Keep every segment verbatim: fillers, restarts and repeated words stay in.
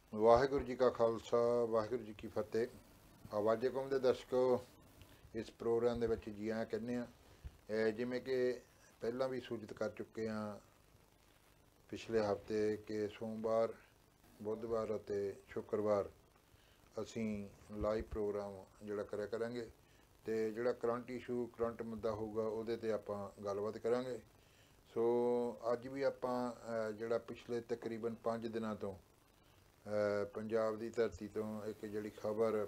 ਵਾਹਿਗੁਰੂ ਜੀ ਕਾ ਖਾਲਸਾ ਵਾਹਿਗੁਰੂ ਜੀ ਕੀ ਫਤਿਹ। ਆਵਾਜ਼ੇ ਕੌਮ ਦੇ ਦਰਸ਼ਕੋ, ਇਸ ਪ੍ਰੋਗਰਾਮ ਦੇ ਵਿੱਚ ਜੀ ਆਇਆਂ ਕਹਿੰਦੇ ਹਾਂ। ਜਿਵੇਂ ਕਿ ਪਹਿਲਾਂ ਵੀ ਸੂਚਿਤ ਕਰ ਚੁੱਕੇ ਹਾਂ ਪਿਛਲੇ ਹਫ਼ਤੇ ਕਿ ਸੋਮਵਾਰ, ਬੁੱਧਵਾਰ ਅਤੇ ਸ਼ੁੱਕਰਵਾਰ ਅਸੀਂ ਲਾਈਵ ਪ੍ਰੋਗਰਾਮ ਜਿਹੜਾ ਕਰਿਆ ਕਰਾਂਗੇ ਅਤੇ ਜਿਹੜਾ ਕਰੰਟ ਇਸ਼ੂ ਕਰੰਟ ਮੁੱਦਾ ਹੋਊਗਾ ਉਹਦੇ 'ਤੇ ਆਪਾਂ ਗੱਲਬਾਤ ਕਰਾਂਗੇ। ਸੋ ਅੱਜ ਵੀ ਆਪਾਂ ਜਿਹੜਾ ਪਿਛਲੇ ਤਕਰੀਬਨ ਪੰਜ ਦਿਨਾਂ ਤੋਂ ਪੰਜਾਬ ਦੀ ਧਰਤੀ ਤੋਂ ਇੱਕ ਜਿਹੜੀ ਖਬਰ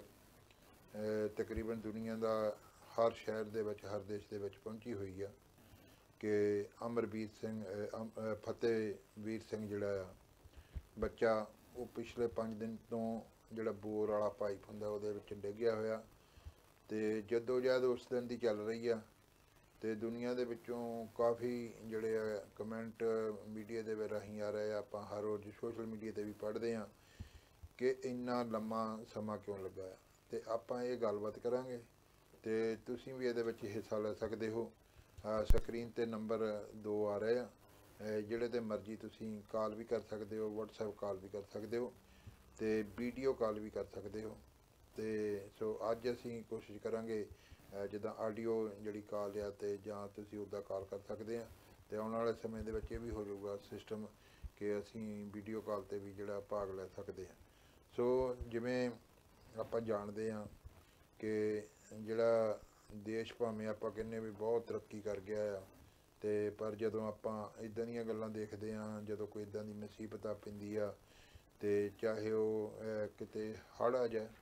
ਤਕਰੀਬਨ ਦੁਨੀਆ ਦਾ ਹਰ ਸ਼ਹਿਰ ਦੇ ਵਿੱਚ, ਹਰ ਦੇਸ਼ ਦੇ ਵਿੱਚ ਪਹੁੰਚੀ ਹੋਈ ਆ ਕਿ ਅਮਰਵੀਰ ਸਿੰਘ ਫਤਿਹਵੀਰ ਸਿੰਘ ਜਿਹੜਾ ਆ ਬੱਚਾ, ਉਹ ਪਿਛਲੇ ਪੰਜ ਦਿਨ ਤੋਂ ਜਿਹੜਾ ਬੋਰ ਵਾਲਾ ਪਾਈਪ ਹੁੰਦਾ ਉਹਦੇ ਵਿੱਚ ਡਿੱਗਿਆ ਹੋਇਆ ਅਤੇ ਜੱਦੋ ਜਹਿਦ ਉਸ ਦਿਨ ਦੀ ਚੱਲ ਰਹੀ ਆ। ਅਤੇ ਦੁਨੀਆ ਦੇ ਵਿੱਚੋਂ ਕਾਫੀ ਜਿਹੜੇ ਆ ਕਮੈਂਟ ਮੀਡੀਆ ਦੇ ਰਾਹੀਂ ਆ ਰਹੇ ਆ, ਆਪਾਂ ਹਰ ਰੋਜ਼ ਸੋਸ਼ਲ ਮੀਡੀਆ 'ਤੇ ਵੀ ਪੜ੍ਹਦੇ ਹਾਂ ਕਿ ਇੰਨਾ ਲੰਮਾ ਸਮਾਂ ਕਿਉਂ ਲੱਗਾ ਆ। ਅਤੇ ਆਪਾਂ ਇਹ ਗੱਲਬਾਤ ਕਰਾਂਗੇ ਅਤੇ ਤੁਸੀਂ ਵੀ ਇਹਦੇ ਵਿੱਚ ਹਿੱਸਾ ਲੈ ਸਕਦੇ ਹੋ। ਸਕਰੀਨ 'ਤੇ ਨੰਬਰ ਦੋ ਆ ਰਹੇ ਆ, ਜਿਹੜੇ 'ਤੇ ਮਰਜ਼ੀ ਤੁਸੀਂ ਕਾਲ ਵੀ ਕਰ ਸਕਦੇ ਹੋ, ਵਟਸਐਪ ਕਾਲ ਵੀ ਕਰ ਸਕਦੇ ਹੋ ਅਤੇ ਵੀਡੀਓ ਕਾਲ ਵੀ ਕਰ ਸਕਦੇ ਹੋ। ਅਤੇ ਸੋ ਅੱਜ ਅਸੀਂ ਕੋਸ਼ਿਸ਼ ਕਰਾਂਗੇ ਜਿੱਦਾਂ ਆਡੀਓ ਜਿਹੜੀ ਕਾਲ ਆ, ਅਤੇ ਜਾਂ ਤੁਸੀਂ ਉੱਦਾਂ ਕਾਲ ਕਰ ਸਕਦੇ ਹਾਂ। ਅਤੇ ਆਉਣ ਵਾਲੇ ਸਮੇਂ ਦੇ ਵਿੱਚ ਇਹ ਵੀ ਹੋ ਜਾਊਗਾ ਸਿਸਟਮ ਕਿ ਅਸੀਂ ਵੀਡੀਓ ਕਾਲ 'ਤੇ ਵੀ ਜਿਹੜਾ ਭਾਗ ਲੈ ਸਕਦੇ ਹਾਂ। ਸੋ ਜਿਵੇਂ ਆਪਾਂ ਜਾਣਦੇ ਹਾਂ ਕਿ ਜਿਹੜਾ ਦੇਸ਼ ਭਾਵੇਂ ਆਪਾਂ ਕਹਿੰਦੇ ਵੀ ਬਹੁਤ ਤਰੱਕੀ ਕਰ ਗਿਆ ਆ, ਅਤੇ ਪਰ ਜਦੋਂ ਆਪਾਂ ਇੱਦਾਂ ਦੀਆਂ ਗੱਲਾਂ ਦੇਖਦੇ ਹਾਂ, ਜਦੋਂ ਕੋਈ ਇੱਦਾਂ ਦੀ ਮੁਸੀਬਤ ਆ ਪੈਂਦੀ ਆ, ਅਤੇ ਚਾਹੇ ਉਹ ਕਿਤੇ ਹੜ੍ਹ ਆ ਜਾਏ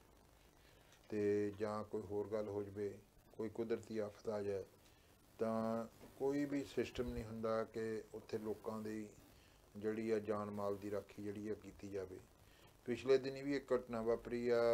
ਅਤੇ ਜਾਂ ਕੋਈ ਹੋਰ ਗੱਲ ਹੋ ਜਾਵੇ, ਕੋਈ ਕੁਦਰਤੀ ਆਫਤ ਆ ਜਾਏ, ਤਾਂ ਕੋਈ ਵੀ ਸਿਸਟਮ ਨਹੀਂ ਹੁੰਦਾ ਕਿ ਉੱਥੇ ਲੋਕਾਂ ਦੀ ਜਿਹੜੀ ਆ ਜਾਨ ਮਾਲ ਦੀ ਰਾਖੀ ਜਿਹੜੀ ਆ ਕੀਤੀ ਜਾਵੇ। ਪਿਛਲੇ ਦਿਨੀ ਵੀ ਇੱਕ ਘਟਨਾ ਵਾਪਰੀ ਆ,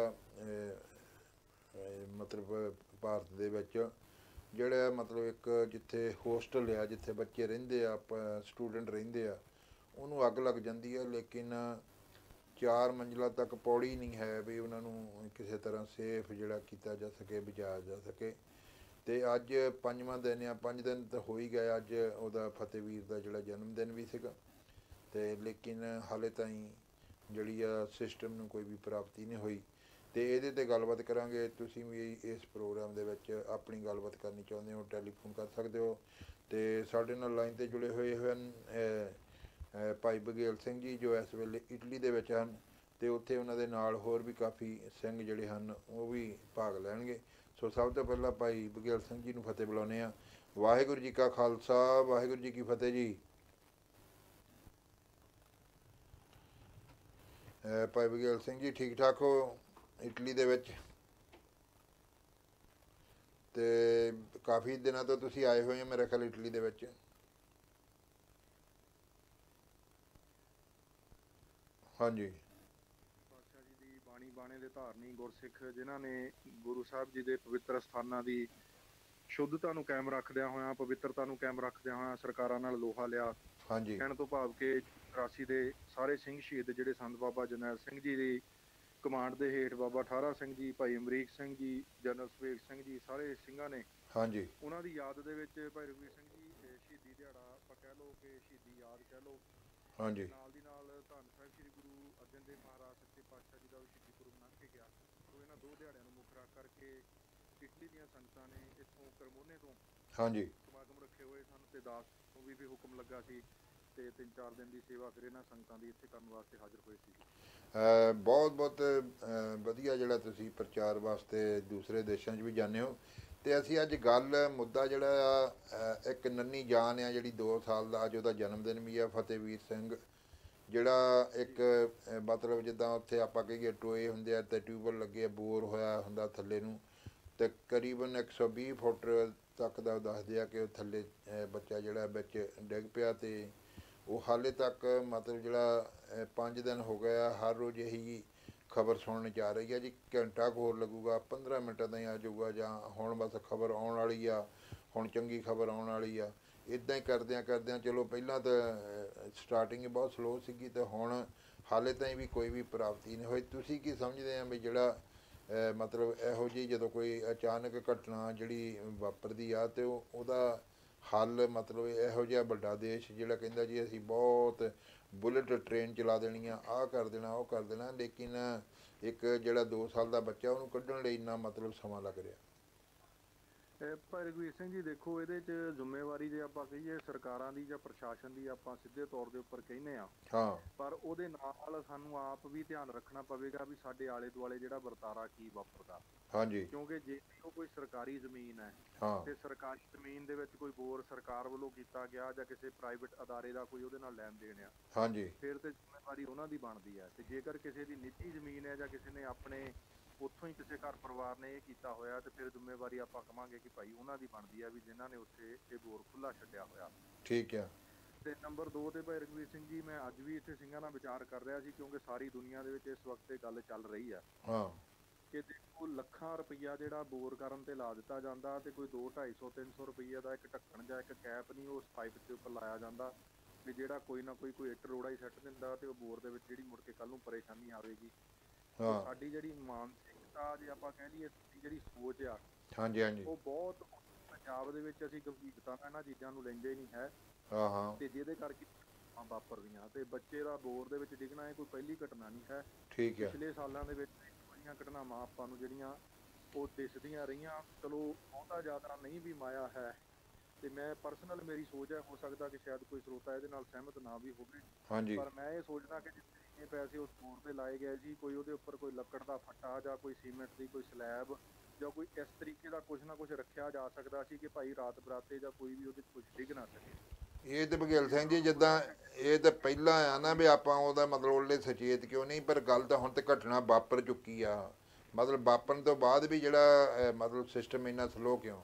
ਮਤਲਬ ਭਾਰਤ ਦੇ ਵਿੱਚ ਜਿਹੜਾ ਮਤਲਬ ਇੱਕ ਜਿੱਥੇ ਹੋਸਟਲ ਆ, ਜਿੱਥੇ ਬੱਚੇ ਰਹਿੰਦੇ ਆ, ਸਟੂਡੈਂਟ ਰਹਿੰਦੇ ਆ, ਉਹਨੂੰ ਅੱਗ ਲੱਗ ਜਾਂਦੀ ਆ। ਲੇਕਿਨ ਚਾਰ ਮੰਜ਼ਿਲਾਂ ਤੱਕ ਪੌੜੀ ਨਹੀਂ ਹੈ ਵੀ ਉਹਨਾਂ ਨੂੰ ਕਿਸੇ ਤਰ੍ਹਾਂ ਸੇਫ ਜਿਹੜਾ ਕੀਤਾ ਜਾ ਸਕੇ, ਬਚਾਇਆ ਜਾ ਸਕੇ। ਅਤੇ ਅੱਜ ਪੰਜਵਾਂ ਦਿਨ ਆ, ਪੰਜ ਦਿਨ ਤਾਂ ਹੋ ਹੀ ਗਏ। ਅੱਜ ਉਹਦਾ ਫਤਿਹਵੀਰ ਦਾ ਜਿਹੜਾ ਜਨਮ ਦਿਨ ਵੀ ਸੀਗਾ, ਅਤੇ ਲੇਕਿਨ ਹਾਲੇ ਤਾਈਂ ਜਿਹੜੀ ਆ ਸਿਸਟਮ ਨੂੰ ਕੋਈ ਵੀ ਪ੍ਰਾਪਤੀ ਨਹੀਂ ਹੋਈ। ਅਤੇ ਇਹਦੇ 'ਤੇ ਗੱਲਬਾਤ ਕਰਾਂਗੇ। ਤੁਸੀਂ ਵੀ ਇਸ ਪ੍ਰੋਗਰਾਮ ਦੇ ਵਿੱਚ ਆਪਣੀ ਗੱਲਬਾਤ ਕਰਨੀ ਚਾਹੁੰਦੇ ਹੋ, ਟੈਲੀਫੋਨ ਕਰ ਸਕਦੇ ਹੋ। ਅਤੇ ਸਾਡੇ ਨਾਲ ਲਾਈਨ 'ਤੇ ਜੁੜੇ ਹੋਏ ਹਨ ਭਾਈ ਬਘੇਲ ਸਿੰਘ ਜੀ, ਜੋ ਇਸ ਵੇਲੇ ਇਟਲੀ ਦੇ ਵਿੱਚ ਹਨ, ਅਤੇ ਉੱਥੇ ਉਹਨਾਂ ਦੇ ਨਾਲ ਹੋਰ ਵੀ ਕਾਫੀ ਸਿੰਘ ਜਿਹੜੇ ਹਨ ਉਹ ਵੀ ਭਾਗ ਲੈਣਗੇ। ਸੋ ਸਭ ਤੋਂ ਪਹਿਲਾਂ ਭਾਈ ਬਘੇਲ ਸਿੰਘ ਜੀ ਨੂੰ ਫਤਿਹ ਬੁਲਾਉਂਦੇ ਹਾਂ। ਵਾਹਿਗੁਰੂ ਜੀ ਕਾ ਖਾਲਸਾ ਵਾਹਿਗੁਰੂ ਜੀ ਕੀ ਫਤਿਹ ਜੀ। ਭਾਈ ਬਘੇਲ ਸਿੰਘ ਜੀ, ਠੀਕ ਠਾਕ ਹੋ ਇਟਲੀ ਦੇ ਵਿੱਚ? ਅਤੇ ਕਾਫੀ ਦਿਨਾਂ ਤੋਂ ਤੁਸੀਂ ਆਏ ਹੋਏ ਹੋ ਮੇਰੇ ਖਿਆਲ ਇਟਲੀ ਦੇ ਵਿੱਚ। ਹਾਂਜੀ। ਪਾਤਸ਼ਾਹ ਜੀ ਦੀ ਬਾਣੀ ਬਾਣੇ ਦੇ ਧਾਰਨੀ ਗੁਰਸਿੱਖ ਜਿਨ੍ਹਾਂ ਨੇ ਗੁਰੂ ਸਾਹਿਬ ਜੀ ਦੇ ਪਵਿੱਤਰ ਸਥਾਨਾਂ ਦੀ ਸ਼ੁੱਧਤਾ ਨੂੰ ਕਾਇਮ ਰੱਖਦਿਆਂ ਹੋਇਆਂ, ਪਵਿੱਤਰਤਾ ਨੂੰ ਕਾਇਮ ਰੱਖਦਿਆਂ ਹੋਇਆਂ ਸਰਕਾਰਾਂ ਨਾਲ ਲੋਹਾ ਲਿਆ। ਹਾਂਜੀ। ਕਹਿਣ ਤੋਂ ਭਾਵ ਕਿ ਚੁਰਾਸੀ ਦੇ ਸਾਰੇ ਸਿੰਘ ਸ਼ਹੀਦ ਜਿਹੜੇ ਸੰਤ ਬਾਬਾ ਜਰਨੈਲ ਸਿੰਘ ਜੀ ਦੀ ਕਮਾਂਡ ਦੇ ਹੇਠ ਬਾਬਾ ਠਾਰਾ ਸਿੰਘ ਜੀ, ਭਾਈ ਅਮਰੀਕ ਸਿੰਘ ਜੀ, ਜਨਰਲ ਸੁਬੇਗ ਸਿੰਘ ਜੀ, ਸਾਰੇ ਸਿੰਘਾਂ ਨੇ, ਹਾਂਜੀ, ਉਹਨਾਂ ਦੀ ਯਾਦ ਦੇ ਵਿੱਚ ਭਾਈ ਰਘਵੀਰ ਸਿੰਘ ਜੀ ਸ਼ਹੀਦੀ ਦਿਹਾੜਾ ਆਪਾਂ ਕਹਿ ਲਓ ਕਿ ਸ਼ਹੀਦੀ ਯਾਦ ਕਹਿ ਲਓ। ਹਾਂਜੀ। ਨਾਲ ਦੀ ਨਾਲ ਧੰਨ ਸਾਹਿਬ ਸ੍ਰੀ ਗੁਰੂ ਅਰਜਨ ਦੇਵ ਮਹਾਰਾਜ ਸੱਚੇ ਪਾਤਸ਼ਾਹ ਜੀ ਦਾ ਵੀ ਸ਼ਹੀਦੀ ਪੁਰਬ ਲੰਘ ਕੇ ਗਿਆ। ਸੋ ਇਹਨਾਂ ਦੋ ਦਿਹਾੜਿਆਂ ਨੂੰ ਮੁੱਖ ਰੱਖ ਕਰਕੇ ਇਟਲੀ ਦੀਆਂ ਸੰਗਤਾਂ ਨੇ ਇੱਥੋਂ ਕਰਮੋਨੇ ਤੋਂ ਹਾਂਜੀ ਸਮਾਗਮ ਰੱਖੇ ਹੋਏ ਸਨ, ਅਤੇ ਦਾਸ ਨੂੰ ਵੀ ਵੀ ਹੁਕਮ ਲੱਗਾ ਸੀ, ਅਤੇ ਤਿੰਨ ਚਾਰ ਦਿਨ ਦੀ ਸੇਵਾ ਫਿਰ ਇਹਨਾਂ ਸੰਗਤਾਂ ਦੀ ਇੱਥੇ ਕਰਨ ਵਾਸਤੇ ਹਾਜ਼ਰ ਹੋਏ ਸੀ। ਬਹੁਤ ਬਹੁਤ ਵਧੀਆ ਜਿਹੜਾ ਤੁਸੀਂ ਪ੍ਰਚਾਰ ਵਾਸਤੇ ਦੂਸਰੇ ਦੇਸ਼ਾਂ 'ਚ ਵੀ ਜਾਂਦੇ ਹੋ। ਅਤੇ ਅਸੀਂ ਅੱਜ ਗੱਲ ਮੁੱਦਾ ਜਿਹੜਾ ਆ, ਇੱਕ ਨੰਨੀ ਜਾਨ ਆ ਜਿਹੜੀ ਦੋ ਸਾਲ ਦਾ, ਅੱਜ ਉਹਦਾ ਜਨਮ ਦਿਨ ਵੀ ਆ, ਫਤਿਹਵੀਰ ਸਿੰਘ, ਜਿਹੜਾ ਇੱਕ ਮਤਲਬ ਜਿੱਦਾਂ ਉੱਥੇ ਆਪਾਂ ਕਹੀਏ ਟੋਏ ਹੁੰਦੇ ਆ ਅਤੇ ਟਿਊਬਵੈੱਲ ਲੱਗੇ ਆ, ਬੋਰ ਹੋਇਆ ਹੁੰਦਾ ਥੱਲੇ ਨੂੰ, ਤਕਰੀਬਨ ਇੱਕ ਸੌ ਵੀਹ ਫੁੱਟ ਤੱਕ ਦਾ ਦੱਸਦੇ ਆ ਕਿ ਉਹ ਥੱਲੇ ਬੱਚਾ ਜਿਹੜਾ ਵਿੱਚ ਡਿੱਗ ਪਿਆ। ਅਤੇ ਉਹ ਹਾਲੇ ਤੱਕ ਮਤਲਬ ਜਿਹੜਾ ਪੰਜ ਦਿਨ ਹੋ ਗਏ ਆ, ਹਰ ਰੋਜ਼ ਇਹੀ ਖਬਰ ਸੁਣਨ 'ਚ ਆ ਰਹੀ ਆ ਜੀ। ਘੰਟਾ ਕੁ ਹੋਰ ਲੱਗੂਗਾ, ਪੰਦਰਾਂ ਮਿੰਟਾਂ ਦਾ ਹੀ ਆ ਜਾਊਗਾ, ਜਾਂ ਹੁਣ ਬਸ ਖਬਰ ਆਉਣ ਵਾਲੀ ਆ, ਹੁਣ ਚੰਗੀ ਖਬਰ ਆਉਣ ਵਾਲੀ ਆ। ਇੱਦਾਂ ਹੀ ਕਰਦਿਆਂ ਕਰਦਿਆਂ ਚਲੋ ਪਹਿਲਾਂ ਤਾਂ ਸਟਾਰਟਿੰਗ ਬਹੁਤ ਸਲੋਅ ਸੀਗੀ, ਅਤੇ ਹੁਣ ਹਾਲੇ ਤਾਈਂ ਵੀ ਕੋਈ ਵੀ ਪ੍ਰਾਪਤੀ ਨਹੀਂ ਹੋਈ। ਤੁਸੀਂ ਕੀ ਸਮਝਦੇ ਆ ਵੀ ਜਿਹੜਾ ਮਤਲਬ ਇਹੋ ਜਿਹੀ ਜਦੋਂ ਕੋਈ ਅਚਾਨਕ ਘਟਨਾ ਜਿਹੜੀ ਵਾਪਰਦੀ ਆ, ਅਤੇ ਉਹ ਉਹਦਾ ਹੱਲ ਮਤਲਬ ਇਹੋ ਜਿਹਾ ਵੱਡਾ ਦੇਸ਼ ਜਿਹੜਾ ਕਹਿੰਦਾ ਜੀ ਅਸੀਂ ਬਹੁਤ ਬੁਲਟ ਟ੍ਰੇਨ ਚਲਾ ਦੇਣੀ ਆ, ਆਹ ਕਰ ਦੇਣਾ, ਉਹ ਕਰ ਦੇਣਾ, ਲੇਕਿਨ ਇੱਕ ਜਿਹੜਾ ਦੋ ਸਾਲ ਦਾ ਬੱਚਾ ਉਹਨੂੰ ਕੱਢਣ ਲਈ ਇੰਨਾ ਮਤਲਬ ਸਮਾਂ ਲੱਗ ਰਿਹਾ। ਇਹ ਭਾਈ ਰਘਵੀਰ ਸਿੰਘ ਜੀ ਦੇਖੋ, ਇਹਦੇ 'ਚ ਜ਼ਿੰਮੇਵਾਰੀ ਜੇ ਆਪਾਂ ਕਹੀਏ ਸਰਕਾਰਾਂ ਦੀ ਜਾਂ ਪ੍ਰਸ਼ਾਸਨ ਦੀ ਆਪਾਂ ਸਿੱਧੇ ਤੌਰ ਦੇ ਉੱਪਰ ਕਹਿੰਦੇ ਆ, ਹਾਂ ਪਰ ਉਹਦੇ ਨਾਲ ਸਾਨੂੰ ਆਪ ਵੀ ਧਿਆਨ ਰੱਖਣਾ ਪਵੇਗਾ ਵੀ ਸਾਡੇ ਆਲੇ ਦੁਆਲੇ ਜਿਹੜਾ ਵਰਤਾਰਾ ਕੀ ਵਾਪਰਦਾ, ਹਾਂਜੀ ਕਿਉਂਕਿ ਜੇ ਉਹ ਕੋਈ ਸਰਕਾਰੀ ਜ਼ਮੀਨ ਹੈ ਹਾਂ ਤੇ ਸਰਕਾਰੀ ਜ਼ਮੀਨ ਦੇ ਵਿੱਚ ਕੋਈ ਬੋਰ ਸਰਕਾਰ ਵੱਲੋਂ ਕੀਤਾ ਗਿਆ ਜਾਂ ਕਿਸੇ ਪ੍ਰਾਈਵੇਟ ਅਦਾਰੇ ਦਾ ਕੋਈ ਉਹਦੇ ਨਾਲ ਲੈਣ ਦੇਣ ਆ, ਹਾਂਜੀ ਫਿਰ ਤੇ ਜ਼ਿੰਮੇਵਾਰੀ ਉਹਨਾਂ ਦੀ ਬਣਦੀ ਹੈ। ਤੇ ਜੇਕਰ ਕਿਸੇ ਦੀ ਨਿੱਜੀ ਜ਼ਮੀਨ ਹੈ ਜਾਂ ਕਿਸੇ ਨੇ ਆਪਣੇ ਉੱਥੋਂ ਹੀ ਕਿਸੇ ਘਰ ਪਰਿਵਾਰ ਨੇ ਇਹ ਕੀਤਾ ਹੋਇਆ, ਤੇ ਫਿਰ ਜ਼ਿੰਮੇਵਾਰੀ ਆਪਾਂ ਕਵਾਂਗੇ ਕਿ ਭਾਈ ਉਹਨਾਂ ਦੀ ਬਣਦੀ ਆ ਵੀ ਜਿਨ੍ਹਾਂ ਨੇ ਉੱਥੇ ਇਹ ਬੋਰ ਖੁੱਲਾ ਛੱਡਿਆ ਹੋਇਆ। ਠੀਕ ਆ। ਤੇ ਨੰਬਰ ਦੋ ਤੇ ਭਾਈ ਰਘਵੀਰ ਸਿੰਘ ਜੀ, ਮੈਂ ਅੱਜ ਵੀ ਇੱਥੇ ਸਿੰਘਾਂ ਨਾਲ ਵਿਚਾਰ ਕਰ ਰਿਹਾ ਸੀ, ਕਿਉਂਕਿ ਸਾਰੀ ਦੁਨੀਆ ਦੇ ਵਿੱਚ ਇਸ ਵਕਤ ਇਹ ਗੱਲ ਚੱਲ ਰਹੀ ਆ ਹਾਂ ਕਿ ਦੇਖੋ ਲੱਖਾਂ ਰੁਪਈਆ ਜਿਹੜਾ ਬੋਰ ਕਰਨ ਤੇ ਲਾ ਦਿੱਤਾ ਜਾਂਦਾ, ਤੇ ਕੋਈ ਦੋ ਢਾਈ ਸੌ ਤਿੰਨ ਸੌ ਰੁਪਈਆ ਦਾ ਇੱਕ ਢੱਕਣ ਜਾਂ ਇੱਕ ਕੈਪ ਨਹੀਂ ਉਸ ਪਾਈਪ ਦੇ ਉੱਪਰ ਲਾਇਆ ਜਾਂਦਾ ਵੀ ਜਿਹੜਾ ਕੋਈ ਨਾ ਕੋਈ ਕੋਈ ਇੱਟ ਰੋੜਾ ਹੀ ਸੱਟ ਦਿੰਦਾ ਤੇ ਉਹ ਬੋਰ ਦੇ ਵਿੱਚ ਜਿਹੜੀ ਮੁੜ ਕੇ ਕੱਲ ਨੂੰ ਪਰੇਸ਼ਾਨੀ ਆਵੇਗੀ। ਹਾਂ ਸਾਡੀ ਜਿਹੜੀ ਮਾਨਸਿਕਤਾ ਜੇ ਆਪਾਂ ਕਹਿ ਲਈਏ, ਜਿਹੜੀ ਸੋਚ ਆ, ਹਾਂਜੀ ਹਾਂਜੀ ਉਹ ਬਹੁਤ ਪੰਜਾਬ ਦੇ ਵਿੱਚ ਅਸੀਂ ਗੰਭੀਰਤਾ ਨਾਲ ਇਹਨਾਂ ਚੀਜ਼ਾਂ ਨੂੰ ਲੈਂਦੇ ਨਹੀਂ ਹੈ, ਹਾਂ ਹਾਂ ਤੇ ਜਿਹਦੇ ਕਰਕੇ ਘਟਨਾਵਾਂ ਵਾਪਰਦੀਆਂ। ਤੇ ਬੱਚੇ ਦਾ ਬੋਰ ਦੇ ਵਿੱਚ ਡਿੱਗਣਾ ਇਹ ਕੋਈ ਪਹਿਲੀ ਘਟਨਾ ਨਹੀਂ ਹੈ। ਠੀਕ ਆ। ਪਿਛਲੇ ਸਾਲਾਂ ਦੇ ਵਿੱਚ ਬੜੀਆਂ ਘਟਨਾਵਾਂ ਆਪਾਂ ਨੂੰ ਜਿਹੜੀਆਂ ਉਹ ਦਿਸਦੀਆਂ ਰਹੀਆਂ। ਚਲੋ ਬਹੁਤਾ ਜ਼ਿਆਦਾ ਨਹੀਂ ਵੀ ਮਾਇਆ ਹੈ, ਤੇ ਮੈਂ ਪਰਸਨਲ ਮੇਰੀ ਸੋਚ ਹੈ, ਹੋ ਸਕਦਾ ਕਿ ਸ਼ਾਇਦ ਕੋਈ ਸਰੋਤਾ ਇਹਦੇ ਨਾਲ ਸਹਿਮਤ ਨਾ ਵੀ ਹੋਵੇ, ਹਾਂਜੀ ਪਰ ਮੈਂ ਇਹ ਸੋਚਦਾ ਕਿ ਜਿੰਨੇ ਪੈਸੇ ਉਸ ਬੋਰ ਤੇ ਲਾਏ ਗਏ ਜੀ, ਕੋਈ ਉਹਦੇ ਉੱਪਰ ਕੋਈ ਲੱਕੜ ਦਾ ਫੱਟਾ ਜਾਂ ਕੋਈ ਸੀਮੈਂਟ ਦੀ ਕੋਈ ਸਲੈਬ ਜਾਂ ਕੋਈ ਇਸ ਤਰੀਕੇ ਦਾ ਕੁਝ ਨਾ ਕੁਝ ਰੱਖਿਆ ਜਾ ਸਕਦਾ ਸੀ ਕਿ ਭਾਈ ਰਾਤ ਬਰਾਤੇ ਜਾਂ ਕੋਈ ਵੀ ਉਹਦੇ ਕੁਝ ਡਿੱਗ ਨਾ ਸਕੇ। ਇਹ ਤੇ ਬਘੇਲ ਸਿੰਘ ਜੀ ਜਿੱਦਾਂ ਇਹ ਤਾਂ ਪਹਿਲਾਂ ਆ ਨਾ ਵੀ ਆਪਾਂ ਉਹਦਾ ਮਤਲਬ ਉਹਲੇ ਸੁਚੇਤ ਕਿਉਂ ਨਹੀਂ, ਪਰ ਗੱਲ ਤਾਂ ਹੁਣ ਤੇ ਘਟਨਾ ਵਾਪਰ ਚੁੱਕੀ ਆ, ਮਤਲਬ ਵਾਪਰਨ ਤੋਂ ਬਾਅਦ ਵੀ ਜਿਹੜਾ ਅਹ, ਮਤਲਬ ਸਿਸਟਮ ਇੰਨਾ ਸਲੋ ਕਿਉਂ?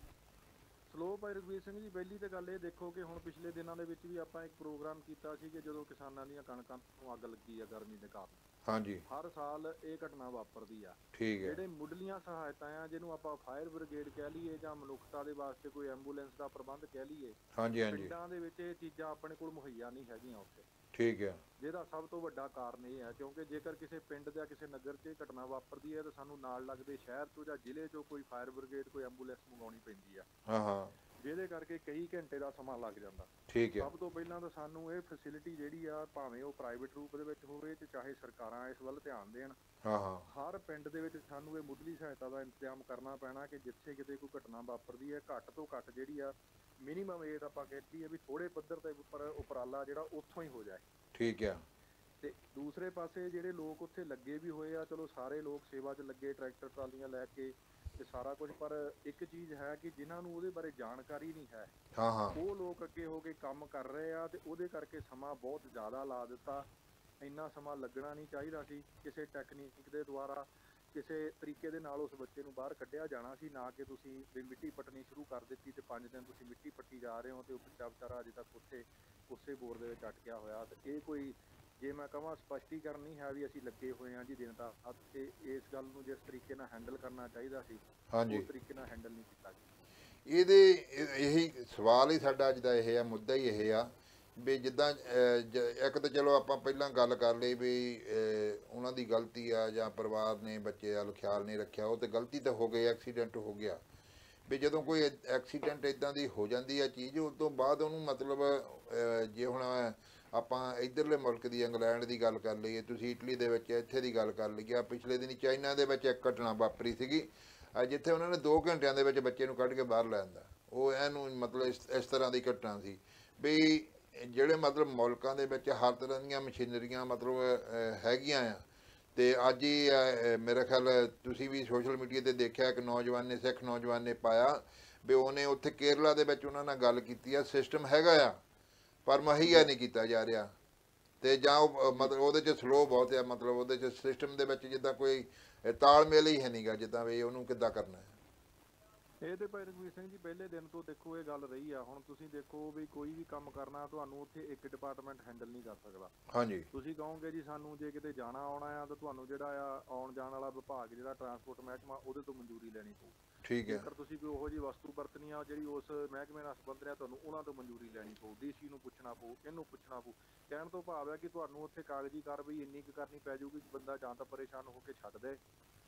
ਸਲੋ ਭਾਈ ਰਘਵੀਰ ਸਿੰਘ ਜੀ, ਪਹਿਲੀ ਤਾਂ ਗੱਲ ਇਹ ਦੇਖੋ ਕਿ ਹੁਣ ਪਿਛਲੇ ਦਿਨਾਂ ਦੇ ਵਿੱਚ ਵੀ ਆਪਾਂ ਇੱਕ ਪ੍ਰੋਗਰਾਮ ਕੀਤਾ ਸੀ ਕਿ ਜਦੋਂ ਕਿਸਾਨਾਂ ਦੀਆਂ ਕਣਕਾਂ ਨੂੰ ਅੱਗ ਲੱਗੀ ਆ ਗਰਮੀ ਦੇ ਕਾਰਨ, ਹਾਂਜੀ ਹਰ ਸਾਲ ਇਹ ਘਟਨਾ ਵਾਪਰਦੀ ਆ। ਠੀਕ ਹੈ। ਜਿਹੜੇ ਮੁੱਢਲੀਆਂ ਸਹਾਇਤਾ ਆ, ਜਿਹਨੂੰ ਆਪਾਂ ਫਾਇਰ ਬ੍ਰਿਗੇਡ ਕਹਿ ਲਈਏ ਜਾਂ ਮਨੁੱਖਤਾ ਦੇ ਵਾਸਤੇ ਕੋਈ ਐਂਬੂਲੈਂਸ ਦਾ ਪ੍ਰਬੰਧ ਕਹਿ ਲਈਏ, ਹਾਂਜੀ ਹਾਂਜੀ ਪਿੰਡਾਂ ਦੇ ਵਿੱਚ ਇਹ ਚੀਜ਼ਾਂ ਆਪਣੇ ਕੋਲ ਮੁਹੱਈਆ ਨਹੀਂ ਹੈਗੀਆਂ ਉੱਥੇ, ਠੀਕ ਹੈ। ਜਿਹਦਾ ਸਭ ਤੋਂ ਵੱਡਾ ਕਾਰਨ ਇਹ ਹੈ ਕਿਉਂਕਿ ਜੇਕਰ ਕਿਸੇ ਪਿੰਡ ਜਾਂ ਕਿਸੇ ਨਗਰ 'ਚ ਇਹ ਘਟਨਾ ਵਾਪਰਦੀ ਹੈ ਤਾਂ ਸਾਨੂੰ ਨਾਲ ਲੱਗਦੇ ਸ਼ਹਿਰ 'ਚੋਂ ਜਾਂ ਜ਼ਿਲ੍ਹੇ 'ਚੋਂ ਕੋਈ ਫਾਇਰ ਬ੍ਰਿਗੇਡ ਕੋਈ ਐਂਬੂਲੈਂਸ ਮੰਗਾਉਣੀ ਪੈਂਦੀ ਆ, ਹਾਂ ਹਾਂ ਜਿਹਦੇ ਕਰਕੇ ਕਈ ਘੰਟੇ ਦਾ ਸਮਾਂ ਲੱਗ ਜਾਂਦਾ। ਠੀਕ ਹੈ। ਸਭ ਤੋਂ ਪਹਿਲਾਂ ਤਾਂ ਸਾਨੂੰ ਇਹ ਫੈਸਿਲਿਟੀ ਜਿਹੜੀ ਆ, ਭਾਵੇਂ ਉਹ ਪ੍ਰਾਈਵੇਟ ਰੂਪ ਦੇ ਵਿੱਚ ਹੋਵੇ ਤੇ ਚਾਹੇ ਸਰਕਾਰਾਂ ਇਸ ਵੱਲ ਧਿਆਨ ਦੇਣ, ਹਾਂ ਹਾਂ ਹਰ ਪਿੰਡ ਦੇ ਵਿੱਚ ਸਾਨੂੰ ਇਹ ਮੁੱਢਲੀ ਸਹਾਇਤਾ ਦਾ ਇੰਤਜ਼ਾਮ ਕਰਨਾ ਪੈਣਾ ਕਿ ਜਿੱਥੇ ਕਿਤੇ ਕੋਈ ਘਟਨਾ ਵਾਪਰਦੀ ਹੈ, ਘੱਟ ਤੋਂ ਘੱਟ ਜਿਹੜੀ ਆ ਮਿਨੀਮਮ ਇਹ ਤਾਂ ਆਪਾਂ ਕਹਿੰਦੀ ਹੈ ਵੀ ਥੋੜੇ ਪੱਧਰ ਤੇ ਉੱਪਰ ਉਪਰਾਲਾ ਜਿਹੜਾ ਉੱਥੋਂ ਹੀ ਹੋ ਜਾਏ। ਠੀਕ ਹੈ। ਤੇ ਦੂਸਰੇ ਪਾਸੇ ਜਿਹੜੇ ਲੋਕ ਉੱਥੇ ਲੱਗੇ ਵੀ ਹੋਏ ਆ, ਚਲੋ ਸਾਰੇ ਲੋਕ ਸੇਵਾ 'ਚ ਲੱਗੇ, ਟਰੈਕਟਰ ਟਰਾਲੀਆਂ ਲੈ ਕੇ ਤੇ ਸਾਰਾ ਕੁਝ, ਪਰ ਇੱਕ ਚੀਜ਼ ਹੈ ਕਿ ਜਿਨ੍ਹਾਂ ਨੂੰ ਉਹਦੇ ਬਾਰੇ ਜਾਣਕਾਰੀ ਨਹੀਂ ਹੈ, ਹਾਂ ਹਾਂ ਉਹ ਲੋਕ ਅੱਗੇ ਹੋ ਕੇ ਕੰਮ ਕਰ ਰਹੇ ਆ, ਤੇ ਉਹਦੇ ਕਰਕੇ ਸਮਾਂ ਬਹੁਤ ਜ਼ਿਆਦਾ ਲਾ ਦਿੱਤਾ। ਇੰਨਾ ਸਮਾਂ ਲੱਗਣਾ ਨਹੀਂ ਚਾਹੀਦਾ ਸੀ। ਕਿਸੇ ਟੈਕਨੀਕ ਦੇ ਦੁਆਰਾ ਕਿਸੇ ਤਰੀਕੇ ਦੇ ਨਾਲ ਉਸ ਬੱਚੇ ਨੂੰ ਬਾਹਰ ਕੱਢਿਆ ਜਾਣਾ ਸੀ, ਨਾ ਕਿ ਤੁਸੀਂ ਵੀ ਮਿੱਟੀ ਪੱਟਣੀ ਸ਼ੁਰੂ ਕਰ ਦਿੱਤੀ ਤੇ ਪੰਜ ਦਿਨ ਤੁਸੀਂ ਮਿੱਟੀ ਪੱਟੀ ਜਾ ਰਹੇ ਹੋ ਤੇ ਉਹ ਬੱਚਾ ਵਿਚਾਰਾ ਅਜੇ ਤੱਕ ਉੱਥੇ ਉਸੇ ਬੋਰ ਦੇ ਵਿੱਚ ਅਟਕਿਆ ਹੋਇਆ। ਤੇ ਇਹ ਕੋਈ, ਜੇ ਮੈਂ ਕਹਾਂ ਸਪਸ਼ਟੀਕਰਨ ਨਹੀਂ ਹੈ ਵੀ ਅਸੀਂ ਲੱਗੇ ਹੋਏ ਹਾਂ ਜੀ ਦਿਨ ਦਾ, ਤੇ ਇਸ ਗੱਲ ਨੂੰ ਜਿਸ ਤਰੀਕੇ ਨਾਲ ਹੈਂਡਲ ਕਰਨਾ ਚਾਹੀਦਾ ਸੀ, ਹਾਂਜੀ ਉਸ ਤਰੀਕੇ ਨਾਲ ਹੈਂਡਲ ਨਹੀਂ ਕੀਤਾ ਗਿਆ। ਇਹਦੇ ਇਹ- ਇਹੀ ਸਵਾਲ ਹੀ ਸਾਡਾ ਅੱਜ ਦਾ ਇਹ ਆ, ਮੁੱਦਾ ਹੀ ਇਹ ਆ ਵੀ ਜਿੱਦਾਂ ਅਹ, ਜ- ਇੱਕ ਤਾਂ ਚਲੋ ਆਪਾਂ ਪਹਿਲਾਂ ਗੱਲ ਕਰ ਲਈ ਵੀ ਅਹ, ਉਹਨਾਂ ਦੀ ਗਲਤੀ ਆ ਜਾਂ ਪਰਿਵਾਰ ਨੇ ਬੱਚੇ ਵੱਲ ਖਿਆਲ ਨਹੀਂ ਰੱਖਿਆ, ਉਹ ਤੇ ਗਲਤੀ ਤਾਂ ਹੋ ਗਈ, ਐਕਸੀਡੈਂਟ ਹੋ ਗਿਆ। ਵੀ ਜਦੋਂ ਕੋਈ ਐਕਸੀਡੈਂਟ ਇਦਾਂ ਦੀ ਹੋ ਜਾਂਦੀ ਆ ਚੀਜ਼, ਉਸ ਤੋਂ ਬਾਅਦ ਉਹਨੂੰ ਮਤਲਬ ਅਹ, ਜੇ ਹੁਣ ਆਪਾਂ ਇੱਧਰਲੇ ਮੁਲਕ ਦੀ ਇੰਗਲੈਂਡ ਦੀ ਗੱਲ ਕਰ ਲਈਏ, ਤੁਸੀਂ ਇਟਲੀ ਦੇ ਵਿੱਚ ਇੱਥੇ ਦੀ ਗੱਲ ਕਰ ਲਈਏ, ਪਿਛਲੇ ਦਿਨੀ ਚਾਈਨਾ ਦੇ ਵਿੱਚ ਇੱਕ ਘਟਨਾ ਵਾਪਰੀ ਸੀਗੀ, ਜਿੱਥੇ ਉਹਨਾਂ ਨੇ ਦੋ ਘੰਟਿਆਂ ਦੇ ਵਿੱਚ ਬੱਚੇ ਨੂੰ ਕੱਢ ਕੇ ਬਾਹਰ ਲੈ ਆਂਦਾ। ਉਹ ਇਹਨੂੰ ਮਤਲਬ ਇਸ ਇਸ ਤਰ੍ਹਾਂ ਦੀ ਘਟਨਾ ਸੀ ਵੀ ਜਿਹੜੇ ਮਤਲਬ ਮੁਲਕਾਂ ਦੇ ਵਿੱਚ ਹਰ ਤਰ੍ਹਾਂ ਦੀਆਂ ਮਸ਼ੀਨਰੀਆਂ ਮਤਲਬ ਅਹ, ਹੈਗੀਆਂ ਆ। ਤੇ ਅੱਜ ਹੀ ਅਹ, ਮੇਰਾ ਖਿਆਲ ਤੁਸੀਂ ਵੀ ਸੋਸ਼ਲ ਮੀਡੀਆ ਤੇ ਦੇਖਿਆ ਕਿ ਨੌਜਵਾਨ ਨੇ, ਸਿੱਖ ਨੌਜਵਾਨ ਨੇ ਪਾਇਆ ਵੀ ਉਹਨੇ ਉੱਥੇ ਕੇਰਲਾ ਦੇ ਵਿੱਚ ਉਹਨਾਂ ਨਾਲ ਗੱਲ ਕੀਤੀ ਆ, ਸਿਸਟਮ ਹੈਗਾ ਆ ਪਰ ਮੁਹੱਈਆ ਨਹੀਂ ਕੀਤਾ ਜਾ ਰਿਹਾ, ਤੇ ਜਾਂ ਉਹ ਮਤਲਬ ਉਹਦੇ 'ਚ ਸਲੋ ਬਹੁਤ ਆ, ਮਤਲਬ ਉਹਦੇ 'ਚ ਸਿਸਟਮ ਦੇ ਵਿੱਚ ਜਿੱਦਾਂ ਕੋਈ ਤਾਲਮੇਲ ਹੀ ਹੈ ਨਹੀਂਗਾ, ਜਿੱਦਾਂ ਵੀ ਉਹਨੂੰ ਕਿੱਦਾਂ ਕਰਨਾ ਹੈ। ਇਹ ਤੇ ਭਾਈ ਰਘਵੀਰ ਸਿੰਘ ਜੀ ਪਹਿਲੇ ਦਿਨ ਤੋਂ ਦੇਖੋ ਇਹ ਗੱਲ ਰਹੀ ਆ। ਹੁਣ ਤੁਸੀਂ ਦੇਖੋ ਵੀ ਕੋਈ ਵੀ ਕੰਮ ਕਰਨਾ, ਤੁਹਾਨੂੰ ਉੱਥੇ ਇੱਕ ਡਿਪਾਰਟਮੈਂਟ ਹੈਂਡਲ ਨਹੀਂ ਕਰ ਸਕਦਾ। ਹਾਂਜੀ ਤੁਸੀਂ ਕਹੋਗੇ ਜੀ ਸਾਨੂੰ ਜੇ ਕਿਤੇ ਜਾਣਾ ਆਉਣਾ ਆ ਤਾਂ ਤੁਹਾਨੂੰ ਜਿਹੜਾ ਆ ਆਉਣ ਜਾਣ ਵਾਲਾ ਵਿਭਾਗ ਜਿਹੜਾ ਟਰਾਂਸਪੋਰਟ ਮਹਿਕਮਾ, ਉਹਦੇ ਤੋਂ ਮਨਜ਼ੂਰੀ ਲੈਣੀ ਪਊ। ਠੀਕ ਹੈ। ਜੇਕਰ ਤੁਸੀਂ ਕੋਈ ਉਹੋ ਜਿਹੀ ਵਸਤੂ ਵਰਤਣੀ ਆ ਜਿਹੜੀ ਉਸ ਮਹਿਕਮੇ ਨਾਲ ਸੰਬੰਧ ਰਿਹਾ, ਤੁਹਾਨੂੰ ਉਹਨਾਂ ਤੋਂ ਮਨਜ਼ੂਰੀ ਲੈਣੀ ਪਊ, ਡੀਸੀ ਨੂੰ ਪੁੱਛਣਾ ਪਊ, ਇਹਨੂੰ ਪੁੱਛਣਾ ਪਊ। ਕਹਿਣ ਤੋਂ ਭਾਵ ਹੈ ਕਿ ਤੁਹਾਨੂੰ ਉੱਥੇ ਕਾਗਜ਼ੀ ਕਾਰਵਾਈ ਇੰਨੀ ਕੁ ਕਰਨੀ ਪੈ ਜਾਊਗੀ ਕਿ ਬੰਦਾ ਜਾਂ ਤਾਂ ਪਰੇਸ਼ਾਨ ਹੋ ਕੇ ਛੱਡ ਦੇ,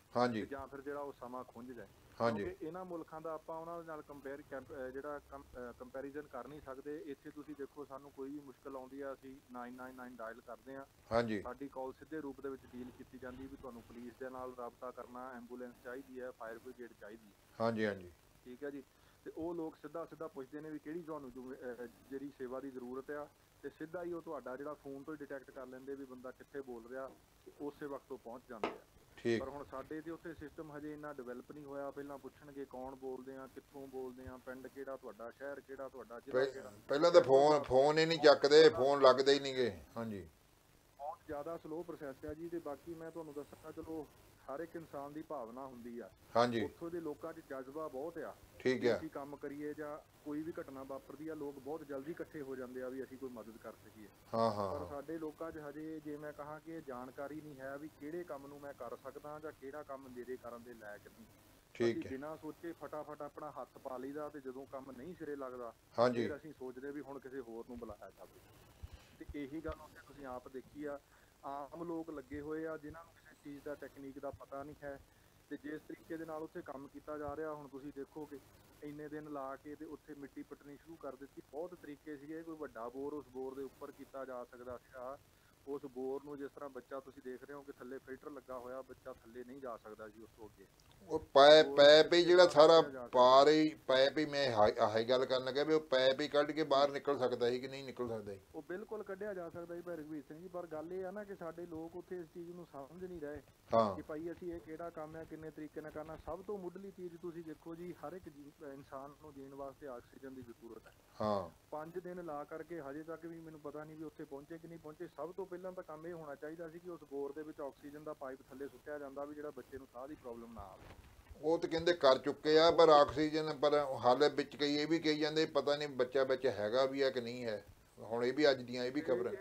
ਹਾਂਜੀ ਜਾਂ ਫਿਰ ਜਿਹੜਾ ਉਹ ਸਮਾਂ ਖੁੰਝ ਜਾਏ। ਹਾਂਜੀ ਕਿਉਂਕਿ ਇਹਨਾਂ ਮੁਲਕਾਂ ਦਾ ਆਪਾਂ ਉਹਨਾਂ ਦੇ ਨਾਲ ਕੰਪੇਅਰ ਜਿਹੜਾ ਕੰਪੈਰੀਜ਼ਨ ਕਰ ਨਹੀਂ ਸਕਦੇ। ਇੱਥੇ ਤੁਸੀਂ ਦੇਖੋ ਸਾਨੂੰ ਕੋਈ ਵੀ ਮੁਸ਼ਕਲ ਆਉਂਦੀ ਆ ਅਸੀਂ ਨਾਈਨ ਨਾਈਨ ਨਾਈਨ ਡਾਇਲ ਕਰਦੇ ਹਾਂ, ਹਾਂਜੀ ਸਾਡੀ ਕਾਲ ਸਿੱਧੇ ਰੂਪ ਦੇ ਵਿੱਚ ਡੀਲ ਕੀਤੀ ਜਾਂਦੀ ਵੀ ਤੁਹਾਨੂੰ ਪੁਲਿਸ ਦੇ ਨਾਲ ਰਾਬਤਾ ਕਰਨਾ, ਐਂਬੂਲੈਂਸ ਚਾਹੀਦੀ ਹੈ, ਫਾਇਰ ਬ੍ਰਿਗੇਡ ਚਾਹੀਦੀ ਹੈ। ਹਾਂਜੀ ਹਾਂਜੀ ਠੀਕ ਹੈ ਜੀ। ਤੇ ਉਹ ਲੋਕ ਸਿੱਧਾ ਸਿੱਧਾ ਪੁੱਛਦੇ ਨੇ ਵੀ ਕਿਹੜੀ ਤੁਹਾਨੂੰ ਜਿਹੜੀ ਸੇਵਾ ਦੀ ਜ਼ਰੂਰਤ ਆ, ਤੇ ਸਿੱਧਾ ਹੀ ਉਹ ਤੁਹਾਡਾ ਜਿਹੜਾ ਫੋਨ ਤੋਂ ਹੀ ਡਿਟੈਕਟ ਕਰ ਲੈਂਦੇ ਵੀ ਬੰਦਾ ਕਿੱਥੇ ਬੋਲ ਰਿਹਾ, ਤੇ ਉਸੇ ਵਕਤ ਉਹ ਪਹੁੰਚ ਜਾਂਦੇ ਆ। ਠੀਕ ਪਰ ਹੁਣ ਸਾਡੇ ਤੇ ਉੱਥੇ ਸਿਸਟਮ ਹਜੇ ਇੰਨਾ ਡਿਵੈਲਪ ਨਹੀਂ ਹੋਇਆ। ਪਹਿਲਾਂ ਪੁੱਛਣਗੇ ਕੌਣ ਬੋਲਦੇ ਆ, ਕਿੱਥੋਂ ਬੋਲਦੇ ਆ, ਪਿੰਡ ਕਿਹੜਾ ਤੁਹਾਡਾ, ਸ਼ਹਿਰ ਕਿਹੜਾ ਤੁਹਾਡਾ, ਜ਼ਿਲ੍ਹਾ ਕਿਹੜਾ। ਪਹਿਲਾਂ ਤਾਂ ਫੋਨ ਫੋਨ ਹੀ ਨਹੀਂ ਚੱਕਦੇ, ਫੋਨ ਲੱਗਦੇ ਹੀ ਨਹੀਂਗੇ। ਹਾਂਜੀ ਬਹੁਤ ਜ਼ਿਆਦਾ ਸਲੋ ਪ੍ਰੋਸੈਸ ਹੈ ਜੀ। ਤੇ ਬਾਕੀ ਮੈਂ ਤੁਹਾਨੂੰ ਦੱਸਣਾ, ਚਲੋ ਹਰ ਇੱਕ ਇਨਸਾਨ ਦੀ ਭਾਵਨਾ ਹੁੰਦੀ ਆ, ਹਾਂਜੀ ਉੱਥੋਂ ਦੇ ਲੋਕਾਂ 'ਚ ਜਜ਼ਬਾ ਬਹੁਤ ਆ। ਠੀਕ ਹੈ। ਅਸੀਂ ਕੰਮ ਕਰੀਏ ਜਾਂ ਕੋਈ ਵੀ ਘਟਨਾ ਵਾਪਰਦੀ ਆ, ਲੋਕ ਬਹੁਤ ਜਲਦੀ ਇਕੱਠੇ ਹੋ ਜਾਂਦੇ ਆ ਵੀ ਅਸੀਂ ਕੋਈ ਮਦਦ ਕਰ ਸਕੀਏ। ਹਾਂ ਹਾਂ ਪਰ ਸਾਡੇ ਲੋਕਾਂ 'ਚ ਹਜੇ ਜੇ ਮੈਂ ਕਹਾਂ ਕਿ ਇਹ ਜਾਣਕਾਰੀ ਨਹੀਂ ਹੈ ਵੀ ਕਿਹੜੇ ਕੰਮ ਨੂੰ ਮੈਂ ਕਰ ਸਕਦਾ ਜਾਂ ਕਿਹੜਾ ਕੰਮ ਮੇਰੇ ਕਰਨ ਦੇ ਲਾਇਕ ਨਹੀਂ। ਠੀਕ ਅਸੀਂ ਹੈ। ਬਿਨਾਂ ਸੋਚੇ ਫਟਾਫਟ ਆਪਣਾ ਹੱਥ ਪਾ ਲਈਦਾ, ਤੇ ਜਦੋਂ ਕੰਮ ਨਹੀਂ ਸਿਰੇ ਲੱਗਦਾ ਹਾਂਜੀ ਫਿਰ ਅਸੀਂ ਸੋਚਦੇ ਵੀ ਹੁਣ ਕਿਸੇ ਹੋਰ ਨੂੰ ਬੁਲਾਇਆ ਜਾਵੇ। ਤੇ ਇਹੀ ਗੱਲ ਉੱਥੇ ਤੁਸੀਂ ਆਪ ਦੇਖੀ ਆ, ਆਮ ਲੋਕ ਲੱਗੇ ਹੋਏ ਆ ਜਿਨ੍ਹਾਂ ਨੂੰ ਕਿਸੇ ਚੀਜ਼ ਦਾ ਟੈਕਨੀਕ ਦਾ ਪਤਾ ਨਹੀਂ ਹੈ। ਤੇ ਜਿਸ ਤਰੀਕੇ ਦੇ ਨਾਲ ਉੱਥੇ ਕੰਮ ਕੀਤਾ ਜਾ ਰਿਹਾ, ਹੁਣ ਤੁਸੀਂ ਦੇਖੋਗੇ ਇੰਨੇ ਦਿਨ ਲਾ ਕੇ ਤੇ ਉੱਥੇ ਮਿੱਟੀ ਪੱਟਣੀ ਸ਼ੁਰੂ ਕਰ ਦਿੱਤੀ। ਬਹੁਤ ਤਰੀਕੇ ਸੀਗੇ, ਕੋਈ ਵੱਡਾ ਬੋਰ ਉਸ ਬੋਰ ਦੇ ਉੱਪਰ ਕੀਤਾ ਜਾ ਸਕਦਾ ਸੀਗਾ। ਉਸ ਬੋਰ ਨੂੰ ਜਿਸ ਤਰ੍ਹਾਂ ਬੱਚਾ ਤੁਸੀਂ ਦੇਖ ਰਹੇ ਹੋ ਕਿ ਥੱਲੇ ਫਿਲਟਰ ਲੱਗਾ ਹੋਇਆ, ਬੱਚਾ ਥੱਲੇ ਨਹੀਂ ਜਾ ਸਕਦਾ ਜੀ ਉਸ ਤੋਂ ਅੱਗੇ। ਉਹ ਪਾਇਪ ਪਾਇਪ ਹੀ ਜਿਹੜਾ ਸਾਰਾ ਪਾਰ ਹੀ ਪਾਇਪ ਹੀ ਮੈਂ ਆਹੀ ਗੱਲ ਕਰਨ ਲੱਗਾ ਵੀ ਉਹ ਪਾਇਪ ਹੀ ਕੱਢ ਕੇ ਬਾਹਰ ਨਿਕਲ ਸਕਦਾ ਸੀ ਕਿ ਨਹੀਂ ਨਿਕਲ ਸਕਦਾ ਸੀ। ਉਹ ਬਿਲਕੁਲ ਕੱਢਿਆ ਜਾ ਸਕਦਾ ਜੀ ਭਾਈ ਰਘਵੀਰ ਸਿੰਘ ਜੀ, ਪਰ ਗੱਲ ਇਹ ਆ ਨਾ ਕਿ ਸਾਡੇ ਲੋਕ ਉੱਥੇ ਇਸ ਚੀਜ਼ ਨੂੰ ਸਮਝ ਨਹੀਂ ਰਹੇ ਹਾਂ ਕਿ ਭਾਈ ਅਸੀਂ ਇਹ ਕਿਹੜਾ ਕੰਮ ਹੈ, ਕਿੰਨੇ ਤਰੀਕੇ ਨਾਲ ਕਰਨਾ। ਸਭ ਤੋਂ ਮੁੱਢਲੀ ਚੀਜ਼ ਤੁਸੀਂ ਦੇਖੋ ਜੀ, ਹਰ ਇੱਕ ਇਨਸਾਨ ਨੂੰ ਜੀਣ ਵਾਸਤੇ ਆਕਸੀਜਨ ਦੀ ਜ਼ਰੂਰਤ ਹੈ। ਹਾਂ ਪੰਜ ਦਿਨ ਲਾ ਕਰਕੇ ਹਜੇ ਤੱਕ ਵੀ ਮੈਨੂੰ ਪਤਾ ਨਹੀਂ ਵੀ ਉੱਥੇ ਪਹੁੰਚੇ ਕਿ ਨਹੀਂ ਪਹੁੰਚੇ। ਸਭ ਤੋਂ ਪਹਿਲਾਂ ਤਾਂ ਕੰਮ ਇਹ ਹੋਣਾ ਚਾਹੀਦਾ ਸੀ ਕਿ ਉਸ ਬੋਰ ਦੇ ਵਿੱਚ ਆਕਸੀਜਨ ਦਾ ਪਾਈਪ ਥੱਲੇ ਸੁੱਟਿਆ ਜਾਂਦਾ ਵੀ ਜਿਹੜਾ ਬੱਚੇ ਨੂੰ ਸਾਹ ਦੀ ਪ੍ਰੋਬਲਮ ਨਾ ਆਵੇ। ਉਹ ਤਾਂ ਕਹਿੰਦੇ ਕਰ ਚੁੱਕੇ ਆ, ਪਰ ਆਕਸੀਜਨ ਪਰ ਹਾਲੇ ਵਿੱਚ ਕਈ ਇਹ ਵੀ ਕਹੀ ਜਾਂਦੇ ਪਤਾ ਨਹੀਂ ਬੱਚਾ ਵਿੱਚ ਹੈਗਾ ਵੀ ਆ ਕਿ ਨਹੀਂ ਹੈ। ਹੁਣ ਇਹ ਵੀ ਅੱਜ ਦੀਆਂ ਇਹ ਵੀ ਖਬਰਾਂ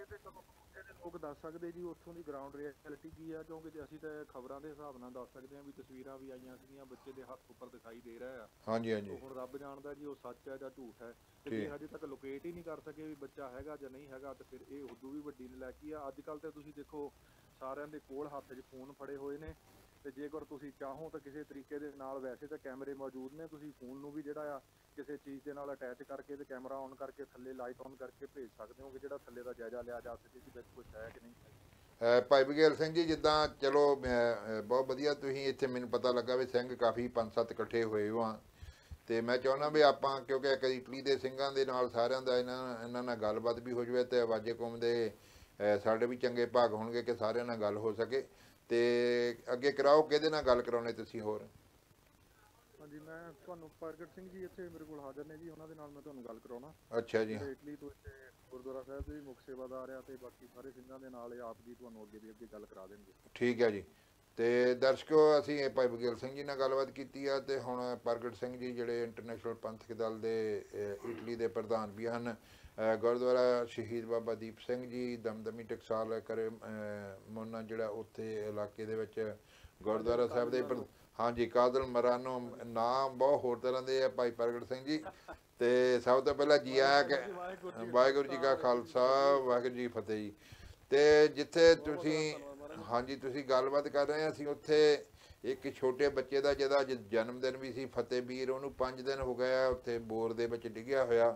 ਲੋਕ ਦੱਸ ਸਕਦੇ ਜੀ ਉੱਥੋਂ ਦੀ ਗਰਾਊਂਡ ਰਿਐਲਿਟੀ ਕੀ ਆ, ਕਿਉਂਕਿ ਜੇ ਅਸੀਂ ਤਾਂ ਖਬਰਾਂ ਦੇ ਹਿਸਾਬ ਨਾਲ ਦੱਸ ਸਕਦੇ ਹਾਂ ਵੀ ਤਸਵੀਰਾਂ ਵੀ ਆਈਆਂ ਸੀਗੀਆਂ, ਬੱਚੇ ਦੇ ਹੱਥ ਉੱਪਰ ਦਿਖਾਈ ਦੇ ਰਿਹਾ ਆ। ਹਾਂਜੀ ਹਾਂਜੀ ਹੁਣ ਰੱਬ ਜਾਣਦਾ ਜੀ ਉਹ ਸੱਚ ਹੈ ਜਾਂ ਝੂਠ ਹੈ। ਤੇ ਜੇ ਹਜੇ ਤੱਕ ਲੋਕੇਟ ਹੀ ਨਹੀਂ ਕਰ ਸਕੇ ਵੀ ਬੱਚਾ ਹੈਗਾ ਜਾਂ ਨਹੀਂ ਹੈਗਾ, ਤੇ ਫਿਰ ਇਹ ਉਦੋਂ ਵੀ ਵੱਡੀ ਨਲਾਇਕੀ ਆ। ਅੱਜ ਕੱਲ੍ਹ ਤੇ ਤੁਸੀਂ ਦੇਖੋ ਸਾਰਿਆਂ ਦੇ ਕੋਲ ਹੱਥ 'ਚ ਫੋਨ ਫੜੇ ਹੋਏ ਨੇ, ਤੇ ਜੇਕਰ ਤੁਸੀਂ ਚਾਹੋ ਤਾਂ ਕਿਸੇ ਤਰੀਕੇ ਦੇ ਨਾਲ, ਵੈਸੇ ਤਾਂ ਕੈਮਰੇ ਮੌਜੂਦ ਨੇ, ਤੁਸੀਂ ਫੋਨ ਨੂੰ ਵੀ ਜਿਹੜਾ ਆ ਕਿਸੇ ਚੀਜ਼ ਦੇ ਨਾਲ ਅਟੈਚ ਕਰਕੇ ਤੇ ਕੈਮਰਾ ਔਨ ਕਰਕੇ ਥੱਲੇ ਲਾਈਟ ਔਨ ਕਰਕੇ ਭੇਜ ਸਕਦੇ ਹੋ ਕਿ ਜਿਹੜਾ ਥੱਲੇ ਦਾ ਜਾਇਜ਼ਾ ਲਿਆ ਜਾ ਸਕੇ ਕਿ ਵਿੱਚ ਕੁਝ ਹੈ ਕਿ ਨਹੀਂ ਹੈ। ਭਾਈ ਬਘੇਲ ਸਿੰਘ ਜੀ, ਜਿੱਦਾਂ ਚਲੋ ਬਹੁਤ ਵਧੀਆ ਤੁਸੀਂ ਇੱਥੇ ਮੈਨੂੰ ਪਤਾ ਲੱਗਾ ਵੀ ਸਿੰਘ ਕਾਫੀ ਪੰਜ ਸੱਤ ਇਕੱਠੇ ਹੋਏ ਹੋ ਆ, ਤੇ ਮੈਂ ਚਾਹੁੰਦਾ ਵੀ ਆਪਾਂ ਕਿਉਂਕਿ ਇੱਕ ਇਟਲੀ ਦੇ ਸਿੰਘਾਂ ਦੇ ਨਾਲ ਸਾਰਿਆਂ ਦਾ ਇਹਨਾਂ ਇਹਨਾਂ ਨਾਲ ਗੱਲਬਾਤ ਵੀ ਹੋ ਜਾਵੇ, ਤੇ ਆਵਾਜ਼ੇ ਕੌਮ ਦੇ ਸਾਡੇ ਵੀ ਚੰਗੇ ਭਾਗ ਹੋਣਗੇ ਕਿ ਸਾਰਿਆਂ ਨਾਲ ਗੱਲ ਹੋ ਸਕੇ। ਤੇ ਅੱਗੇ ਕਰਾਓ, ਕਿਹਦੇ ਨਾਲ ਗੱਲ ਕਰਾਉਣੇ ਤੁਸੀਂ ਹੋਰ? ਹਾਂਜੀ, ਮੈਂ ਤੁਹਾਨੂੰ ਪ੍ਰਗਟ ਸਿੰਘ ਜੀ ਇੱਥੇ ਮੇਰੇ ਕੋਲ ਹਾਜ਼ਰ ਨੇ ਜੀ, ਉਹਨਾਂ ਦੇ ਨਾਲ ਮੈਂ ਤੁਹਾਨੂੰ ਗੱਲ ਕਰਾਉਣਾ। ਅੱਛਾ ਜੀ। ਇਟਲੀ ਤੋਂ ਇੱਥੇ ਗੁਰਦੁਆਰਾ ਸਾਹਿਬ ਦੇ ਵੀ ਮੁੱਖ ਸੇਵਾਦਾਰ ਆ, ਤੇ ਬਾਕੀ ਸਾਰੇ ਸਿੰਘਾਂ ਦੇ ਨਾਲ ਆਪ ਜੀ ਤੁਹਾਨੂੰ ਅੱਗੇ ਦੀ ਅੱਗੇ ਗੱਲ ਕਰਾ ਦੇਣਗੇ। ਠੀਕ ਹੈ ਜੀ। ਤੇ ਦਰਸ਼ਕੋ, ਅਸੀਂ ਭਾਈ ਬਘੇਲ ਸਿੰਘ ਜੀ ਨਾਲ ਗੱਲਬਾਤ ਕੀਤੀ ਆ, ਤੇ ਹੁਣ ਪ੍ਰਗਟ ਸਿੰਘ ਜੀ ਜਿਹੜੇ ਇੰਟਰਨੈਸ਼ਨਲ ਪੰਥਕ ਦਲ ਦੇ ਇਟਲੀ ਦੇ ਪ੍ਰਧਾਨ ਵੀ ਹਨ। ਗੁਰਦੁਆਰਾ ਸ਼ਹੀਦ ਬਾਬਾ ਦੀਪ ਸਿੰਘ ਜੀ ਦਮਦਮੀ ਟਕਸਾਲ ਕਰੇ ਮੋਨਾ ਜਿਹੜਾ ਉੱਥੇ ਇਲਾਕੇ ਦੇ ਵਿੱਚ ਗੁਰਦੁਆਰਾ ਸਾਹਿਬ ਦੇ, ਹਾਂਜੀ, ਕਾਦਲ ਮਰਾਨੋ ਨਾਮ ਬਹੁਤ ਹੋਰ ਤਰ੍ਹਾਂ ਦੇ ਆ ਭਾਈ ਪ੍ਰਗਟ ਸਿੰਘ ਜੀ। ਤੇ ਸਭ ਤੋਂ ਪਹਿਲਾਂ ਜੀ ਆਇਆ ਕਿ ਵਾਹਿਗੁਰੂ ਜੀ ਕਾ ਖਾਲਸਾ ਵਾਹਿਗੁਰੂ ਜੀ ਫਤਿਹ ਜੀ। ਤੇ ਜਿੱਥੇ ਤੁਸੀਂ ਹਾਂਜੀ ਤੁਸੀਂ ਗੱਲਬਾਤ ਕਰ ਰਹੇ ਆ, ਅਸੀਂ ਉੱਥੇ ਇੱਕ ਛੋਟੇ ਬੱਚੇ ਦਾ ਜਿਹਦਾ ਅੱਜ ਜਨਮ ਦਿਨ ਵੀ ਸੀ, ਫਤਿਹਵੀਰ, ਉਹਨੂੰ ਪੰਜ ਦਿਨ ਹੋ ਗਏ ਆ ਉੱਥੇ ਬੋਰ ਦੇ ਵਿੱਚ ਡਿੱਗਿਆ ਹੋਇਆ।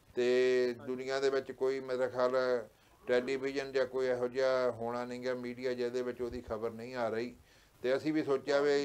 ਤੇ ਦੁਨੀਆ ਦੇ ਵਿੱਚ ਕੋਈ ਮੇਰਾ ਖਿਆਲ ਟੈਲੀਵਿਜ਼ਨ ਜਾਂ ਕੋਈ ਇਹੋ ਜਿਹਾ ਹੋਣਾ ਨਹੀਂ ਗਾ ਮੀਡੀਆ ਜਿਹਦੇ ਵਿੱਚ ਉਹਦੀ ਖਬਰ ਨਹੀਂ ਆ ਰਹੀ। ਤੇ ਅਸੀਂ ਵੀ ਸੋਚਿਆ ਵੀ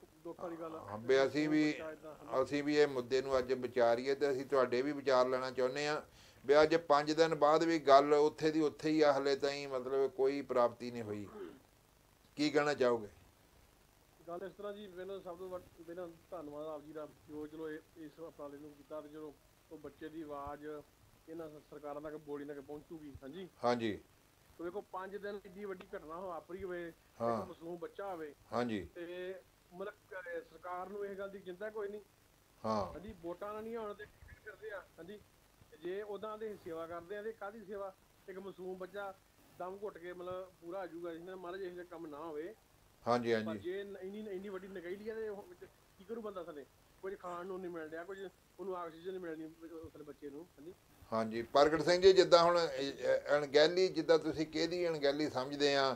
ਵੀ ਅਸੀਂ ਵੀ ਅਸੀਂ ਵੀ ਇਹ ਮੁੱਦੇ ਨੂੰ ਅੱਜ ਵਿਚਾਰੀਏ, ਤੇ ਅਸੀਂ ਤੁਹਾਡੇ ਵੀ ਵਿਚਾਰ ਲੈਣਾ ਚਾਹੁੰਦੇ ਹਾਂ ਵੀ ਅੱਜ ਪੰਜ ਦਿਨ ਬਾਅਦ ਵੀ ਗੱਲ ਉੱਥੇ ਦੀ ਉੱਥੇ ਹੀ ਆ, ਹਲੇ ਤਾਈਂ ਮਤਲਬ ਕੋਈ ਪ੍ਰਾਪਤੀ ਨਹੀਂ ਹੋਈ। ਕੀ ਕਹਿਣਾ ਚਾਹੋਗੇ? ਗੱਲ ਇਸ ਤਰ੍ਹਾਂ ਜੀ, ਪਹਿਲਾਂ ਸਭ ਤੋਂ ਵੱਧ ਪਹਿਲਾਂ ਧੰਨਵਾਦ ਆਪ ਜੀ ਦਾ ਜੋ ਚਲੋ ਇਸ ਉਪਰਾਲੇ ਨੂੰ ਕੀਤਾ, ਤੇ ਜਦੋਂ ਉਹ ਬੱਚੇ ਦੀ ਆਵਾਜ਼ ਇਹਨਾਂ ਸਰਕਾਰਾਂ ਤੱਕ ਬੋਲੀ ਤੱਕ ਪਹੁੰਚੂਗੀ। ਹਾਂਜੀ ਹਾਂਜੀ। ਤੇ ਦੇਖੋ ਪੰਜ ਦਿਨ ਇੰਨੀ ਵੱਡੀ ਘਟਨਾ ਵਾਪਰੀ ਹੋਵੇ, ਇੱਕ ਮਾਸੂਮ ਬੱਚਾ ਹੋਵੇ, ਹਾਂਜੀ, ਤੇ ਮਤਲਬ ਸਰਕਾਰ ਨੂੰ ਇਹ ਗੱਲ ਦੀ ਚਿੰਤਾ ਕੋਈ ਨਹੀਂ। ਹਾਂ ਹਾਂਜੀ, ਵੋਟਾਂ ਨਾਲ ਨਹੀਂ ਆਉਣ ਤੇ ਕਰਦੇ ਆ। ਹਾਂਜੀ, ਜੇ ਉਹਨਾਂ ਦੀ ਸੇਵਾ ਕਰਦੇ ਆ ਤੇ ਕਾਹਦੀ ਸੇਵਾ? ਇੱਕ ਮਾਸੂਮ ਬੱਚਾ ਦਮ ਘੁੱਟ ਕੇ ਮਤਲਬ ਪੂਰਾ ਆ ਜਾਊਗਾ ਜਿਹਨਾਂ ਮਹਾਰਾਜ ਇਹੋ ਜਿਹਾ ਕੰਮ ਨਾ ਹੋਵੇ। ਹਾਂਜੀ ਹਾਂਜੀ। ਜੇ ਇੰਨੀ ਇੰਨੀ ਵੱਡੀ ਨਗਾਈਲੀ ਆ ਤੇ ਕੀ ਕਰੂ ਬੰਦਾ? ਥਲੇ ਕੁਝ ਖਾਣ ਨੂੰ ਨਹੀਂ ਮਿਲ ਰਿਹਾ, ਕੁਝ ਉਹਨੂੰ ਆਕਸੀਜਨ ਨਹੀਂ ਮਿਲਣੀ ਉਸ ਬੱਚੇ ਨੂੰ। ਹਾਂਜੀ ਹਾਂਜੀ। ਪ੍ਰਗਟ ਸਿੰਘ ਜੀ, ਜਿੱਦਾਂ ਹੁਣ ਅਣਗਹਿਲੀ, ਜਿੱਦਾਂ ਤੁਸੀਂ ਕਿਹਦੀ ਅਣਗਹਿਲੀ ਸਮਝਦੇ ਆ?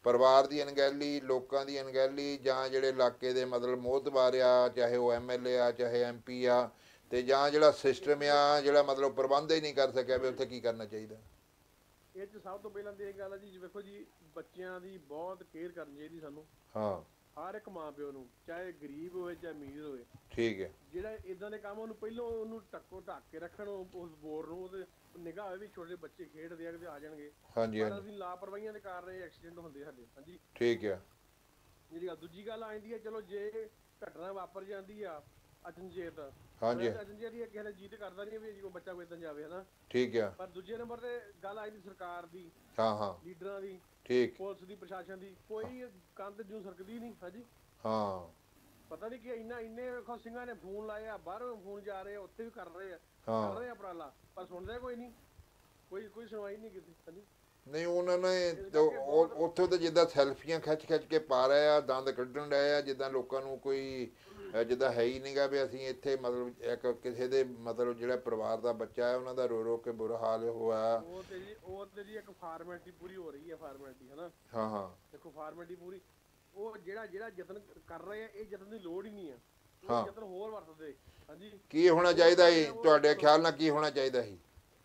ਪਰਿਵਾਰ ਦੀ ਅਣਗਹਿਲੀ, ਲੋਕਾਂ ਦੀ ਅਣਗਹਿਲੀ, ਜਾਂ ਜਿਹੜੇ ਇਲਾਕੇ ਦੇ ਮਤਲਬ ਮੋਹਤਬਾਰ ਆ, ਚਾਹੇ ਉਹ ਐਮ ਐਲ ਏ ਆ, ਚਾਹੇ ਐਮ ਪੀ ਆ, ਤੇ ਜਾਂ ਜਿਹੜਾ ਸਿਸਟਮ ਆ ਜਿਹੜਾ ਮਤਲਬ ਪ੍ਰਬੰਧ ਹੀ ਨਹੀਂ ਕਰ ਸਕਿਆ ਵੀ ਉੱਥੇ ਕੀ ਕਰਨਾ ਚਾਹੀਦਾ? ਇਹ 'ਚ ਸਭ ਤੋਂ ਪਹਿਲਾਂ ਤਾਂ ਇਹ ਗੱਲ ਹੈ ਜੀ, ਵੇਖੋ ਜੀ ਬੱਚਿਆਂ ਦੀ ਬਹੁਤ ਕੇਅਰ ਕਰਨੀ ਚਾਹੀਦੀ ਸਾਨੂੰ, ਹਾਂ ਹਰ ਇੱਕ ਮਾਂ ਪਿਓ ਨੂੰ, ਚਾਹੇ ਗਰੀਬ ਹੋਵੇ ਚਾਹੇ ਅਮੀਰ ਹੋਵੇ। ਠੀਕ ਹੈ। ਜਿਹੜਾ ਇਦਾਂ ਦੇ ਕੰਮ ਉਹਨੂੰ ਪਹਿਲਾਂ ਉਹਨੂੰ ਟੱਕੋ ਢੱਕ ਕੇ ਰੱਖਣ, ਉਸ ਬੋਰ ਨੂੰ ਉਹਦੇ ਨਿਗਾਹ ਹੋਵੇ ਵੀ ਛੋਟੇ ਬੱਚੇ ਖੇਡਦੇ ਆ ਕਿਤੇ ਆ ਜਾਣਗੇ। ਹਾਂਜੀ ਪਰ ਹਾਂਜੀ ਅਸੀਂ ਲਾਪਰਵਾਹੀਆਂ ਦੇ ਕਾਰਨ ਇਹ ਐਕਸੀਡੈਂਟ ਹੁੰਦੇ ਸਾਡੇ। ਹਾਂਜੀ ਠੀਕ ਹੈ। ਜਿਹੜੀ ਗੱਲ ਦੂਜੀ ਗੱਲ ਆ ਜਾਂਦੀ ਹੈ, ਚਲੋ ਜੇ ਘਟਨਾ ਵਾਪਰ ਜਾਂਦੀ ਆ ਅਚਨਚੇਤ, ਹਾਂਜੀ ਅਚਨਚੇਤ ਹੀ ਕਿਸੇ ਨੇ ਜੀਤ ਕਰਦਾ ਨਹੀਂ ਵੀ ਕੋਈ ਬੱਚਾ ਕੋਈ ਏਦਾਂ ਜਾਵੇ, ਹਨਾ। ਠੀਕ ਹੈ। ਪਰ ਦੂਜੇ ਨੰਬਰ ਤੇ ਗੱਲ ਆ ਜਾਂਦੀ ਸਰਕਾਰ ਦੀ, ਹਾਂ ਹਾਂ ਲੀਡਰਾਂ ਦੀ, ਠੀਕ। ਪੁਲਿਸ ਦੀ, ਪ੍ਰਸ਼ਾਸਨ ਦੀ, ਕੋਈ ਕੰਧ ਜੂ ਸਰਕਦੀ ਨਹੀਂ। ਹਾਂਜੀ ਹਾਂ ਪਤਾ ਨਹੀਂ ਕਿ ਇੰਨਾ ਇੰਨੇ ਵੇਖੋ ਸਿੰਘਾਂ ਨੇ ਫੋਨ ਲਾਏ ਆ, ਬਾਹਰੋਂ ਫੋਨ ਜਾ ਰਹੇ ਆ, ਉੱਥੇ ਵੀ ਕਰ ਰਹੇ ਆ, ਹਾਂ ਕਰ ਰਹੇ ਆ ਉਪਰਾਲਾ, ਪਰ ਸੁਣਦੇ ਕੋਈ ਨਹੀਂ, ਕੋਈ ਕੋਈ ਸੁਣਵਾਈ ਨਹੀਂ ਕੀਤੀ। ਹਾਂਜੀ ਨਹੀਂ ਉਹਨਾਂ ਨੇ ਤਾਂ ਉਹ- ਉੱਥੋਂ ਤਾਂ ਜਿੱਦਾਂ ਸੈਲਫੀਆਂ ਖਿੱਚ ਖਿੱਚ ਕੇ ਪਾ ਰਹੇ ਆ, ਦੰਦ ਕੱਢਣ ਰਹੇ ਆ, ਜਿੱਦਾਂ ਲੋਕਾਂ ਨੂੰ ਕੋਈ ਅਹ ਜਿੱਦਾਂ ਹੈ ਹੀ ਨਹੀਂਗਾ ਵੀ ਅਸੀਂ ਇੱਥੇ ਮਤਲਬ ਇੱਕ ਕਿਸੇ ਦੇ ਮਤਲਬ ਜਿਹੜਾ ਪਰਿਵਾਰ ਦਾ ਬੱਚਾ ਹੈ ਉਹਨਾਂ ਦਾ ਰੋ ਰੋ ਕੇ ਬੁਰਾ ਹਾਲ ਹੋਇਆ। ਉਹ ਤੇ ਜੀ ਉਹ ਤੇ ਜੀ ਇੱਕ ਫਾਰਮੈਲਿਟੀ ਪੂਰੀ ਹੋ ਰਹੀ ਹੈ, ਫਾਰਮੈਲਿਟੀ, ਹਨਾ। ਹਾਂ ਹਾਂ ਦੇਖੋ ਫਾਰਮੈਲਿਟੀ ਪੂਰੀ, ਉਹ ਜਿਹੜਾ ਜਿਹੜਾ ਯਤਨ ਕਰ ਰਹੇ ਆ, ਇਹ ਯਤਨ ਦੀ ਲੋੜ ਹੀ ਨਹੀਂ ਆ, ਹਾਂ। ਉਹ ਯਤਨ ਹੋਰ ਵਰਤਦੇ। ਹਾਂਜੀ ਕੀ ਹੋਣਾ ਚਾਹੀਦਾ ਸੀ ਤੁਹਾਡੇ ਖਿਆਲ ਨਾਲ, ਕੀ ਹੋਣਾ ਚਾਹੀਦਾ ਸੀ?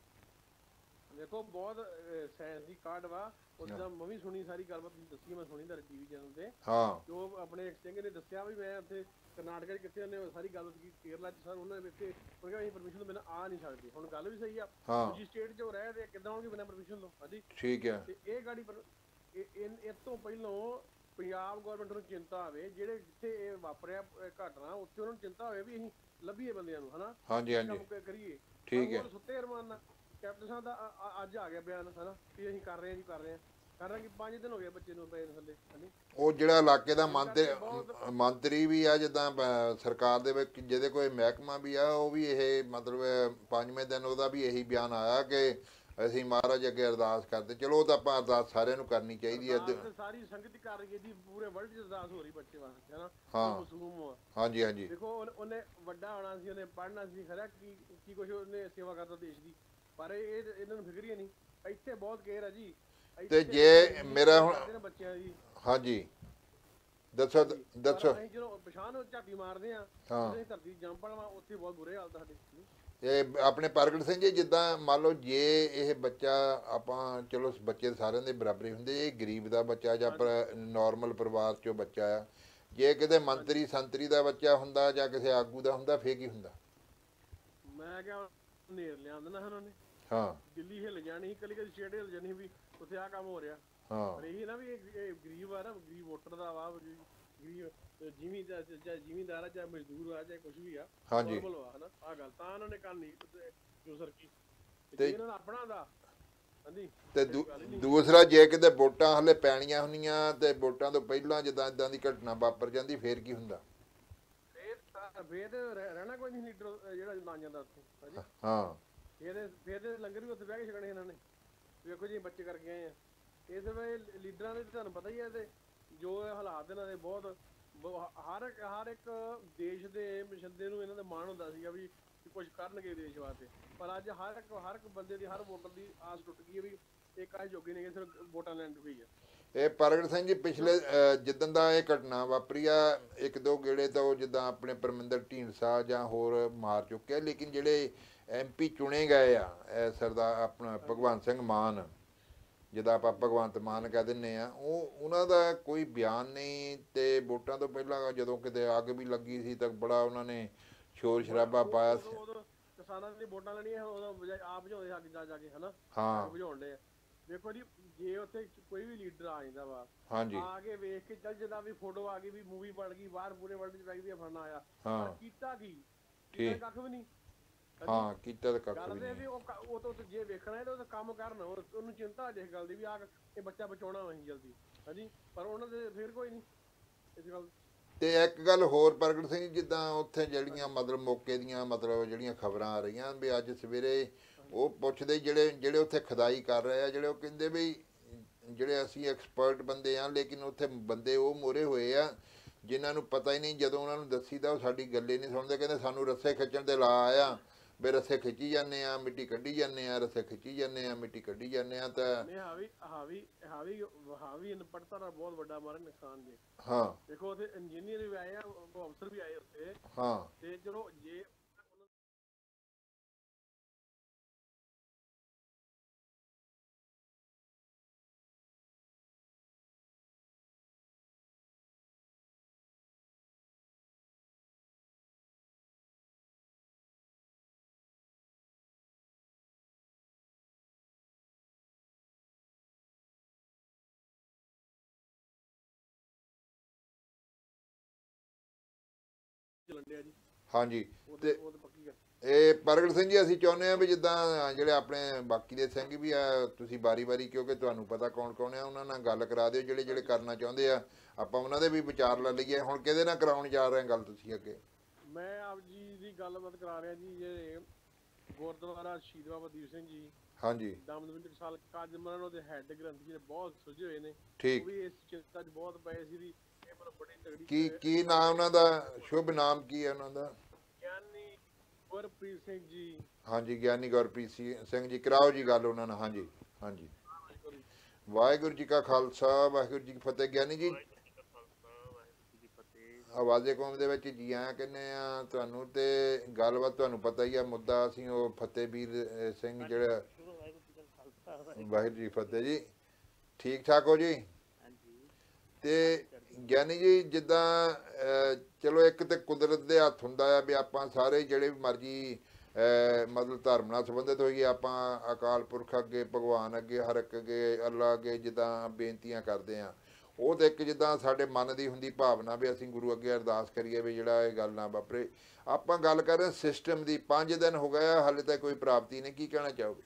ਦੇਖੋ ਬਹੁਤ ਸਾਇੰਸ ਦੀ ਕਾਢ ਵਾ, ਉਦਾਂ ਮੈਂ ਵੀ ਸੁਣੀ ਸਾਰੀ ਗੱਲਬਾਤ ਦੱਸੀ, ਮੈਂ ਸੁਣੀ ਤੁਹਾਡੇ ਟੀਵੀ ਚੈਨਲ ਤੇ, ਹਾਂ ਜੋ ਆਪਣੇ ਇੱਕ ਸਿੰਘ ਨੇ ਦੱਸਿਆ ਵੀ ਮੈਂ ਉੱਥੇ ਕਰਨਾਟਕਾ 'ਚ ਕਿੱਥੇ, ਉਹਨੇ ਸਾਰੀ ਗੱਲ ਕੀ ਕੇਰਲਾ 'ਚ ਸਰ ਉਹਨਾਂ ਨੇ ਇੱਥੇ ਉਹਨਾਂ ਅਸੀਂ ਪਰਮਿਸ਼ਨ ਤੋਂ ਬਿਨਾਂ ਆ ਨਹੀਂ ਸਕਦੇ। ਹੁਣ ਗੱਲ ਵੀ ਸਹੀ ਆ, ਹਾਂ ਦੂਜੀ ਸਟੇਟ 'ਚ ਉਹ ਰਹਿ ਤੇ ਕਿੱਦਾਂ ਆਉਣਗੇ ਬਿਨਾਂ ਪਰਮਿਸ਼ਨ ਤੋਂ? ਹਾਂਜੀ ਠੀਕ ਹੈ। ਤੇ ਇਹ ਗਾੜੀ ਪਰ ਇਹ ਤੋਂ ਪਹਿਲਾਂ ਪੰਜਾਬ ਗਵਰਨਮੈਂਟ ਨੂੰ ਚਿੰਤਾ ਹੋਵੇ, ਜਿਹੜੇ ਜਿੱਥੇ ਇਹ ਵਾਪਰਿਆ ਘਟਨਾ ਉੱਥੇ ਉਹਨਾਂ ਨੂੰ ਚਿੰਤਾ ਹੋਵੇ ਵੀ ਅਸੀਂ ਲੱਭੀਏ ਬੰਦਿਆਂ ਨੂੰ, ਹਨਾ। ਹਾਂਜੀ ਹਾਂਜੀ ਕੰਮ ਕਰੀਏ। ਠੀਕ ਹੈ। ਸੁੱਤੇ ਅਰਮਾਨ ਨਾਲ ਕੈਪਟਨ ਸਾਹਿਬ ਦਾ ਅੱਜ ਆ ਗਿਆ ਬਿਆਨ, ਹਨਾ, ਵੀ ਅਸੀਂ ਕਰ ਰਹੇ ਹਾਂ ਜੀ, ਕਰ ਰਹੇ ਹਾਂ ਕਰ ਰਹੇ ਕਿ ਪੰਜ ਦਿਨ ਹੋ ਗਏ ਬੱਚੇ ਨੂੰ ਪਏ ਥੱਲੇ। ਹਾਂਜੀ ਉਹ ਜਿਹੜਾ ਇਲਾਕੇ ਦਾ ਮੰਤਰੀ ਮੰਤਰੀ ਵੀ ਆ ਜਿੱਦਾਂ ਅਹ, ਸਰਕਾਰ ਦੇ ਵਿੱਚ ਜਿਹਦੇ ਕੋਈ ਮਹਿਕਮਾ ਵੀ ਆ, ਉਹ ਵੀ ਇਹ ਮਤਲਬ ਪੰਜਵੇਂ ਦਿਨ ਉਹਦਾ ਵੀ ਇਹੀ ਬਿਆਨ ਆਇਆ ਕਿ ਅਸੀਂ ਮਹਾਰਾਜ ਅੱਗੇ ਅਰਦਾਸ ਕਰਦੇ। ਚਲੋ ਉਹ ਤਾਂ ਆਪਾਂ ਅਰਦਾਸ ਸਾਰਿਆਂ ਨੂੰ ਕਰਨੀ ਚਾਹੀਦੀ ਹੈ। ਸਾਰੀ ਸੰਗਤ ਕਰ ਰਹੀ ਹੈ ਜੀ, ਪੂਰੇ ਵਰਲਡ 'ਚ ਅਰਦਾਸ ਹੋ ਰਹੀ ਬੱਚੇ ਵਾਸਤੇ, ਹਨਾ। ਹਾਂ ਮਸੂਮ ਆ। ਹਾਂਜੀ ਹਾਂਜੀ ਦੇਖੋ ਉਹਨੇ ਵੱਡਾ ਹੋਣਾ ਸੀ, ਉਹਨੇ ਪੜ੍ਹਨਾ ਸੀ, ਖਰਾ ਕੀ ਕੀ ਕੁਛ ਉਹਨੇ ਸੇਵਾ ਕਰਦਾ ਦੇਸ਼ ਦੀ, ਪਰ ਇਹ ਇਹਨਾਂ ਨੂੰ ਫਿਕਰ ਹੀ ਨਹੀਂ। ਇੱਥੇ ਬਹੁਤ ਕੇਅਰ ਹੈ ਜੀ। ਤੇ ਜੇ ਮੇਰਾ ਹੁਣ ਬੱਚਿਆਂ ਦੀ, ਹਾਂਜੀ ਦੱਸੋ ਦੱਸੋ। ਅਸੀਂ ਜਦੋਂ ਪਛਾਣ ਨੂੰ ਝਾਤੀ ਮਾਰਦੇ ਆ, ਹਾਂ ਧਰਤੀ ਜੰਮ ਪੜਵਾ, ਉੱਥੇ ਬਹੁਤ ਬੁਰੇ ਹਾਲਤ ਸਾਡੇ। ਇਹ ਆਪਣੇ ਪ੍ਰਗਟ ਸਿੰਘ ਜੀ, ਜਿੱਦਾਂ ਮੰਨ ਲਓ ਜੇ ਇਹ ਬੱਚਾ ਆਪਾਂ, ਚਲੋ ਬੱਚੇ ਸਾਰਿਆਂ ਦੇ ਬਰਾਬਰ ਹੀ ਹੁੰਦੇ, ਇਹ ਗਰੀਬ ਦਾ ਬੱਚਾ ਜਾਂ ਨੋਰਮਲ ਪਰਿਵਾਰ ਚੋਂ ਬੱਚਾ ਆ, ਜੇ ਕਿਤੇ ਮੰਤਰੀ ਸੰਤਰੀ ਦਾ ਬੱਚਾ ਹੁੰਦਾ ਜਾਂ ਕਿਸੇ ਆਗੂ ਦਾ ਹੁੰਦਾ, ਫੇਰ ਕੀ ਹੁੰਦਾ? ਮੈਂ ਕਿਹਾ ਨੇਰ ਲਿਆਂਦਾ ਨਾ ਉਹਨਾਂ ਨੇ, ਹਾਂ ਦਿੱਲੀ ਹਿੱਲ ਜਾਣੀ, ਕਲੀ ਕਲੀ ਸਟੇਟ ਹਿੱਲ ਜਾਣੀ ਵੀ ਉੱਥੇ ਆ ਕੰਮ ਹੋ ਰਿਹਾ। ਹਾਂ ਪਰ ਇਹ ਨਾ ਵੀ ਇਹ ਗਰੀਬ ਆ ਨਾ, ਗਰੀਬ ਵੋਟਰ ਦਾ ਵਾ, ਗਰੀਬ ਜ਼ਿਮੀਂਦਾਰ ਚਾਹੇ ਜ਼ਿਮੀਂਦਾਰ ਆ, ਚਾਹੇ ਮਜ਼ਦੂਰ ਆ, ਚਾਹੇ ਕੁਛ ਵੀ ਆ, ਨੋਰਮਲ ਵਾ, ਹਨਾ। ਆਹ ਗੱਲ ਤਾਂ ਉਹਨਾਂ ਨੇ ਕੱਲ ਨਹੀਂ ਜੋ ਸਰਕੀ ਤੇ ਇਹਨਾਂ ਦਾ ਆਪਣਾ ਦਾ। ਹਾਂਜੀ ਤੇ ਦੂਸਰਾ, ਜੇ ਕਿਤੇ ਵੋਟਾਂ ਹਲੇ ਪੈਣੀਆਂ ਹੁੰਦੀਆਂ ਤੇ ਵੋਟਾਂ ਤੋਂ ਪਹਿਲਾਂ ਜਿੱਦਾਂ ਇਦਾਂ ਦੀ ਘਟਨਾ ਵਾਪਰ ਜਾਂਦੀ, ਫੇਰ ਕੀ ਹੁੰਦਾ? ਫੇਰ ਰਹਿਣਾ ਕੋਈ ਨਹੀਂ ਲੀਡਰ ਜਿਹੜਾ ਨਾ ਜਾਂਦਾ ਉੱਥੇ। ਹਾਂਜੀ ਹਾਂ ਫੇਰ ਫੇਰ ਲੰਗਰ ਵੀ ਉੱਥੇ ਬਹਿ ਕੇ ਛਕਣੇ ਇਹਨਾਂ ਨੇ। ਵੇਖੋ ਜੀ ਬੱਚੇ ਕਰਕੇ ਆਏ ਆ ਇਸ ਵੇਲੇ ਲੀਡਰਾਂ ਦੇ, ਤੁਹਾਨੂੰ ਪਤਾ ਹੀ ਹੈ ਤੇ ਜੋ ਹਾਲਾਤ ਇਹਨਾਂ ਦੇ ਬਹੁਤ, ਹਰ ਇੱਕ ਹਰ ਇੱਕ ਦੇਸ਼ ਦੇ ਮਸ਼ੰਦੇ ਨੂੰ ਇਹਨਾਂ ਦਾ ਮਾਣ ਹੁੰਦਾ ਸੀਗਾ ਵੀ ਕੁਝ ਕਰਨਗੇ ਦੇਸ਼ ਵਾਸਤੇ, ਪਰ ਅੱਜ ਹਰ ਇੱਕ ਹਰ ਇੱਕ ਬੰਦੇ ਦੀ, ਹਰ ਵੋਟਰ ਦੀ ਆਸ ਟੁੱਟ ਗਈ ਹੈ ਵੀ ਇਹ ਕਾਹ ਜੋਗੇ ਨੇ, ਸਿਰਫ ਵੋਟਾਂ ਲੈਣ ਦੀ ਹੈ। ਇਹ ਪ੍ਰਗਟ ਸਿੰਘ ਜੀ, ਪਿਛਲੇ ਜਿੱਦਣ ਦਾ ਇਹ ਘਟਨਾ ਵਾਪਰੀ ਆ, ਇੱਕ ਦੋ ਗੇੜੇ ਤਾਂ ਜਿੱਦਾਂ ਆਪਣੇ ਪਰਮਿੰਦਰ ਢੀਂਡਸਾ ਜਾਂ ਹੋਰ ਮਾਰ ਚੁੱਕੇ, ਲੇਕਿਨ ਜਿਹੜੇ ਐਮ ਪੀ ਚੁਣੇ ਗਏ ਆ, ਸਰਦਾਰ ਆਪਣਾ ਭਗਵੰਤ ਸਿੰਘ ਮਾਨ, ਜਿੱਦਾਂ ਆਪਾਂ ਭਗਵੰਤ ਮਾਨ ਕਹਿ ਦਿੰਦੇ ਆ, ਉਹ ਉਹਨਾਂ ਦਾ ਕੋਈ ਬਿਆਨ ਨਹੀਂ। ਤੇ ਵੋਟਾਂ ਤੋਂ ਪਹਿਲਾਂ ਜਦੋਂ ਕਿਤੇ ਅੱਗ ਵੀ ਲੱਗੀ ਸੀ ਤਾਂ ਬੜਾ ਉਹਨਾਂ ਨੇ ਸ਼ੋਰ ਸ਼ਰਾਬਾ ਪਾਇਆ ਸੀ। ਕਿਸਾਨਾਂ ਦੀ ਵੋਟਾਂ ਲੈਣੀਆਂ, ਉਦੋਂ ਆਪ ਬੁਝਾਉਂਦੇ ਅੱਗ ਜਾ ਜਾ ਕੇ, ਹਨਾ। ਹਾਂ ਬੁਝਾਉਣ ਦੇ। ਦੇਖੋ ਜੀ ਜੇ ਉੱਥੇ ਕੋਈ ਵੀ ਲੀਡਰ ਆ ਜਾਂਦਾ ਵਾ, ਹਾਂਜੀ ਆ ਕੇ ਵੇਖ ਕੇ ਚੱਲ ਜਾਂਦਾ ਵੀ ਫੋਟੋ ਆ ਗਈ ਵੀ ਮੂਵੀ ਬਣ ਗਈ ਬਾਹਰ ਪੂਰੇ ਵਰਲਡ 'ਚ ਲੱਗਦੀ ਆ, ਫੜਨਾ ਆਇਆ, ਪਰ ਕੀਤਾ ਕੀ? ਕੱਖ ਵੀ ਨਹੀਂ। ਹਾਂ ਕੀਤਾ ਤਾਂ ਕੱਖ ਵੀ ਨਹੀਂ। ਉਹ ਤੋਂ ਜੇ ਵੇਖਣਾ ਤਾਂ ਕੰਮ ਕਰਨ, ਉਹਨੂੰ ਚਿੰਤਾ ਇਸ ਗੱਲ ਦੀ ਵੀ ਆ ਇਹ ਬੱਚਾ ਬਚਾਉਣਾ ਅਸੀਂ ਜਲਦੀ। ਹਾਂਜੀ ਪਰ ਉਹਨਾਂ ਦੇ ਫਿਰ ਕੋਈ ਨਹੀਂ ਇਸ ਗੱਲ। ਤੇ ਇੱਕ ਗੱਲ ਹੋਰ ਪ੍ਰਗਟ ਸਿੰਘ, ਜਿੱਦਾਂ ਉੱਥੇ ਜਿਹੜੀਆਂ ਮਤਲਬ ਮੌਕੇ ਦੀਆਂ ਮਤਲਬ ਜਿਹੜੀਆਂ ਖਬਰਾਂ ਆ ਰਹੀਆਂ ਵੀ ਅੱਜ ਸਵੇਰੇ ਉਹ ਪੁੱਛਦੇ, ਜਿਹੜੇ ਜਿਹੜੇ ਉੱਥੇ ਖੁਦਾਈ ਕਰ ਰਹੇ ਆ, ਜਿਹੜੇ ਉਹ ਕਹਿੰਦੇ ਵੀ ਜਿਹੜੇ ਅਸੀਂ ਐਕਸਪਰਟ ਬੰਦੇ ਆ, ਲੇਕਿਨ ਉੱਥੇ ਬੰਦੇ ਉਹ ਮੋਰੇ ਹੋਏ ਆ ਜਿਨ੍ਹਾਂ ਨੂੰ ਪਤਾ ਹੀ ਨਹੀਂ, ਜਦੋਂ ਉਹਨਾਂ ਨੂੰ ਦੱਸੀਦਾ ਉਹ ਸਾਡੀ ਗੱਲੇ ਨਹੀਂ ਸੁਣਦੇ, ਕਹਿੰਦੇ ਸਾਨੂੰ ਰੱਸੇ ਖਿੱਚਣ ਤੇ ਲਾ ਆਇਆ ਵੀ ਰਸੇ ਖਿੱਚੀ ਜਾਂਦੇ ਆ, ਮਿੱਟੀ ਕੱਢੀ ਜਾਂਦੇ ਆ, ਰਸੇ ਖਿੱਚੀ ਜਾਂਦੇ ਆ, ਮਿੱਟੀ ਕੱਢੀ ਜਾਂਦੇ ਆ। ਤਾਂ ਨਹੀਂ ਹਾਵੀ ਹਾਵੀ ਹਾਵੀ ਹਾਵੀ ਅਨਪੜ੍ਹਤਾ ਦਾ ਬਹੁਤ ਵੱਡਾ ਮਾਰਾ ਨੁਕਸਾਨ ਜੀ। ਹਾਂ ਦੇਖੋ ਉੱਥੇ ਇੰਜੀਨੀਅਰ ਵੀ ਆਏ ਆ, ਉਹ ਅਫਸਰ ਵੀ ਆਏ ਉੱਥੇ, ਹਾਂ ਤੇ ਚਲੋ ਜੇ ਚੱਲਣ ਡਿਆ ਜੀ, ਹਾਂਜੀ। ਉਹਦੇ ਉਹ ਤਾਂ ਪੱਕੀ ਗੱਲ। ਇਹ ਪ੍ਰਗਟ ਸਿੰਘ ਜੀ, ਅਸੀਂ ਚਾਹੁੰਦੇ ਹਾਂ ਵੀ ਜਿੱਦਾਂ ਜਿਹੜੇ ਆਪਣੇ ਬਾਕੀ ਦੇ ਸਿੰਘ ਵੀ ਆ, ਤੁਸੀਂ ਵਾਰੀ ਵਾਰੀ, ਕਿਉਂਕਿ ਤੁਹਾਨੂੰ ਪਤਾ ਕੌਣ ਕੌਣ ਆ, ਉਹਨਾਂ ਨਾਲ ਗੱਲ ਕਰਾ ਦਿਓ ਜਿਹੜੇ ਜਿਹੜੇ ਕਰਨਾ ਚਾਹੁੰਦੇ ਆ, ਆਪਾਂ ਉਹਨਾਂ ਦੇ ਵੀ ਵਿਚਾਰ ਲੈ ਲਈਏ। ਹੁਣ ਕਿਹਦੇ ਨਾਲ ਕਰਾਉਣ ਜਾ ਰਹੇ ਗੱਲ ਤੁਸੀਂ ਅੱਗੇ? ਮੈਂ ਆਪ ਜੀ ਦੀ ਗੱਲਬਾਤ ਕਰਾ ਰਿਹਾ ਜੀ, ਜਿਹੜੇ ਗੁਰਦੁਆਰਾ ਸ਼ਹੀਦ ਬਾਬਾ ਦੀਪ ਸਿੰਘ ਜੀ ਹਾਂਜੀ ਦਮਦਮੀ ਟਕਸਾਲ ਕਾਜ ਮਰਨ ਉਹਦੇ ਹੈੱਡ ਗ੍ਰੰਥੀ ਜਿਹੜੇ ਬਹੁਤ ਸੁਝੇ ਹੋਏ ਨੇ, ਠੀਕ। ਉਹ ਵੀ ਇਸ ਚਿੰਤਾ 'ਚ ਬਹੁਤ ਪਏ ਸੀ ਵੀ ਇਹ ਮਤਲਬ ਬੜੀ ਤਗੜੀ ਕੀ ਕੀ ਨਾਮ ਉਹਨਾਂ ਦਾ, ਸ਼ੁਭ ਨਾਮ ਕੀ ਹੈ ਉਹਨਾਂ ਦਾ? ਗਿਆਨੀ ਗੁਰਪ੍ਰੀਤ ਸਿੰਘ ਜੀ। ਹਾਂਜੀ, ਗਿਆਨੀ ਗੁਰਪ੍ਰੀਤ ਸਿੰਘ ਜੀ, ਕਰਾਓ ਜੀ ਗੱਲ ਉਹਨਾਂ ਨਾਲ। ਹਾਂਜੀ ਹਾਂਜੀ। ਵਾਹਿਗੁਰੂ ਜੀ ਕਾ ਖਾਲਸਾ, ਵਾਹਿਗੁਰੂ ਜੀ ਕੀ ਫਤਿਹ। ਗਿਆਨੀ ਜੀ, ਆਵਾਜ਼ੇ ਕੌਮ ਦੇ ਵਿੱਚ ਜੀ ਆਇਆਂ ਕਹਿੰਦੇ ਆ ਤੁਹਾਨੂੰ। ਤੇ ਗੱਲਬਾਤ ਤੁਹਾਨੂੰ ਪਤਾ ਹੀ ਆ, ਮੁੱਦਾ ਅਸੀਂ ਉਹ ਫਤਿਹਵੀਰ ਸਿੰਘ ਜਿਹੜਾ, ਵਾਹਿਗੁਰੂ ਜੀ ਫਤਿਹ ਜੀ, ਠੀਕ ਠਾਕ ਹੋ ਜੀ? ਤੇ ਗਿਆਨੀ ਜੀ, ਜਿੱਦਾਂ ਚਲੋ ਇੱਕ ਤੇ ਕੁਦਰਤ ਦੇ ਹੱਥ ਹੁੰਦਾ ਆ ਵੀ ਆਪਾਂ ਸਾਰੇ ਜਿਹੜੇ ਵੀ ਮਰਜੀ ਮਤਲਬ ਧਰਮ ਨਾਲ ਸੰਬੰਧਿਤ ਹੋਈਏ, ਆਪਾਂ ਅਕਾਲ ਪੁਰਖ ਅੱਗੇ, ਭਗਵਾਨ ਅੱਗੇ, ਹਰ ਇੱਕ ਅੱਗੇ, ਅੱਲਾ ਅੱਗੇ ਜਿੱਦਾਂ ਬੇਨਤੀਆਂ ਕਰਦੇ ਆ, ਉਹ ਤਾਂ ਇੱਕ ਜਿੱਦਾਂ ਸਾਡੇ ਮਨ ਦੀ ਹੁੰਦੀ ਭਾਵਨਾ ਵੀ ਅਸੀਂ ਗੁਰੂ ਅੱਗੇ ਅਰਦਾਸ ਕਰੀਏ ਵੀ ਜਿਹੜਾ ਇਹ ਗੱਲ ਨਾ ਵਾਪਰੇ। ਆਪਾਂ ਗੱਲ ਕਰ ਰਹੇ ਸਿਸਟਮ ਦੀ, ਪੰਜ ਦਿਨ ਹੋ ਗਏ ਹਾਲੇ ਤੱਕ ਕੋਈ ਪ੍ਰਾਪਤੀ ਨਹੀਂ, ਕੀ ਕਹਿਣਾ ਚਾਹੋਗੇ?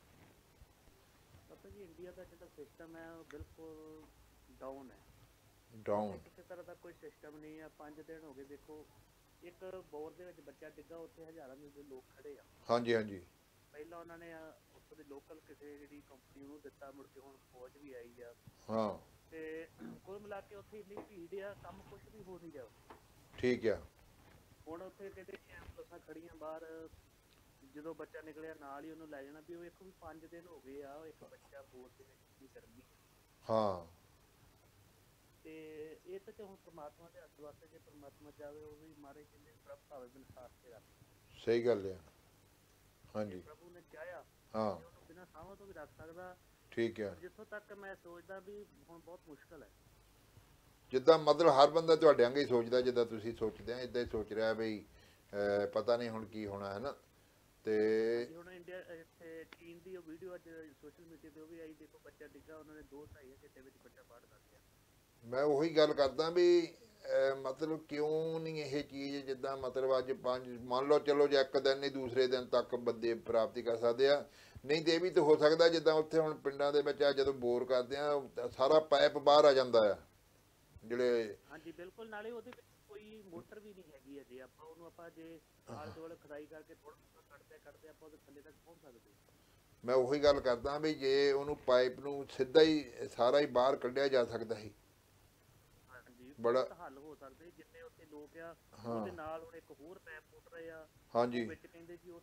ਪਤਾ ਜੀ, ਇੰਡੀਆ ਦਾ ਜਿਹੜਾ ਸਿਸਟਮ ਹੈ ਉਹ ਬਿਲਕੁਲ ਡਾਊਨ ਹੈ, ਡਾਊਨ, ਕਿਸੇ ਤਰ੍ਹਾਂ ਦਾ ਕੋਈ ਸਿਸਟਮ ਨਹੀਂ ਆ। ਪੰਜ ਦਿਨ ਹੋ ਗਏ, ਦੇਖੋ ਇੱਕ ਬੋਰ ਦੇ ਵਿੱਚ ਬੱਚਾ ਡਿੱਗਾ, ਉੱਥੇ ਹਜ਼ਾਰਾਂ ਦੇ ਲੋਕ ਖੜੇ ਆ। ਹਾਂਜੀ ਹਾਂਜੀ। ਪਹਿਲਾਂ ਉਹਨਾਂ ਨੇ ਉੱਥੋਂ ਦੇ ਲੋਕਲ ਕਿਸੇ ਜਿਹੜੀ ਕੰਪਨੀ ਨੂੰ ਦਿੱਤਾ, ਮੁੜ ਕੇ ਹੁਣ ਫੌਜ ਵੀ ਆਈ ਆ। ਹਾਂ। ਤੇ ਕੁੱਲ ਮਿਲਾ ਕੇ ਉੱਥੇ ਇੰਨੀ ਭੀੜ ਆ, ਕੰਮ ਕੁਛ ਵੀ ਹੋ ਨਹੀਂ ਰਿਹਾ। ਠੀਕ ਆ। ਹੁਣ ਉੱਥੇ ਕਹਿੰਦੇ ਐਂਬੂਲੈਂਸਾਂ ਖੜੀਆਂ ਬਾਹਰ, ਜਦੋਂ ਬੱਚਾ ਨਿਕਲਿਆ ਨਾਲ ਹੀ ਉਹਨੂੰ ਲੈ ਜਾਣਾ ਵੀ ਉਹ ਵੇਖੋ ਵੀ ਪੰਜ ਦਿਨ ਹੋ ਗਏ ਆ, ਇੱਕ ਬੱਚਾ ਬੋਰ ਦੇ ਵਿੱਚ ਕੀ ਕਰਨੀ। ਹਾਂ। ਤੇ ਇਹ ਤਾਂ ਹੁਣ ਪਰਮਾਤਮਾ ਦੇ ਹੱਥ ਵਾਸਤੇ, ਜੇ ਪਰਮਾਤਮਾ ਚਾਹੇ ਉਹ ਵੀ ਮਾਰੇ ਕਹਿੰਦੇ ਪ੍ਰਭ ਭਾਵੇਂ ਬਿਨਸਾਰ ਕੇ ਰੱਖ। ਸਹੀ ਗੱਲ ਆ। ਹਾਂਜੀ, ਪ੍ਰਭੂ ਨੇ ਚਾਹਿਆ ਹਾਂ ਉਹਨੂੰ ਬਿਨਾਂ ਸਾਹਾਂ ਤੋਂ ਵੀ ਰੱਖ ਸਕਦਾ। ਠੀਕ ਹੈ। ਜਿੱਥੋਂ ਤੱਕ ਮੈਂ ਸੋਚਦਾ ਵੀ ਹੁਣ ਬਹੁਤ ਮੁਸ਼ਕਲ ਹੈ। ਜਿੱਦਾਂ ਮਤਲਬ ਹਰ ਬੰਦਾ ਤੁਹਾਡੇ ਵਾਂਗ ਹੀ ਸੋਚਦਾ, ਜਿੱਦਾਂ ਤੁਸੀਂ ਸੋਚਦੇ ਆ, ਇਦਾਂ ਹੀ ਸੋਚ ਰਿਹਾ ਬਈ ਪਤਾ ਨਹੀਂ ਹੁਣ ਕੀ ਹੋਣਾ ਹੈ ਨਾ। ਤੇ ਹੁਣ ਇੰਡੀਆ ਇੱਥੇ ਚੀਨ ਦੀ ਉਹ ਵੀਡੀਓ ਅੱਜ ਸੋਸ਼ਲ ਮੀਡੀਆ ਤੇ ਉਹ ਵੀ ਆਈ, ਦੇਖੋ ਬੱਚਾ ਡਿੱਗਾ, ਉਹਨਾਂ ਨੇ ਦੋ ਢਾਈ ਘੰਟੇ ਵਿੱਚ ਬੱਚਾ ਬਾਹਰ ਕਰ ਲਿਆ। ਮੈਂ ਉਹੀ ਗੱਲ ਕਰਦਾ ਵੀ ਮਤਲਬ ਕਿਉਂ ਨਹੀਂ ਇਹ ਚੀਜ਼, ਜਿੱਦਾਂ ਮਤਲਬ ਅੱਜ ਪੰਜ ਮੰਨ ਲਓ, ਚਲੋ ਜੇ ਇੱਕ ਦਿਨ ਨਹੀਂ ਦੂਸਰੇ ਦਿਨ ਤੱਕ ਬੰਦੇ ਪ੍ਰਾਪਤੀ ਕਰ ਸਕਦੇ ਆ, ਨਹੀਂ ਤੇ ਇਹ ਵੀ ਤਾਂ ਹੋ ਸਕਦਾ ਜਿੱਦਾਂ ਉੱਥੇ ਹੁਣ ਪਿੰਡਾਂ ਦੇ ਵਿੱਚ ਆ ਜਦੋਂ ਬੋਰ ਕਰਦੇ ਆ ਸਾਰਾ ਪਾਈਪ ਬਾਹਰ ਆ ਜਾਂਦਾ ਆ ਜਿਹੜੇ। ਹਾਂਜੀ ਬਿਲਕੁਲ, ਨਾਲੇ ਉਹਦੇ ਵਿੱਚ ਕੋਈ ਮੋਟਰ ਵੀ ਨਹੀਂ ਹੈਗੀ ਅਜੇ, ਆਪਾਂ ਉਹਨੂੰ ਆਪਾਂ ਜੇ ਆਲੇ ਦੁਆਲੇ ਖੁਦਾਈ ਕਰਕੇ ਥੋੜਾ ਥੋੜਾ ਕੱਢਦੇ ਕੱਢਦੇ ਆਪਾਂ ਉਹਦੇ ਥੱਲੇ ਤੱਕ ਪਹੁੰਚ ਸਕਦੇ। ਮੈਂ ਉਹੀ ਗੱਲ ਕਰਦਾ ਵੀ ਜੇ ਉਹਨੂੰ ਪਾਈਪ ਨੂੰ ਸਿੱਧਾ ਹੀ ਸਾਰਾ ਹੀ ਬਾਹਰ ਕੱਢਿਆ ਜਾ ਸਕਦਾ ਸੀ, ਬੜਾ ਹੱਲ ਹੋ ਸਕਦੇ। ਜਿੰਨੇ ਉੱਥੇ ਲੋਕ ਆ ਉਹਦੇ ਨਾਲ ਹੁਣ ਇੱਕ ਹੋਰ ਪੈਪ ਪੁੱਟ ਰਹੇ ਆ। ਹਾਂਜੀ ਵਿੱਚ ਕਹਿੰਦੇ ਜੀ ਉਹ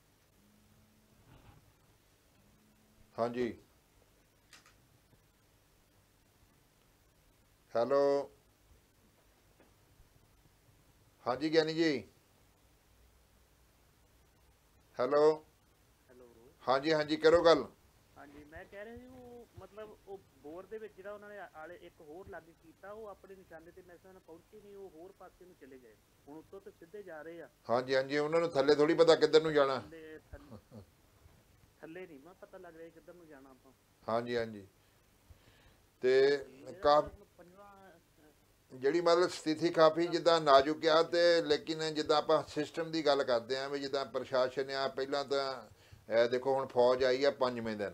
ਹਾਂਜੀ। ਹੈਲੋ ਹਾਂਜੀ ਗਿਆਨੀ ਜੀ। ਹੈਲੋ ਹੈਲੋ ਹਾਂਜੀ ਹਾਂਜੀ, ਕਰੋ ਗੱਲ। ਹਾਂਜੀ ਮੈਂ ਕਹਿ ਰਿਹਾ ਜੀ, ਉਹ ਮਤਲਬ ਉਹ ਬੋਰ ਦੇ ਵਿੱਚ ਜਿਹੜਾ ਉਹਨਾਂ ਨੇ ਆਲੇ ਇੱਕ ਹੋਰ ਲਾਗੂ ਕੀਤਾ, ਉਹ ਆਪਣੇ ਨਿਸ਼ਾਨੇ ਤੇ ਮੇਰੇ ਨਾਲ ਪਹੁੰਚੇ ਨਹੀਂ, ਉਹ ਹੋਰ ਪਾਸੇ ਨੂੰ ਚਲੇ ਗਏ। ਹੁਣ ਉੱਤੋਂ ਤੇ ਸਿੱਧੇ ਜਾ ਰਹੇ ਆ। ਹਾਂਜੀ ਹਾਂਜੀ, ਉਹਨਾਂ ਨੂੰ ਥੱਲੇ ਥੋੜੀ ਪਤਾ ਕਿੱਧਰ ਨੂੰ ਜਾਣਾ, ਥੱਲੇ ਨਹੀਂ ਮੈਂ ਪਤਾ ਲੱਗ ਰਿਹਾ ਕਿੱਧਰ ਨੂੰ ਜਾਣਾ ਆਪਾਂ। ਹਾਂਜੀ ਹਾਂਜੀ। ਤੇ ਕਾਫੀ ਜਿਹੜੀ ਮਤਲਬ ਸਥਿਤੀ ਕਾਫੀ ਜਿੱਦਾਂ ਨਾਜ਼ੁਕ ਆ, ਤੇ ਲੇਕਿਨ ਜਿੱਦਾਂ ਆਪਾਂ ਸਿਸਟਮ ਦੀ ਗੱਲ ਕਰਦੇ ਹਾਂ ਵੀ ਜਿੱਦਾਂ ਪ੍ਰਸ਼ਾਸਨ ਆ, ਪਹਿਲਾਂ ਤਾਂ ਦੇਖੋ ਹੁਣ ਫੌਜ ਆਈ ਆ ਪੰਜਵੇਂ ਦਿਨ,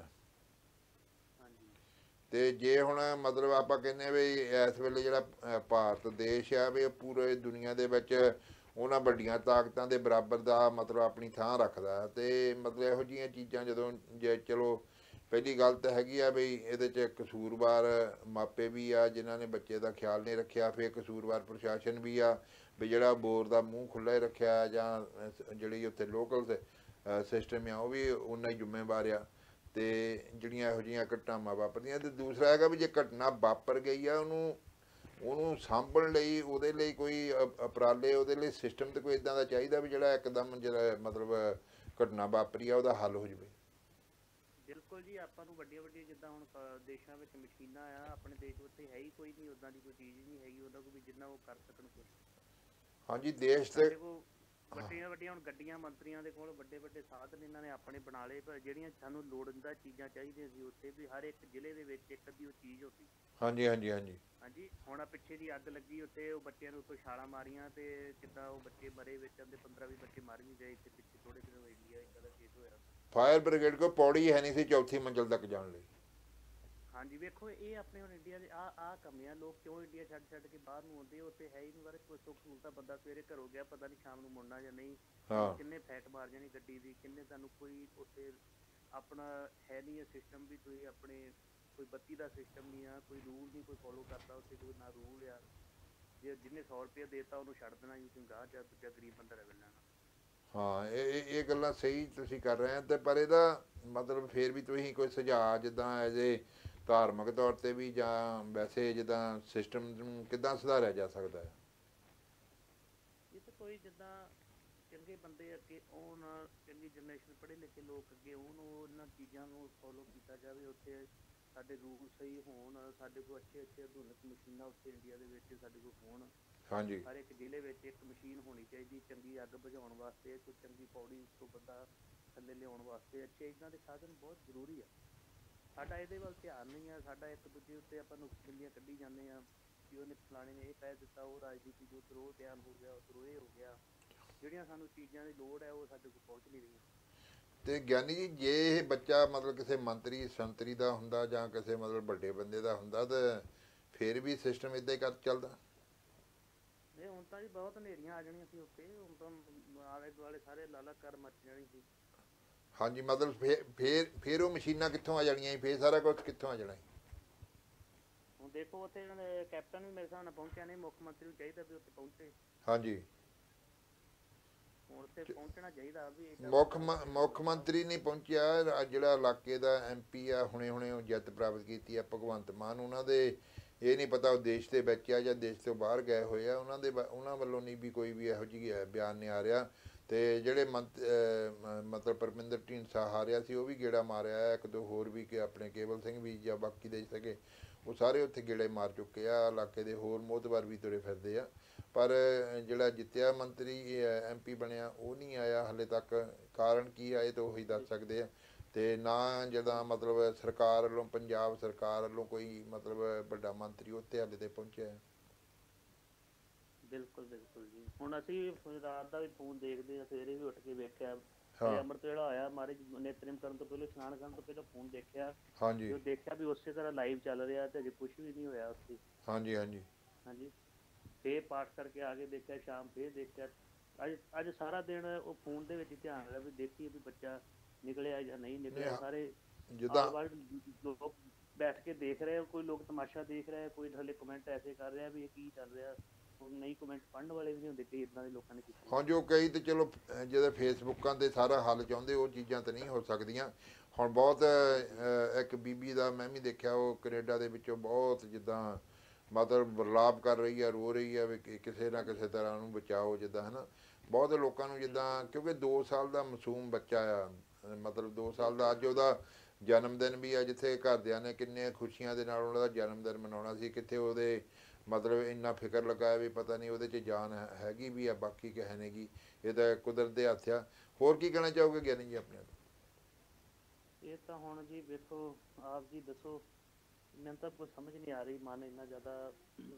ਤੇ ਜੇ ਹੁਣ ਮਤਲਬ ਆਪਾਂ ਕਹਿੰਦੇ ਵੀ ਇਸ ਵੇਲੇ ਜਿਹੜਾ ਭਾਰਤ ਦੇਸ਼ ਆ ਵੀ ਪੂਰੇ ਦੁਨੀਆ ਦੇ ਵਿੱਚ ਉਹਨਾਂ ਵੱਡੀਆਂ ਤਾਕਤਾਂ ਦੇ ਬਰਾਬਰ ਦਾ ਮਤਲਬ ਆਪਣੀ ਥਾਂ ਰੱਖਦਾ। ਤੇ ਮਤਲਬ ਇਹੋ ਜਿਹੀਆਂ ਚੀਜ਼ਾਂ ਜਦੋਂ ਜੇ ਚਲੋ ਪਹਿਲੀ ਗੱਲ ਤਾਂ ਹੈਗੀ ਆ ਵੀ ਇਹਦੇ 'ਚ ਕਸੂਰਵਾਰ ਮਾਪੇ ਵੀ ਆ ਜਿਨ੍ਹਾਂ ਨੇ ਬੱਚੇ ਦਾ ਖਿਆਲ ਨਹੀਂ ਰੱਖਿਆ, ਫਿਰ ਕਸੂਰਵਾਰ ਪ੍ਰਸ਼ਾਸਨ ਵੀ ਆ ਵੀ ਜਿਹੜਾ ਬੋਰ ਦਾ ਮੂੰਹ ਖੁੱਲ੍ਹਾ ਹੀ ਰੱਖਿਆ, ਜਾਂ ਜਿਹੜੀ ਉੱਥੇ ਲੋਕਲ ਸਿਸਟਮ ਆ ਉਹ ਵੀ ਉਨਾ ਹੀ ਜ਼ਿੰਮੇਵਾਰ ਆ। ਤੇ ਜਿਹੜੀਆਂ ਇਹੋ ਜਿਹੀਆਂ ਘਟਨਾਵਾਂ ਵਾਪਰਦੀਆਂ, ਤੇ ਦੂਸਰਾ ਹੈਗਾ ਵੀ ਜੇ ਘਟਨਾ ਵਾਪਰ ਗਈ ਆ ਉਹਨੂੰ ਉਹਨੂੰ ਸਾਂਭਣ ਲਈ ਉਹਦੇ ਲਈ ਕੋਈ ਅ- ਉਪਰਾਲੇ ਉਹਦੇ ਲਈ ਸਿਸਟਮ ਤੇ ਕੋਈ ਇਦਾਂ ਦਾ ਚਾਹੀਦਾ ਵੀ ਜਿਹੜਾ ਇੱਕਦਮ ਜਿਹੜਾ ਮਤਲਬ ਘਟਨਾ ਵਾਪਰੀ ਆ ਉਹਦਾ ਹੱਲ ਹੋ ਜਾਵੇ। ਬਿਲਕੁਲ ਜੀ, ਆਪਾਂ ਨੂੰ ਵੱਡੀਆਂ ਵੱਡੀਆਂ ਜਿੱਦਾਂ ਹੁਣ ਕ- ਦੇਸ਼ਾਂ ਵਿੱਚ ਮਸ਼ੀਨਾਂ ਆ, ਆਪਣੇ ਦੇਸ਼ ਉੱਤੇ ਹੈ ਹੀ ਕੋਈ ਨਹੀਂ ਉਦਾਂ ਦੀ ਕੋਈ ਚੀਜ਼ ਹੀ ਨਹੀਂ ਹੈਗੀ ਉਹਨਾਂ ਕੋਲ ਵੀ ਜਿੰਨਾ ਉਹ ਕਰ ਸਕਣ ਕੁਛ। ਹਾਂਜੀ ਦੇਸ਼ ਤੇ ਸਾਡੇ ਕੋਲ ਵੱਡੀਆਂ ਵੱਡੀਆਂ ਹੁਣ ਗੱਡੀਆਂ ਮੰਤਰੀਆਂ ਦੇ ਕੋਲ ਵੱਡੇ ਵੱਡੇ ਸਾਧਨ ਇਹਨਾਂ ਨੇ ਆਪਣੇ ਬਣਾ ਲਏ, ਪਰ ਜਿਹੜੀਆਂ ਸਾਨੂੰ ਲੋੜੀਂਦਾ ਚੀਜ਼ਾਂ ਚਾਹੀਦੀਆਂ ਸੀ ਉੱਥੇ ਵੀ ਹਰ ਇੱਕ ਜ਼ਿਲ੍ਹੇ ਦੇ ਵਿੱਚ ਇੱਕ ਅੱਧੀ ਉਹ ਚੀਜ਼ ਹੁੰਦੀ। ਹਾਂਜੀ ਹਾਂਜੀ ਹਾਂਜੀ ਹਾਂਜੀ, ਹੁਣ ਆ ਪਿੱਛੇ ਦੀ ਅੱਗ ਲੱਗੀ ਉੱਥੇ, ਉਹ ਬੱਚਿਆਂ ਨੂੰ ਉੱਤੋਂ ਛਾਲਾਂ ਮਾਰੀਆਂ ਤੇ ਕਿੱਦਾਂ ਉਹ ਬੱਚੇ ਮਰੇ ਵਿੱਚ ਆਂਦੇ, ਪੰਦਰਾਂ ਵੀਹ ਬੱਚੇ ਮਰ ਵੀ ਗਏ ਇੱਥੇ ਪਿੱਛੇ ਥੋੜੇ ਦਿਨ ਹੋਏ ਇੰਡੀਆ ਇੱਦਾਂ ਦਾ ਕੇਸ ਹੋਇਆ। ਫਾਇਰ ਬ੍ਰਿਗੇਡ ਕੋਲ ਪੌੜੀ ਹੈ ਨਹੀਂ ਸੀ ਚੌਥੀ ਮੰਜ਼ਿਲ ਤੱਕ ਜਾਣ ਲਈ। ਹਾਂਜੀ ਵੇਖੋ ਇਹ ਆਪਣੇ ਹੁਣ ਇੰਡੀਆ ਦੇ ਆ ਆ ਕਮੀਆਂ, ਲੋਕ ਕਿਉਂ ਇੰਡੀਆ ਛੱਡ ਛੱਡ ਕੇ ਬਾਹਰ ਨੂੰ ਆਉਂਦੇ, ਉੱਥੇ ਹੈ ਹੀ ਨਹੀਂ ਬਾਰੇ ਕੋਈ ਸੁੱਖ ਸਹੂਲਤਾਂ। ਬੰਦਾ ਸਵੇਰੇ ਘਰੋਂ ਗਿਆ ਪਤਾ ਨਹੀਂ ਸ਼ਾਮ ਨੂੰ ਮੁੜਨਾ ਜਾਂ ਨਹੀਂ, ਹਾਂ ਕਿੰਨੇ ਫੈਟ ਮਾਰ ਜਾਣੀ ਗੱਡੀ ਦੀ, ਕਿੰਨੇ ਤੁਹਾਨੂੰ ਕੋਈ ਉੱਥੇ ਆਪਣਾ ਹੈ ਨਹੀਂ ਹੈ ਸਿਸਟਮ ਵੀ, ਤੁਸੀਂ ਆਪਣੇ ਕੋਈ ਬੱਤੀ ਦਾ ਸਿਸਟਮ ਨਹੀਂ ਆ, ਕੋਈ ਰੂਲ ਨਹੀਂ ਕੋਈ ਫੋਲੋ ਕਰਦਾ ਉੱਥੇ, ਕੋਈ ਨਾ ਰੂਲ ਆ। ਜੇ ਜਿਹਨੇ ਸੌ ਰੁਪਇਆ ਦੇਤਾ ਉਹਨੂੰ ਛੱਡ ਦੇਣਾ ਜੀ, ਤੁਸੀਂ ਗਾਹ ਜਾਂ ਦੂਜਾ ਗਰੀਬ ਬੰਦਾ ਰਵ ਲੈਣਾ। ਹਾਂ ਇਹ ਇਹ- ਇਹ ਗੱਲਾਂ ਸਹੀ ਤੁਸੀਂ ਕਰ ਰਹੇ ਆ, ਤੇ ਪਰ ਇਹਦਾ ਮਤਲਬ ਫੇਰ ਵੀ ਤੁਸੀਂ ਕੋਈ ਸੁਝਾਅ ਜਿੱਦਾਂ ਐਜ ਏ ਧਾਰਮਿਕ ਤੌਰ ਤੇ ਵੀ ਜਾਂ ਵੈਸੇ ਜਿੱਦਾਂ ਸਿਸਟਮ ਨੂੰ ਕਿੱਦਾਂ ਸੁਧਾਰਿਆ ਜਾ ਸਕਦਾ ਹੈ? ਇਹ ਤਾਂ ਕੋਈ ਜਿੱਦਾਂ ਚੰਗੇ ਬੰਦੇ ਅੱਗੇ ਆਉਣ, ਚੰਗੀ ਜਨਰੇਸ਼ਨ ਪੜ੍ਹੇ ਲਿਖੇ ਲੋਕ ਅੱਗੇ ਆਉਣ, ਉਹ ਇਹਨਾਂ ਚੀਜ਼ਾਂ ਨੂੰ ਫੋਲੋ ਕੀਤਾ ਜਾਵੇ। ਉੱਥੇ ਸਾਡੇ ਰੂਲ ਸਹੀ ਹੋਣ, ਸਾਡੇ ਕੋਲ ਅੱਛੇ ਅੱਛੇ ਆਧੁਨਿਕ ਮਸ਼ੀਨਾਂ ਉੱਥੇ ਇੰਡੀਆ ਦੇ ਵਿੱਚ ਸਾਡੇ ਕੋਲ ਹੋਣ। ਹਾਂਜੀ ਹਰ ਇੱਕ ਜ਼ਿਲ੍ਹੇ ਵਿੱਚ ਇੱਕ ਮਸ਼ੀਨ ਹੋਣੀ ਚਾਹੀਦੀ ਚੰਗੀ ਅੱਗ ਬੁਝਾਉਣ ਵਾਸਤੇ, ਕੋਈ ਚੰਗੀ ਪੌੜੀ ਉੱਤੋਂ ਬੰਦਾ ਥੱਲੇ ਲਿਆਉਣ ਵਾਸਤੇ, ਅੱਛੇ ਇੱਦਾਂ ਦੇ ਸਾਧਨ ਬਹੁਤ ਜ਼ਰੂਰੀ ਆ। ਸਾਡਾ ਇਹਦੇ ਵੱਲ ਧਿਆਨ ਨਹੀਂ ਆ, ਸਾਡਾ ਇੱਕ ਦੂਜੇ ਉੱਤੇ ਆਪਾਂ ਨੁਕਸਗੰਦੀਆਂ ਕੱਢੀ ਜਾਂਦੇ ਆ ਕਿ ਉਹਨੇ ਫਲਾਣੇ ਨੇ ਇਹ ਕਹਿ ਦਿੱਤਾ, ਉਹ ਰਾਜਨੀਤੀ ਜੋ ਉੱਧਰੋਂ ਉਹ ਬਿਆਨ ਹੋ ਗਿਆ, ਉੱਧਰੋਂ ਇਹ ਹੋ ਗਿਆ। ਜਿਹੜੀਆਂ ਸਾਨੂੰ ਚੀਜ਼ਾਂ ਦੀ ਲੋੜ ਹੈ ਉਹ ਸਾਡੇ ਕੋਲ ਪਹੁੰਚ ਨਹੀਂ ਰਹੀਆਂ। ਤੇ ਗਿਆਨੀ ਜੀ ਜੇ ਇਹ ਬੱਚਾ ਮਤਲਬ ਕਿਸੇ ਮੰਤਰੀ ਸੰਤਰੀ ਦਾ ਹੁੰਦਾ ਜਾਂ ਕਿਸੇ ਮਤਲਬ ਵੱਡੇ ਬੰਦੇ ਦਾ ਹੁੰਦਾ ਤੇ ਫੇਰ ਵੀ ਸਿਸਟਮ ਇਦਾਂ ਹੀ ਕਰ ਚੱਲਦਾ? ਨਹੀਂ ਹੁਣ ਤਾਂ ਜੀ ਬਹੁਤ ਹਨੇਰੀਆਂ ਆ ਜਾਣੀਆਂ ਸੀ ਉੱਤੇ, ਹੁਣ ਤਾਂ ਆਲੇ ਦੁਆਲੇ ਸਾਰੇ ਲਾਲਾ ਕਰ ਮੱਚ ਜਾਣੀ ਸੀ। ਹਾਂਜੀ ਮਤਲਬ ਫੇਰ ਫੇਰ ਫੇਰ ਉਹ ਮਸ਼ੀਨਾਂ ਕਿੱਥੋਂ ਆ ਜਾਣੀਆਂ ਸੀ, ਫੇਰ ਸਾਰਾ ਕੁਝ ਕਿੱਥੋਂ ਆ ਜਾਣਾ ਸੀ? ਹੁਣ ਦੇਖੋ ਉੱਥੇ ਇਹਨਾਂ ਦੇ ਕੈਪਟਨ ਵੀ ਮੇਰੇ ਹਿਸਾਬ ਨਾਲ ਪਹੁੰਚਿਆ ਨਹੀਂ, ਮੁੱਖ ਮੰਤਰੀ ਨੂੰ ਚਾਹੀਦਾ ਵੀ ਉੱਥੇ ਪਹੁੰਚੇ। ਹਾਂਜੀ ਹੁਣ ਉੱਥੇ ਪਹੁੰਚਣਾ ਚਾਹੀਦਾ ਵੀ ਏਦਾਂ ਮੁੱਖ ਮ- ਮੁੱਖ ਮੰਤਰੀ ਨਹੀਂ ਪਹੁੰਚਿਆ, ਆ ਜਿਹੜਾ ਇਲਾਕੇ ਦਾ ਐਮ ਪੀ ਆ ਹੁਣੇ ਹੁਣੇ ਉਹ ਜਿੱਤ ਪ੍ਰਾਪਤ ਕੀਤੀ ਆ ਭਗਵੰਤ ਮਾਨ, ਉਹਨਾਂ ਦੇ ਇਹ ਨਹੀਂ ਪਤਾ ਉਹ ਦੇਸ਼ ਦੇ ਵਿੱਚ ਆ ਜਾਂ ਦੇਸ਼ ਤੋਂ ਬਾਹਰ ਗਏ ਹੋਏ ਆ, ਉਹਨਾਂ ਦੇ ਬ- ਉਹਨਾਂ ਵੱਲੋਂ ਨਹੀਂ ਵੀ ਕੋਈ ਵੀ ਇਹੋ ਜਿਹੀ ਹੈ ਬਿਆਨ ਨਹੀਂ ਆ ਰਿਹਾ। ਤੇ ਜਿਹੜੇ ਮੰਤ ਅਹ ਮ- ਮਤਲਬ ਪਰਮਿੰਦਰ ਢੀਂਡਸਾ ਹਾਰਿਆ ਸੀ ਉਹ ਵੀ ਗੇੜਾ ਮਾਰਿਆ, ਇੱਕ ਦੋ ਹੋਰ ਵੀ ਕਿ ਆਪਣੇ ਕੇਵਲ ਸਿੰਘ ਵੀ ਜਾਂ ਬਾਕੀ ਦੇ ਸਕੇ ਉਹ ਸਾਰੇ ਉੱਥੇ ਗੇੜੇ ਮਾਰ ਚੁੱਕੇ ਆ, ਇਲਾਕੇ ਦੇ ਹੋਰ ਮੋਹਤਬਰ ਵੀ ਤੁਰੇ ਫਿਰਦੇ ਆ। ਪਰ ਜਿਹੜਾ ਜਿੱਤਿਆ ਮੰਤਰੀ ਐਮ ਪੀ ਬਣਿਆ ਉਹ ਨਹੀਂ ਆਇਆ ਹਾਲੇ ਤੱਕ। ਕਾਰਨ ਕੀ ਆਏ ਤਾਂ ਉਹੀ ਦੱਸ ਸਕਦੇ ਆ। ਤੇ ਨਾ ਜਿਹੜਾ ਮਤਲਬ ਸਰਕਾਰ ਵੱਲੋਂ ਪੰਜਾਬ ਸਰਕਾਰ ਵੱਲੋਂ ਕੋਈ ਮਤਲਬ ਵੱਡਾ ਮੰਤਰੀ ਉੱਥੇ ਹਾਲੇ ਤੇ ਪਹੁੰਚਿਆ ਹੈ। ਬਿਲਕੁਲ ਬਿਲਕੁਲ ਜੀ, ਹੁਣ ਅਸੀਂ ਰਾਤ ਦਾ ਵੀ ਫੋਨ ਦੇਖਦੇ ਆ, ਸਵੇਰੇ ਵੀ ਉੱਠ ਕੇ ਵੇਖਿਆ ਹਾਂ ਅੰਮ੍ਰਿਤ ਵੇਲਾ ਹੋਇਆ, ਮਹਾਰਾਜ ਨੇਤਰਮ ਕਰਨ ਤੋਂ ਪਹਿਲਾਂ ਇਸ਼ਨਾਨ ਕਰਨ ਤੋਂ ਪਹਿਲਾਂ ਫੋਨ ਦੇਖਿਆ, ਹਾਂਜੀ ਜੋ ਦੇਖਿਆ ਵੀ ਉਸੇ ਤਰ੍ਹਾਂ ਲਾਈਵ ਚੱਲ ਰਿਹਾ ਤੇ ਅਜੇ ਕੁਝ ਵੀ ਨਹੀਂ ਹੋਇਆ ਉੱਥੇ। ਹਾਂਜੀ ਹਾਂਜੀ ਹਾਂਜੀ ਫੇਰ ਪਾਠ ਕਰਕੇ ਆ ਕੇ ਦੇਖਿਆ, ਸ਼ਾਮ ਫੇਰ ਦੇਖਿਆ, ਅੱਜ ਅੱਜ ਸਾਰਾ ਦਿਨ ਉਹ ਫੋਨ ਦੇ ਵਿੱਚ ਹੀ ਧਿਆਨ ਰਿਹਾ ਵੀ ਦੇਖੀਏ ਵੀ ਬੱਚਾ ਨਿਕਲਿਆ ਜਾਂ ਨਹੀਂ ਨਿਕਲਿਆ। ਨਹੀਂ, ਸਾਰੇ ਜਿੱਦਾਂ ਆਲੇ ਦੁਆਲੇ ਲੋਕ ਬੈਠ ਕੇ ਦੇਖ ਰਹੇ, ਕੋਈ ਲੋਕ ਤਮਾਸ਼ਾ ਦੇਖ ਰਿਹਾ, ਕੋਈ ਥੱਲੇ ਕਮੈਂਟ ਐਸੇ ਕਰ ਰਿਹਾ ਵੀ ਇਹ ਕੀ ਚੱਲ ਰਿਹਾ। ਹੁਣ ਨਹੀਂ ਕਮੈਂਟ ਪੜ੍ਹਨ ਵਾਲੇ ਵੀ ਨਹੀਂ ਹੁੰਦੇ ਕਈ ਇੱਦਾਂ ਦੇ ਲੋਕਾਂ ਨੇ ਕੀਤੇ। ਹਾਂ ਜੋ ਕਈ ਤੇ ਚਲੋ ਅਹ ਜਿਹੜੇ ਫੇਸਬੁੱਕਾਂ ਤੇ ਸਾਰਾ ਹੱਲ ਚਾਹੁੰਦੇ ਉਹ ਚੀਜ਼ਾਂ ਤਾਂ ਨਹੀਂ ਹੋ ਸਕਦੀਆਂ। ਹੁਣ ਬਹੁਤ ਅਹ, ਇੱਕ ਬੀਬੀ ਦਾ ਮੈਂ ਵੀ ਦੇਖਿਆ, ਉਹ ਕੈਨੇਡਾ ਦੇ ਵਿੱਚੋਂ ਬਹੁਤ ਜਿੱਦਾਂ ਮਤਲਬ ਵਿਰਲਾਪ ਕਰ ਰਹੀ ਆ, ਰੋ ਰਹੀ ਆ ਵੀ ਕਿ ਕਿਸੇ ਨਾ ਕਿਸੇ ਤਰ੍ਹਾਂ ਨੂੰ ਬਚਾਓ ਜਿੱਦਾਂ ਹੈ ਨਾ। ਬਹੁਤ ਲੋਕਾਂ ਨੂੰ ਜਿੱਦਾਂ ਕਿਉਂਕਿ ਦੋ ਸਾਲ ਦਾ ਮਾਸੂਮ ਬੱਚਾ ਆ, ਮਤਲਬ ਦੋ ਸਾਲ ਦਾ, ਅੱਜ ਉਹਦਾ ਜਨਮ ਦਿਨ ਵੀ ਆ, ਜਿੱਥੇ ਘਰਦਿਆਂ ਨੇ ਕਿੰਨੇ ਖੁਸ਼ੀਆਂ ਦੇ ਨਾਲ ਉਹਨਾਂ ਦਾ ਜਨਮ ਦਿਨ ਮਨਾਉਣਾ ਸੀ, ਕਿੱਥੇ ਉਹਦੇ ਮਤਲਬ ਇੰਨਾ ਫਿਕਰ ਲਗਾਇਆ ਵੀ ਪਤਾ ਨਹੀਂ ਉਹਦੇ 'ਚ ਜਾਨ ਹੈ- ਹੈਗੀ ਵੀ ਆ ਬਾਕੀ ਕਿ ਹੈ ਨਹੀਂ ਗੀ। ਇਹ ਤਾਂ ਕੁਦਰਤ ਦੇ ਹੱਥ ਆ। ਹੋਰ ਕੀ ਕਹਿਣਾ ਚਾਹੋਗੇ ਗਿਆਨੀ ਜੀ ਆਪਣੇ? ਇਹ ਤਾਂ ਹੁਣ ਜੀ ਵੇਖੋ ਆਪ ਜੀ ਦੱਸੋ, ਮੈਨੂੰ ਤਾਂ ਕੁਝ ਸਮਝ ਨਹੀਂ ਆ ਰਹੀ, ਮਨ ਇੰਨਾ ਜ਼ਿਆਦਾ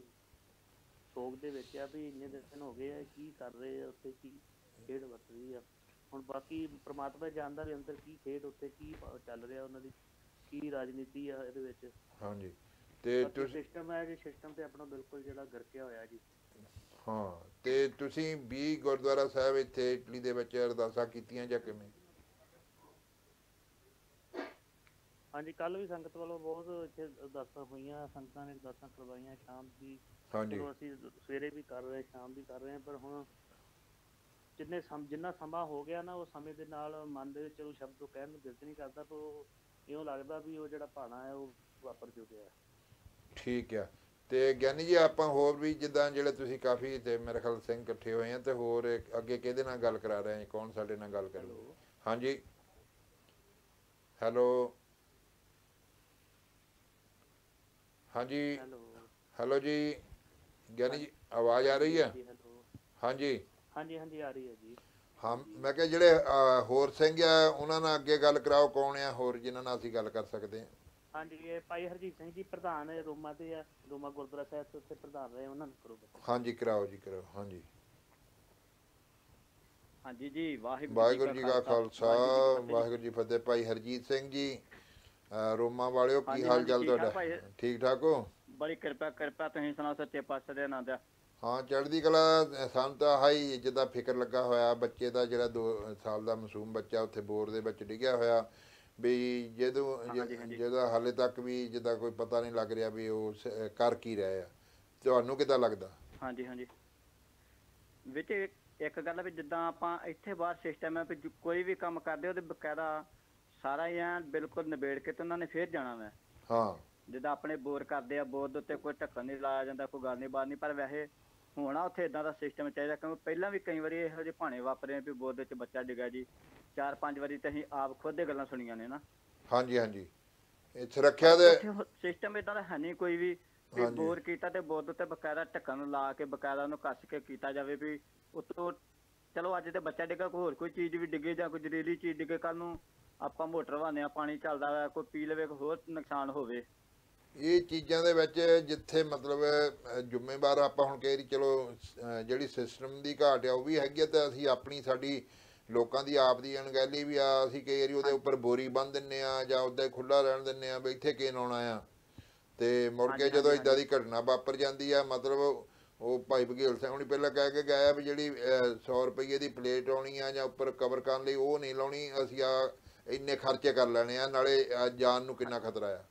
ਸੋਗ ਦੇ ਵਿੱਚ ਆ ਵੀ ਇੰਨੇ ਦਿਨ ਹੋ ਗਏ ਆ, ਕੀ ਕਰ ਰਹੇ ਆ ਉੱਥੇ, ਕੀ ਖੇਡ ਵਰਤ ਰਹੀ ਆ। ਹੁਣ ਬਾਕੀ ਪ੍ਰਮਾਤਮਾ ਜਾਣਦਾ ਵੀ ਅੰਦਰ ਕੀ ਖੇਡ, ਉੱਥੇ ਕੀ ਚੱਲ ਰਿਹਾ, ਉਹਨਾਂ ਦੀ ਕੀ ਰਾਜਨੀਤੀ ਆ ਇਹਦੇ ਵਿੱਚ। ਹਾਂਜੀ ਤੇ ਤੁਸੀਂ ਸਿਸਟਮ ਹੈ ਜੀ, ਸਿਸਟਮ ਤੇ ਆਪਣਾ ਬਿਲਕੁਲ ਜਿਹੜਾ ਗਰਕਿਆ ਹੋਇਆ ਜੀ। ਹਾਂ ਤੇ ਤੁਸੀਂ ਵੀ ਗੁਰਦੁਆਰਾ ਸਾਹਿਬ ਇੱਥੇ ਇਟਲੀ ਦੇ ਵਿੱਚ ਅਰਦਾਸਾਂ ਕੀਤੀਆਂ ਜਾਂ ਕਿਵੇਂ? ਹਾਂਜੀ ਕੱਲ ਵੀ ਸੰਗਤ ਵੱਲੋਂ ਬਹੁਤ ਇੱਥੇ ਅਰਦਾਸਾਂ ਹੋਈਆਂ, ਸੰਗਤਾਂ ਨੇ ਅਰਦਾਸਾਂ ਕਰਵਾਈਆਂ ਸ਼ਾਮ ਦੀ। ਹਾਂਜੀ ਚਲੋ ਅਸੀਂ ਸਵੇਰੇ ਵੀ ਕਰ ਰਹੇ, ਸ਼ਾਮ ਵੀ ਕਰ ਰਹੇ ਹਾਂ, ਪਰ ਹੁਣ ਜਿੰਨੇ ਸਮ ਜਿੰਨਾ ਸਮਾਂ ਹੋ ਗਿਆ ਨਾ, ਉਹ ਸਮੇਂ ਦੇ ਨਾਲ ਮਨ ਦੇ ਵਿੱਚ ਚਲੋ ਸ਼ਬਦ ਉਹ ਕਹਿਣ ਨੂੰ ਦਿਲ ਨਹੀਂ ਕਰਦਾ, ਪਰ ਉਹ ਇਉਂ ਲੱਗਦਾ ਵੀ ਉਹ ਜਿਹੜਾ ਭਾਣਾ ਹੈ ਉਹ ਵਾਪਰ ਚੁੱਕਿਆ। ਠੀਕ ਆ। ਤੇ ਗਿਆਨੀ ਜੀ ਆਪਾਂ ਹੋਰ ਵੀ ਜਿੱਦਾਂ ਜਿਹੜੇ ਤੁਸੀਂ ਕਾਫੀ ਤੇ ਮੇਰੇ ਖਿਆਲ ਸਿੰਘ ਇਕੱਠੇ ਹੋਏ ਆ, ਤੇ ਹੋਰ ਅੱਗੇ ਕਿਹਦੇ ਨਾਲ ਗੱਲ ਕਰਾ ਰਹੇ ਆ, ਕੌਣ ਸਾਡੇ ਨਾਲ ਗੱਲ ਕਰੂ? ਹਾਂਜੀ ਹੈਲੋ ਹਾਂਜੀ ਹੈਲੋ ਜੀ ਗਿਆਨੀ ਜੀ ਆਵਾਜ਼ ਆ ਰਹੀ ਹੈ? ਹਾਂਜੀ ਹਾਂਜੀ ਹਾਂਜੀ ਆ ਰਹੀ ਹੈ ਜੀ। ਹਾਂ ਮੈਂ ਕਿਹਾ ਜਿਹੜੇ ਹੋਰ ਸਿੰਘ ਆ ਉਹਨਾਂ ਨਾਲ ਅੱਗੇ ਗੱਲ ਕਰਾਓ, ਕੌਣ ਆ ਹੋਰ ਜਿਨ੍ਹਾਂ ਨਾਲ ਅਸੀਂ ਗੱਲ ਕਰ ਸਕਦੇ ਹਾਂ? ਹਾਂਜੀ ਇਹ ਭਾਈ ਹਰਜੀਤ ਸਿੰਘ ਜੀ ਪ੍ਰਧਾਨ ਰੋਮਾ ਦੇ ਆ, ਰੋਮਾ ਗੁਰਦੁਆਰਾ ਸਾਹਿਬ ਤੋਂ ਉੱਥੇ ਪ੍ਰਧਾਨ ਰਹੇ, ਉਹਨਾਂ ਨੂੰ ਕਰੋ। ਹਾਂਜੀ ਕਰਾਓ ਜੀ ਕਰਾਓ। ਹਾਂਜੀ ਹਾਂਜੀ ਜੀ ਵਾਹਿਗੁਰੂ ਵਾਹਿਗੁਰੂ ਜੀ ਕਾ ਖਾਲਸਾ ਵਾਹਿਗੁਰੂ ਜੀ ਫਤਿਹ। ਭਾਈ ਹਰਜੀਤ ਸਿੰਘ ਜੀ ਰੋਮਾ ਵਾਲਿਓ, ਕੀ ਹਾਲ ਚਾਲ ਤੁਹਾਡਾ? ਠੀਕ ਠਾਕ ਹੋ? ਬੜੀ ਕਿਰਪਾ ਕਿਰਪਾ ਤੁਸੀਂ ਸੁਣਾਓ ਸੱਚੇ ਪਾਤਸ਼ਾਹ ਦੇ ਆਨੰਦ? ਹਾਂ ਚੜ੍ਹਦੀ ਕਲਾ। ਸਾਨੂੰ ਤਾਂ ਹਾਈ ਜਿੱਦਾਂ ਫਿਕਰ ਲੱਗਾ ਹੋਇਆ ਬੱਚੇ ਦਾ, ਜਿਹੜਾ ਦੋ ਸਾਲ ਦਾ ਮਾਸੂਮ ਬੱਚਾ ਉੱਥੇ ਬੋਰ ਦੇ ਵਿੱਚ ਡਿੱਗਿਆ ਹੋਇਆ, ਵੀ ਜਦੋਂ ਜਿਹਦਾ ਹਾਲੇ ਤੱਕ ਵੀ ਜਿੱਦਾਂ ਕੋਈ ਪਤਾ ਨਹੀਂ ਲੱਗ ਰਿਹਾ ਵੀ ਉਹ ਕਰ ਕੀ ਰਹੇ ਆ। ਤੁਹਾਨੂੰ ਕਿੱਦਾਂ ਲੱਗਦਾ? ਹਾਂਜੀ ਹਾਂਜੀ ਵਿੱਚ ਇੱਕ ਗੱਲ ਵੀ ਜਿੱਦਾਂ ਆਪਾਂ ਇੱਥੇ ਬਾਹਰ ਸਿਸਟਮ ਹੈ ਵੀ ਕੋਈ ਵੀ ਕੰਮ ਕਰਦੇ ਉਹਦੇ ਬਕਾਇਦਾ ਸਾਰਾ ਹੀ ਐ ਬਿਲਕੁਲ ਨਿਬੇੜ ਕੇ ਤੇ ਉਹਨਾਂ ਨੇ ਫੇਰ ਜਾਣਾ ਵਾ। ਹਾਂ ਜਿੱਦਾਂ ਆਪਣੇ ਬੋਰ ਕਰਦੇ ਆ, ਬੋਰ ਦੇ ਉੱਤੇ ਕੋਈ ਢੱਕਣ ਨਹੀਂ ਲਾਇਆ ਜਾਂਦਾ, ਕੋਈ ਗੱਲ ਨਹੀਂ ਬਾਤ ਨਹੀਂ, ਪਰ ਵੈਸੇ ਹੋਣਾ ਉੱਥੇ ਇੱਦਾਂ ਦਾ ਸਿਸਟਮ ਚਾਹੀਦਾ, ਕਿਉਂਕਿ ਪਹਿਲਾਂ ਵੀ ਕਈ ਵਾਰੀ ਇਹੋ ਜਿਹੇ ਭਾਣੇ ਵਾਪਰੇ ਵੀ ਬੋਰ ਦੇ ਵਿੱਚ ਬੱਚਾ ਡਿੱਗਾ ਜੀ, ਚਾਰ ਪੰਜ ਵਾਰੀ ਤਾਂ ਅਸੀਂ ਆਪ ਖੁਦ ਦੇ ਗੱਲਾਂ ਸੁਣੀਆਂ ਨੇ ਨਾ। ਹਾਂਜੀ ਹਾਂਜੀ ਇਹ ਸੁਰੱਖਿਆ ਦੇ ਸਿਸਟਮ ਏਦਾਂ ਦਾ ਹੈ ਨਹੀਂ ਕੋਈ ਵੀ, ਵੀ ਬੋਰ ਕੀਤਾ ਤੇ ਬੋਰ ਦੇ ਉੱਤੇ ਬਕਾਇਦਾ ਢੱਕਣ ਲਾ ਕੇ ਬਕਾਇਦਾ ਉਹਨੂੰ ਕੱਸ ਕੇ ਕੀਤਾ ਜਾਵੇ ਵੀ ਉੱਤੋਂ ਚਲੋ ਅੱਜ ਤੇ ਬੱਚਾ ਡਿੱਗਾ, ਕੋਈ ਹੋਰ ਕੋਈ ਚੀਜ਼ ਵੀ ਡਿੱਗੇ ਜਾਂ ਕੋਈ ਜ਼ਹਿਰੀਲੀ ਚੀਜ਼ ਡਿੱਗੇ, ਕੱਲ ਨੂੰ ਆਪਾਂ ਮੋਟਰ ਵਾਉਂਦੇ ਹਾਂ, ਪਾਣੀ ਚੱਲਦਾ ਵਾ, ਕੋਈ ਪੀ ਲਵੇ, ਕੋਈ ਹੋਰ ਨੁਕਸਾਨ ਹੋਵੇ। ਇਹ ਚੀਜ਼ਾਂ ਦੇ ਵਿੱਚ ਜਿੱਥੇ ਮਤਲਬ ਜ਼ਿੰਮੇਵਾਰ ਆਪਾਂ ਹੁਣ ਕਹਿ ਰਹੀ, ਚਲੋ ਜਿਹੜੀ ਸਿਸਟਮ ਦੀ ਘਾਟ ਆ ਉਹ ਵੀ ਹੈਗੀ ਆ, ਤੇ ਅਸੀਂ ਆਪਣੀ ਸਾਡੀ ਲੋਕਾਂ ਦੀ ਆਪ ਦੀ ਅਣਗਹਿਲੀ ਵੀ ਆ। ਅਸੀਂ ਕਈ ਵਾਰੀ ਉਹਦੇ ਉੱਪਰ ਬੋਰੀ ਬੰਨ੍ਹ ਦਿੰਦੇ ਆ ਜਾਂ ਉੱਦਾਂ ਹੀ ਖੁੱਲ੍ਹਾ ਰਹਿਣ ਦਿੰਦੇ ਆ ਵੀ ਇੱਥੇ ਕੀ ਲਾਉਣਾ ਆ, ਤੇ ਮੁੜ ਕੇ ਜਦੋਂ ਇੱਦਾਂ ਦੀ ਘਟਨਾ ਵਾਪਰ ਜਾਂਦੀ ਆ, ਮਤਲਬ ਉਹ ਭਾਈ ਬਘੇਲ ਸਿੰਘ ਹੁਣੀ ਪਹਿਲਾਂ ਕਹਿ ਕੇ ਗਏ ਵੀ ਜਿਹੜੀ ਸੌ ਰੁਪਈਏ ਦੀ ਪਲੇਟ ਆਉਣੀ ਆ ਜਾਂ ਉੱਪਰ ਕਵਰ ਕਰਨ ਲਈ ਉਹ ਨਹੀਂ ਲਾਉਣੀ, ਅਸੀਂ ਆ ਇੰਨੇ ਖਰਚੇ ਕਰ ਲੈਣੇ ਆ, ਨਾਲੇ ਜਾਨ ਨੂੰ ਕਿੰਨਾ ਖਤਰਾ ਆ।